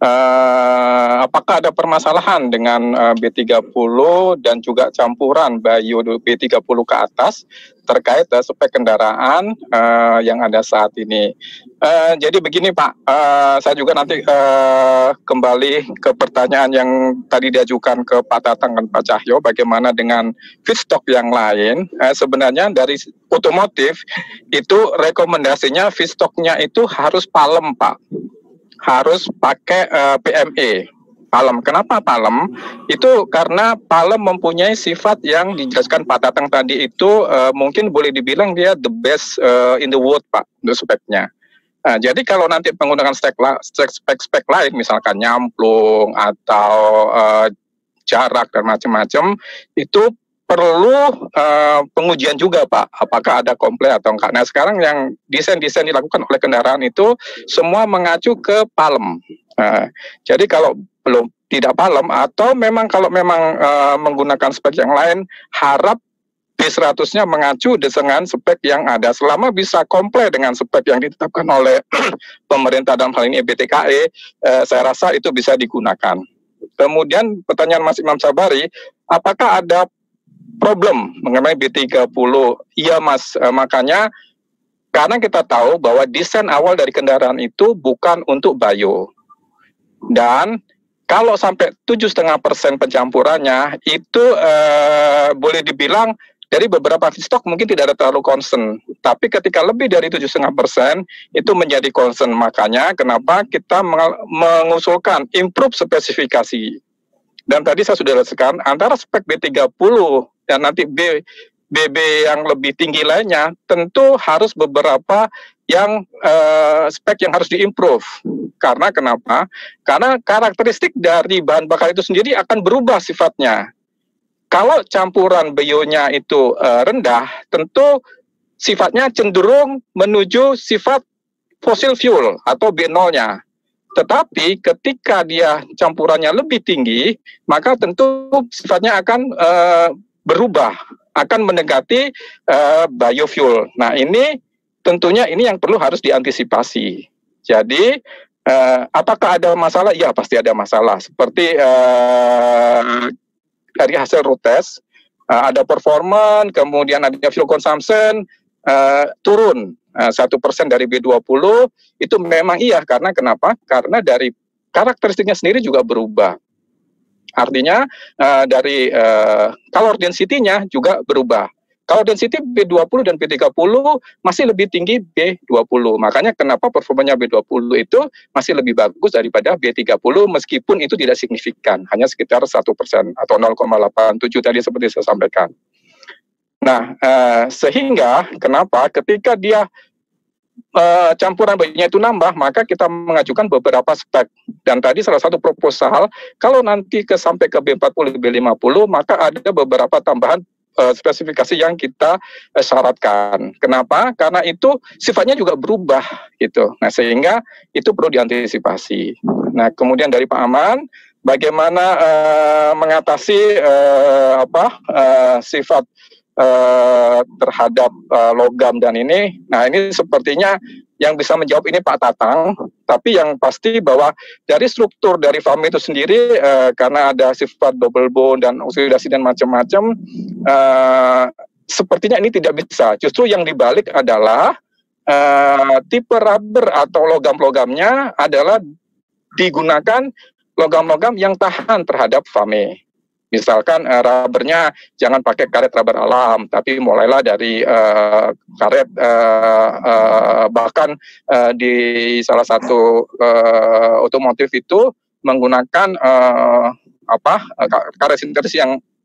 Uh, apakah ada permasalahan dengan uh, B tiga puluh dan juga campuran bio B tiga puluh ke atas terkait uh, spek kendaraan uh, yang ada saat ini? Uh, jadi begini Pak, uh, saya juga nanti uh, kembali ke pertanyaan yang tadi diajukan ke Pak Tatang dan Pak Cahyo, bagaimana dengan feedstock yang lain? Uh, sebenarnya dari otomotif itu rekomendasinya feedstocknya itu harus palem Pak. Harus pakai uh, P M E, palem. Kenapa palem? Itu karena palem mempunyai sifat yang dijelaskan Pak Tatang tadi itu uh, mungkin boleh dibilang dia the best uh, in the world Pak, untuk speknya. Nah, jadi kalau nanti penggunaan spek-spek lain, misalkan nyamplung atau uh, jarak dan macam-macam, itu perlu uh, pengujian juga Pak, apakah ada komplain atau enggak. Nah sekarang yang desain-desain dilakukan oleh kendaraan itu semua mengacu ke palem. Uh, jadi kalau belum tidak palem atau memang kalau memang uh, menggunakan spek yang lain, harap B seratus-nya mengacu dengan spek yang ada. Selama bisa komplain dengan spek yang ditetapkan oleh pemerintah dalam hal ini B T K E, uh, saya rasa itu bisa digunakan. Kemudian pertanyaan Mas Imam Sabari, apakah ada problem mengenai B tiga puluh? Iya Mas, e, makanya karena kita tahu bahwa desain awal dari kendaraan itu bukan untuk bio. Dan kalau sampai tujuh koma lima persen pencampurannya itu e, boleh dibilang dari beberapa feedstock mungkin tidak ada terlalu concern. Tapi ketika lebih dari tujuh koma lima persen itu menjadi concern. Makanya kenapa kita mengusulkan improve spesifikasi. Dan tadi saya sudah jelaskan antara spek B tiga puluh dan nanti B, B B yang lebih tinggi lainnya, tentu harus beberapa yang uh, spek yang harus diimprove. Karena kenapa? Karena karakteristik dari bahan bakar itu sendiri akan berubah sifatnya. Kalau campuran bionya itu uh, rendah, tentu sifatnya cenderung menuju sifat fossil fuel atau B nol-nya. Tetapi ketika dia campurannya lebih tinggi, maka tentu sifatnya akan uh, berubah, akan mendekati uh, biofuel. Nah ini tentunya ini yang perlu harus diantisipasi. Jadi uh, apakah ada masalah? Ya pasti ada masalah. Seperti uh, dari hasil road test, uh, ada performance, kemudian ada fuel consumption uh, turun satu persen dari B dua puluh, itu memang iya. Karena kenapa? Karena dari karakteristiknya sendiri juga berubah. Artinya uh, dari uh, calor density-nya juga berubah. Calor density B dua puluh dan B tiga puluh masih lebih tinggi B dua puluh. Makanya kenapa performanya B dua puluh itu masih lebih bagus daripada B tiga puluh meskipun itu tidak signifikan, hanya sekitar satu persen atau nol koma delapan tujuh tadi seperti saya sampaikan. Nah, uh, sehingga kenapa ketika dia Uh, campuran bayinya itu nambah, maka kita mengajukan beberapa spek. Dan tadi salah satu proposal, kalau nanti ke sampai ke B empat puluh, B lima puluh, maka ada beberapa tambahan uh, spesifikasi yang kita uh, syaratkan. Kenapa? Karena itu sifatnya juga berubah gitu. Nah, sehingga itu perlu diantisipasi. Nah, kemudian dari Pak Aman, bagaimana uh, mengatasi uh, apa uh, sifat Uh, terhadap uh, logam dan ini. Nah ini sepertinya yang bisa menjawab ini Pak Tatang, tapi yang pasti bahwa dari struktur dari F A M itu sendiri uh, karena ada sifat double bond dan oksidasi dan macam-macam, uh, sepertinya ini tidak bisa. Justru yang dibalik adalah uh, tipe rubber atau logam-logamnya adalah digunakan logam-logam yang tahan terhadap F A M E. Misalkan uh, rubbernya jangan pakai karet rubber alam, tapi mulailah dari uh, karet uh, uh, bahkan uh, di salah satu uh, otomotif itu menggunakan uh, apa uh, karet sintetis yang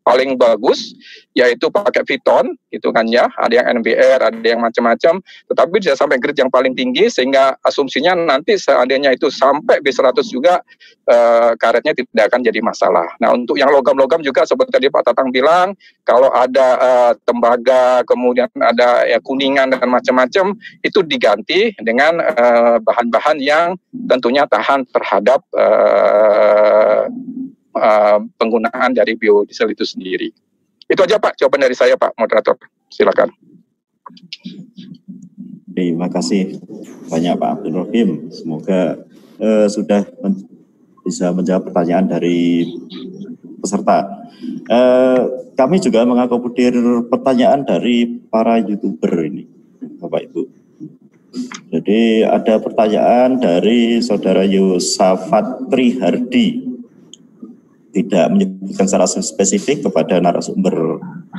paling bagus, yaitu pakai Python, gitu kan ya, ada yang N B R, ada yang macam-macam, tetapi bisa sampai grade yang paling tinggi, sehingga asumsinya nanti seandainya itu sampai B seratus juga, uh, karetnya tidak akan jadi masalah. Nah, untuk yang logam-logam juga seperti tadi Pak Tatang bilang, kalau ada uh, tembaga, kemudian ada ya, kuningan dan macam-macam, itu diganti dengan uh, bahan-bahan yang tentunya tahan terhadap uh, Uh, penggunaan dari biodiesel itu sendiri. Itu aja Pak, jawaban dari saya Pak Moderator. Silakan. Terima kasih banyak Pak Abdul Rohim. Semoga uh, sudah men bisa menjawab pertanyaan dari peserta. Uh, kami juga mengakomodir pertanyaan dari para YouTuber ini, Bapak Ibu. Jadi ada pertanyaan dari Saudara Yosafat Trihardi. Tidak menyebutkan secara spesifik kepada narasumber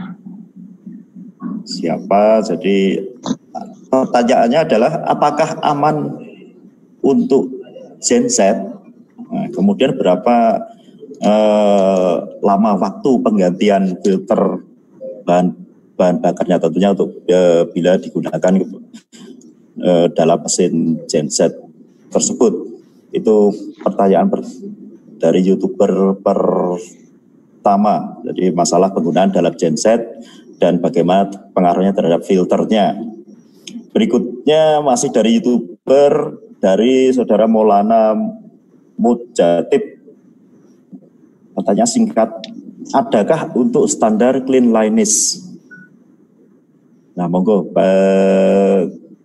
siapa. Jadi pertanyaannya adalah apakah aman untuk genset? Nah, kemudian berapa eh, lama waktu penggantian filter bahan bahan bakarnya tentunya untuk eh, bila digunakan eh, dalam mesin genset tersebut. Itu pertanyaan per dari YouTuber pertama, jadi masalah penggunaan dalam genset dan bagaimana pengaruhnya terhadap filternya. Berikutnya masih dari YouTuber dari Saudara Maulana Mujatib. Pertanyaan singkat, adakah untuk standar cleanliness? Nah, monggo eh,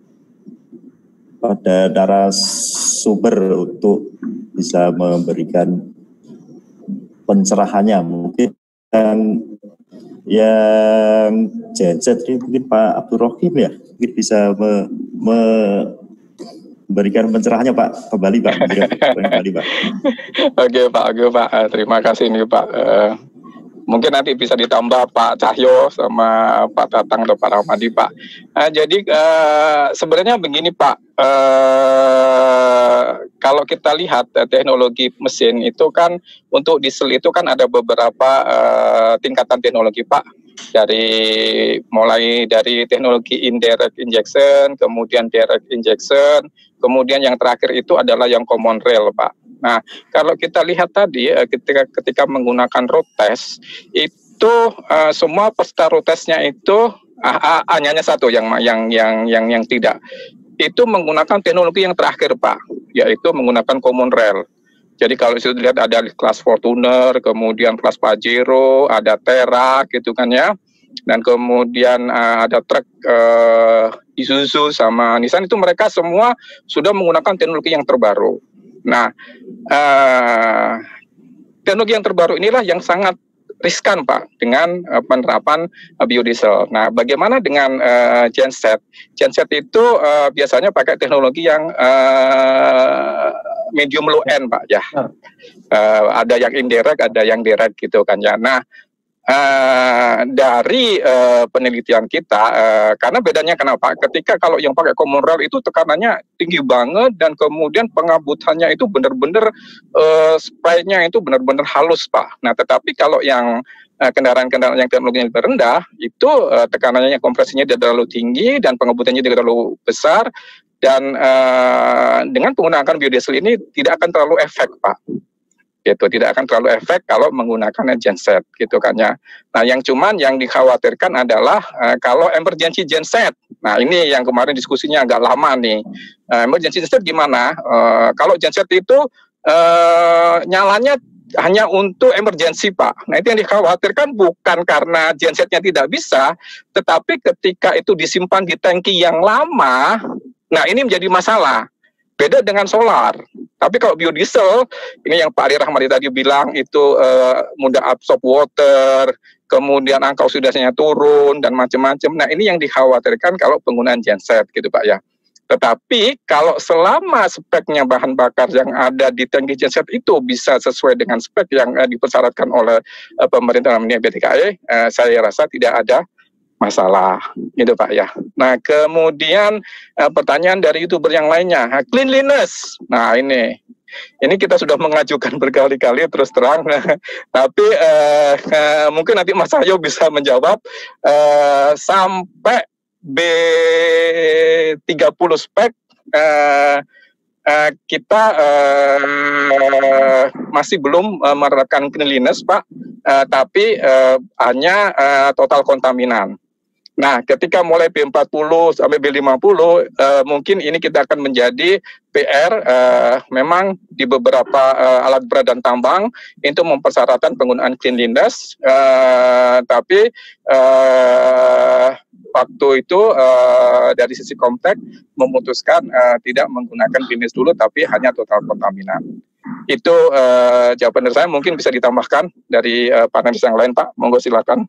pada narasumber untuk bisa memberikan pencerahannya. Mungkin yang yang genset ini mungkin Pak Abdul Rohim ya, mungkin bisa me, me, memberikan pencerahannya Pak. Kembali Pak. Kembali Pak. Oke Pak, oke Pak. Terima kasih nih Pak. Uh, mungkin nanti bisa ditambah Pak Cahyo sama Pak Tatang atau Pak Rahmadi Pak. Uh, jadi uh, sebenarnya begini Pak. Uh, kalau kita lihat uh, teknologi mesin itu kan untuk diesel itu kan ada beberapa uh, tingkatan teknologi Pak. Dari mulai dari teknologi indirect injection, kemudian direct injection, kemudian yang terakhir itu adalah yang common rail Pak. Nah, kalau kita lihat tadi uh, ketika ketika menggunakan road test itu uh, semua peserta road testnya itu uh, uh, hanya satu yang yang yang yang yang tidak. Itu menggunakan teknologi yang terakhir Pak, yaitu menggunakan common rail. Jadi kalau itu dilihat ada kelas Fortuner, kemudian kelas Pajero, ada Tera gitu kan ya, dan kemudian uh, ada truk uh, Isuzu sama Nissan, itu mereka semua sudah menggunakan teknologi yang terbaru. Nah, uh, teknologi yang terbaru inilah yang sangat riskan Pak dengan uh, penerapan uh, biodiesel. Nah, bagaimana dengan uh, genset? Genset itu uh, biasanya pakai teknologi yang uh, medium low end Pak ya. Uh, ada yang indirect, ada yang direct gitu kan ya. Nah, Uh, dari uh, penelitian kita, uh, karena bedanya kenapa? Ketika kalau yang pakai common rail itu tekanannya tinggi banget dan kemudian pengabutannya itu benar-benar uh, spray-nya itu benar-benar halus Pak. Nah, tetapi kalau yang uh, kendaraan-kendaraan yang teknologinya lebih rendah itu uh, tekanannya, kompresinya tidak terlalu tinggi dan pengabutannya tidak terlalu besar, dan uh, dengan penggunaan biodiesel ini tidak akan terlalu efek Pak. Gitu, tidak akan terlalu efek kalau menggunakan genset gitu kan ya. Nah, yang cuman yang dikhawatirkan adalah uh, kalau emergency genset. Nah, ini yang kemarin diskusinya agak lama nih. Uh, emergency genset gimana? Uh, kalau genset itu uh, nyalanya hanya untuk emergency Pak. Nah, itu yang dikhawatirkan bukan karena gensetnya tidak bisa, tetapi ketika itu disimpan di tangki yang lama, nah ini menjadi masalah. Beda dengan solar. Tapi kalau biodiesel, ini yang Pak Ali Rahmadi tadi bilang itu uh, mudah absorb water, kemudian angka oksidasinya turun dan macam-macam. Nah, ini yang dikhawatirkan kalau penggunaan genset gitu Pak ya. Tetapi kalau selama speknya bahan bakar yang ada di tangki genset itu bisa sesuai dengan spek yang uh, dipersyaratkan oleh uh, pemerintah namanya B T K E, uh, saya rasa tidak ada masalah gitu Pak ya. Nah, kemudian uh, pertanyaan dari YouTuber yang lainnya, cleanliness. Nah, ini Ini kita sudah mengajukan berkali-kali terus terang, tapi uh, uh, mungkin nanti Mas Cahyo bisa menjawab uh, sampai B tiga puluh spek uh, uh, kita uh, masih belum uh, menerapkan cleanliness, Pak, uh, tapi uh, hanya uh, total kontaminan. Nah, ketika mulai B empat puluh sampai B lima puluh, uh, mungkin ini kita akan menjadi P R uh, memang di beberapa uh, alat berat dan tambang itu mempersyaratkan penggunaan cleanliness, uh, tapi uh, waktu itu uh, dari sisi Komtek memutuskan uh, tidak menggunakan cleanliness dulu, tapi hanya total kontaminan. Itu uh, jawaban dari saya, mungkin bisa ditambahkan dari uh, panelis yang lain, Pak. Monggo silakan.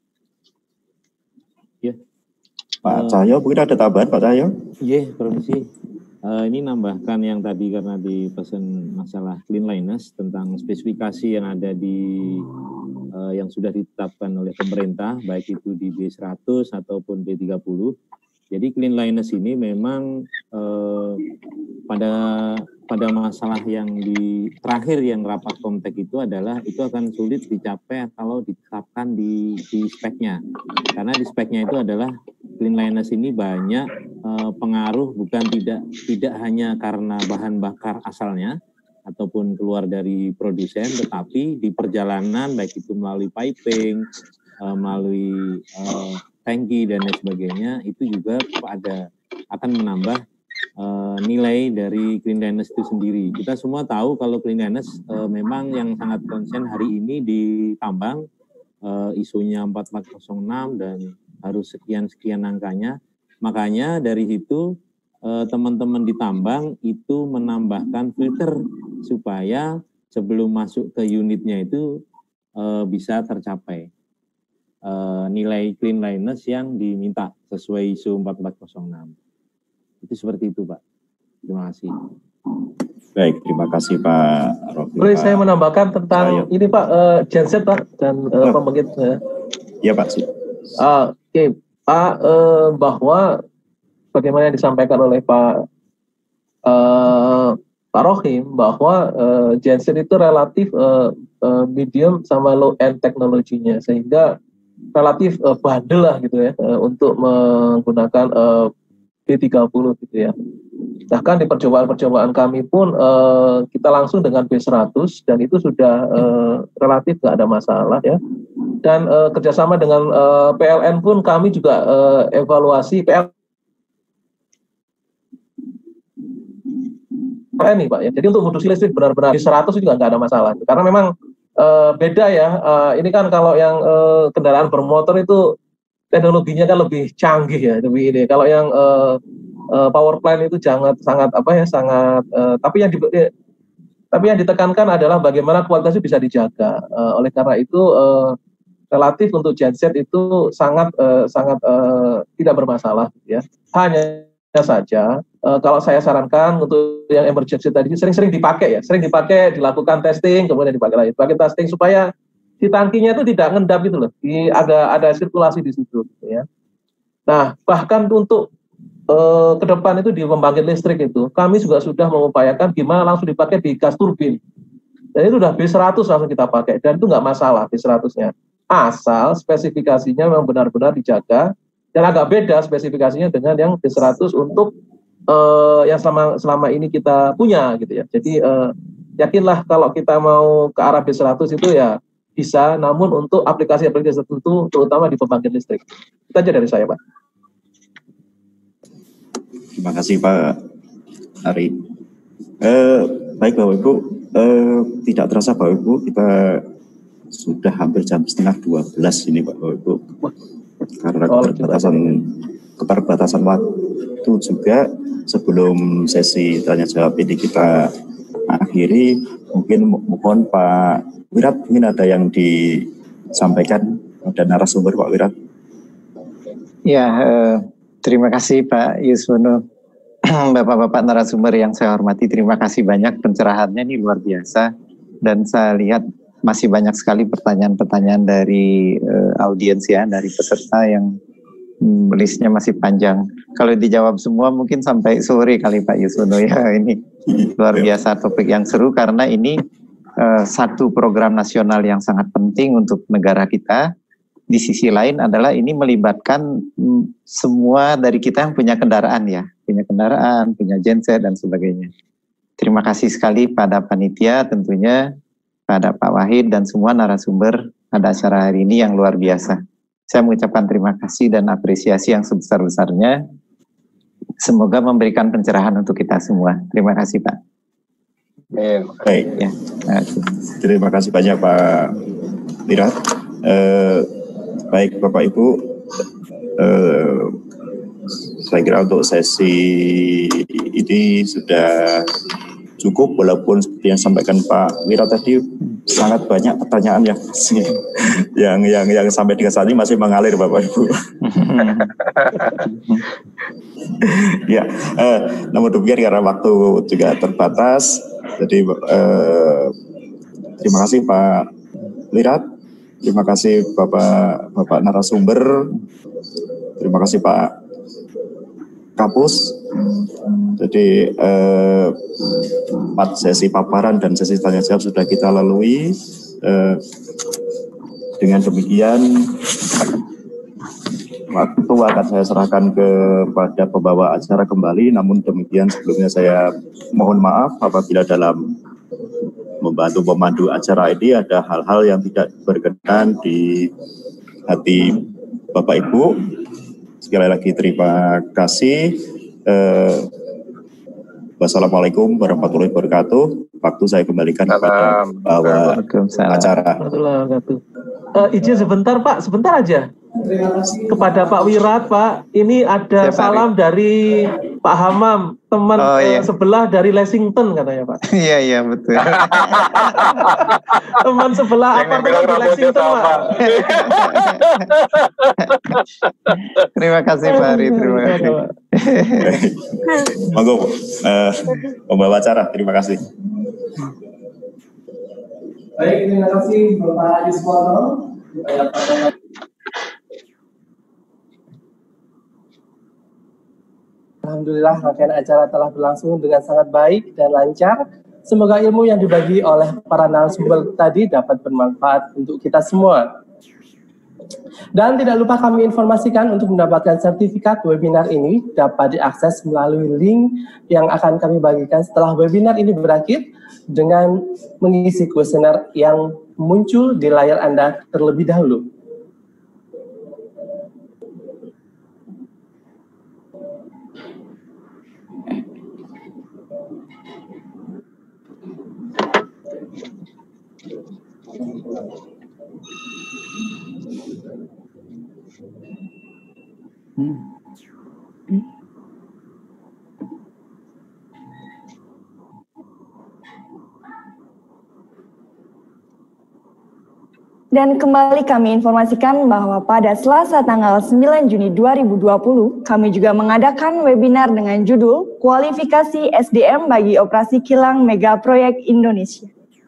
Pak Cahyo, mungkin ada tambahan Pak Cahyo? Iya, yeah, permisi. Uh, ini nambahkan yang tadi karena di pesan masalah cleanliness tentang spesifikasi yang ada di uh, yang sudah ditetapkan oleh pemerintah, baik itu di B seratus ataupun B tiga puluh. Jadi cleanliness ini memang uh, pada pada masalah yang di terakhir yang rapat Komtek itu adalah itu akan sulit dicapai kalau ditetapkan di, di speknya, karena di speknya itu adalah cleanliness ini banyak uh, pengaruh, bukan tidak tidak hanya karena bahan bakar asalnya ataupun keluar dari produsen, tetapi di perjalanan baik itu melalui piping, uh, melalui uh, tangki dan lain sebagainya, itu juga ada akan menambah uh, nilai dari cleanliness itu sendiri. Kita semua tahu kalau cleanliness uh, memang yang sangat konsen hari ini di tambang, uh, isunya empat empat nol enam dan harus sekian-sekian angkanya. Makanya dari itu eh, teman-teman di tambang itu menambahkan filter supaya sebelum masuk ke unitnya itu eh, bisa tercapai eh, nilai cleanliness yang diminta sesuai isu empat empat nol enam. Itu seperti itu, Pak. Terima kasih. Baik, terima kasih Pak Rofi. Boleh saya menambahkan tentang Ayo. ini Pak, uh, genset Pak dan uh, oh. pembangkit. Iya Pak sih. Uh, Oke, okay. Pak, eh, bahwa bagaimana yang disampaikan oleh Pak eh, Pak Rohim, bahwa eh, genset itu relatif eh, eh, medium sama low end teknologinya, sehingga relatif eh, bandel lah gitu ya eh, untuk menggunakan eh, B tiga puluh gitu ya. Bahkan di percobaan-percobaan kami pun eh, kita langsung dengan B seratus dan itu sudah eh, relatif nggak ada masalah ya. Dan uh, kerjasama dengan uh, P L N pun kami juga uh, evaluasi P L N nih Pak ya. Jadi untuk produksi listrik benar-benar di seratus juga nggak ada masalah. Karena memang uh, beda ya. Uh, ini kan kalau yang uh, kendaraan bermotor itu teknologinya kan lebih canggih ya, lebih ini. Kalau yang uh, uh, power plant itu sangat sangat apa ya sangat. Uh, tapi yang di, tapi yang ditekankan adalah bagaimana kualitasnya bisa dijaga. Uh, oleh karena itu. Uh, relatif untuk genset itu sangat uh, sangat uh, tidak bermasalah ya. Hanya saja uh, kalau saya sarankan untuk yang emergency tadi sering-sering dipakai ya, sering dipakai, dilakukan testing, kemudian dipakai lagi, dipakai testing supaya di tangkinya itu tidak ngendap gitu loh, di, ada ada sirkulasi di situ gitu ya. Nah, bahkan untuk uh, ke depan itu di pembangkit listrik itu kami juga sudah mengupayakan gimana langsung dipakai di gas turbin. Dan itu udah B seratus langsung kita pakai dan itu nggak masalah B seratus-nya. Asal spesifikasinya memang benar-benar dijaga dan agak beda spesifikasinya dengan yang B seratus untuk uh, yang selama selama ini kita punya gitu ya. Jadi uh, yakinlah kalau kita mau ke arah B seratus itu ya bisa, namun untuk aplikasi-aplikasi tertentu terutama di pembangkit listrik. Itu aja dari saya, Pak. Terima kasih Pak Ari. Eh, baik Bapak Ibu, eh, tidak terasa Bapak Ibu kita sudah hampir jam setengah dua belas ini Pak Bapak Ibu, karena keterbatasan keterbatasan waktu juga. Sebelum sesi tanya jawab ini kita akhiri, mungkin mohon Pak Wirat mungkin ada yang disampaikan ada narasumber Pak Wirat. Ya, eh, terima kasih Pak Yuswono, Bapak-bapak narasumber yang saya hormati, terima kasih banyak pencerahannya, ini luar biasa, dan saya lihat masih banyak sekali pertanyaan-pertanyaan dari uh, audiens ya, dari peserta yang Hmm, listnya masih panjang. Kalau dijawab semua mungkin sampai sore kali Pak Yusono ya. Ini luar biasa topik yang seru karena ini uh, satu program nasional yang sangat penting untuk negara kita. Di sisi lain adalah ini melibatkan mm, semua dari kita yang punya kendaraan ya, punya kendaraan, punya genset dan sebagainya. Terima kasih sekali pada panitia tentunya, pada Pak Wahid dan semua narasumber pada acara hari ini yang luar biasa. Saya mengucapkan terima kasih dan apresiasi yang sebesar-besarnya. Semoga memberikan pencerahan untuk kita semua. Terima kasih Pak. Baik. Ya, terima kasih banyak Pak Wirat. Eh, baik Bapak Ibu, eh, saya kira untuk sesi ini sudah cukup, walaupun seperti yang sampaikan Pak Wirat tadi sangat banyak pertanyaan yang yang yang yang sampai dengan saat ini masih mengalir Bapak Ibu. Ya, eh, namun demikian karena waktu juga terbatas, jadi eh, terima kasih Pak Wirat, terima kasih Bapak Bapak narasumber, terima kasih Pak Kapus. Jadi eh, empat sesi paparan dan sesi tanya jawab sudah kita lalui. Eh, dengan demikian waktu akan saya serahkan kepada pembawa acara kembali. Namun demikian sebelumnya saya mohon maaf apabila dalam membantu pemandu acara ini ada hal-hal yang tidak berkenan di hati Bapak Ibu. Sekali lagi terima kasih. Eh, wassalamualaikum warahmatullahi wabarakatuh. Waktu saya kembalikan kepada pembawa acara. Uh, izin sebentar Pak, sebentar aja. Kepada Pak Wirat, Pak, ini ada Siap, salam dari Pak Hamam, teman oh, iya. uh, sebelah dari Lexington katanya Pak. Iya iya betul. Teman sebelah apartemen di Lexington Pak. Terima kasih Pak Ari, terima kasih. Monggo, uh, pembawa acara, terima kasih. Baik, terima kasih Bapak Yuswono. Alhamdulillah rangkaian acara telah berlangsung dengan sangat baik dan lancar. Semoga ilmu yang dibagi oleh para narasumber tadi dapat bermanfaat untuk kita semua. Dan tidak lupa kami informasikan untuk mendapatkan sertifikat webinar ini dapat diakses melalui link yang akan kami bagikan setelah webinar ini berakhir dengan mengisi kuesioner yang muncul di layar Anda terlebih dahulu. Hmm. Dan kembali kami informasikan bahwa pada Selasa tanggal sembilan Juni dua ribu dua puluh, kami juga mengadakan webinar dengan judul Kualifikasi S D M bagi Operasi Kilang Mega Proyek Indonesia.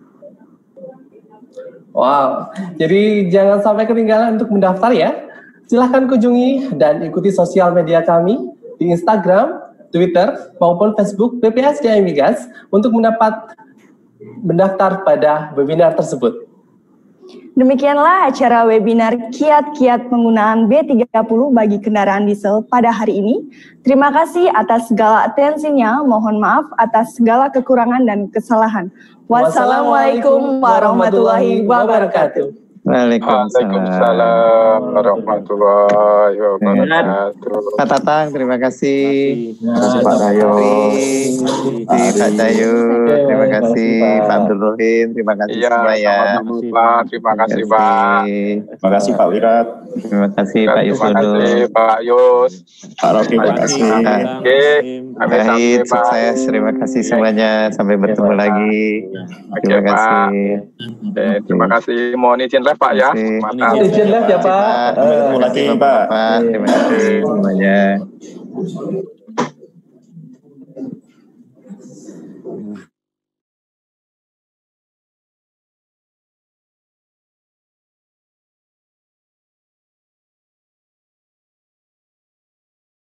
Wow, jadi jangan sampai ketinggalan untuk mendaftar ya. Silahkan kunjungi dan ikuti sosial media kami di Instagram, Twitter, maupun Facebook B P S D A Migas untuk mendapat mendaftar pada webinar tersebut. Demikianlah acara webinar kiat-kiat penggunaan B tiga puluh bagi kendaraan diesel pada hari ini. Terima kasih atas segala atensinya. Mohon maaf atas segala kekurangan dan kesalahan. Wassalamualaikum warahmatullahi wabarakatuh. Waalaikumsalam warahmatullahi wabarakatuh. Pak Tatang, terima kasih. Terima kasih Pak Dayo. Pak Dayo, terima kasih. Pak Abdul Rohim, terima kasih semua ya. Terima kasih Pak. Terima kasih Pak Wirat. Terima kasih Pak Yusono. Terima kasih Pak Yus. Pak Rocky, terima kasih. Pak Hid, sukses. Terima kasih semuanya. Sampai bertemu lagi. Terima kasih. Terima kasih. Mohon izin live Pak ya. Izin live ya Pak. Terima kasih Pak. Terima kasih semuanya.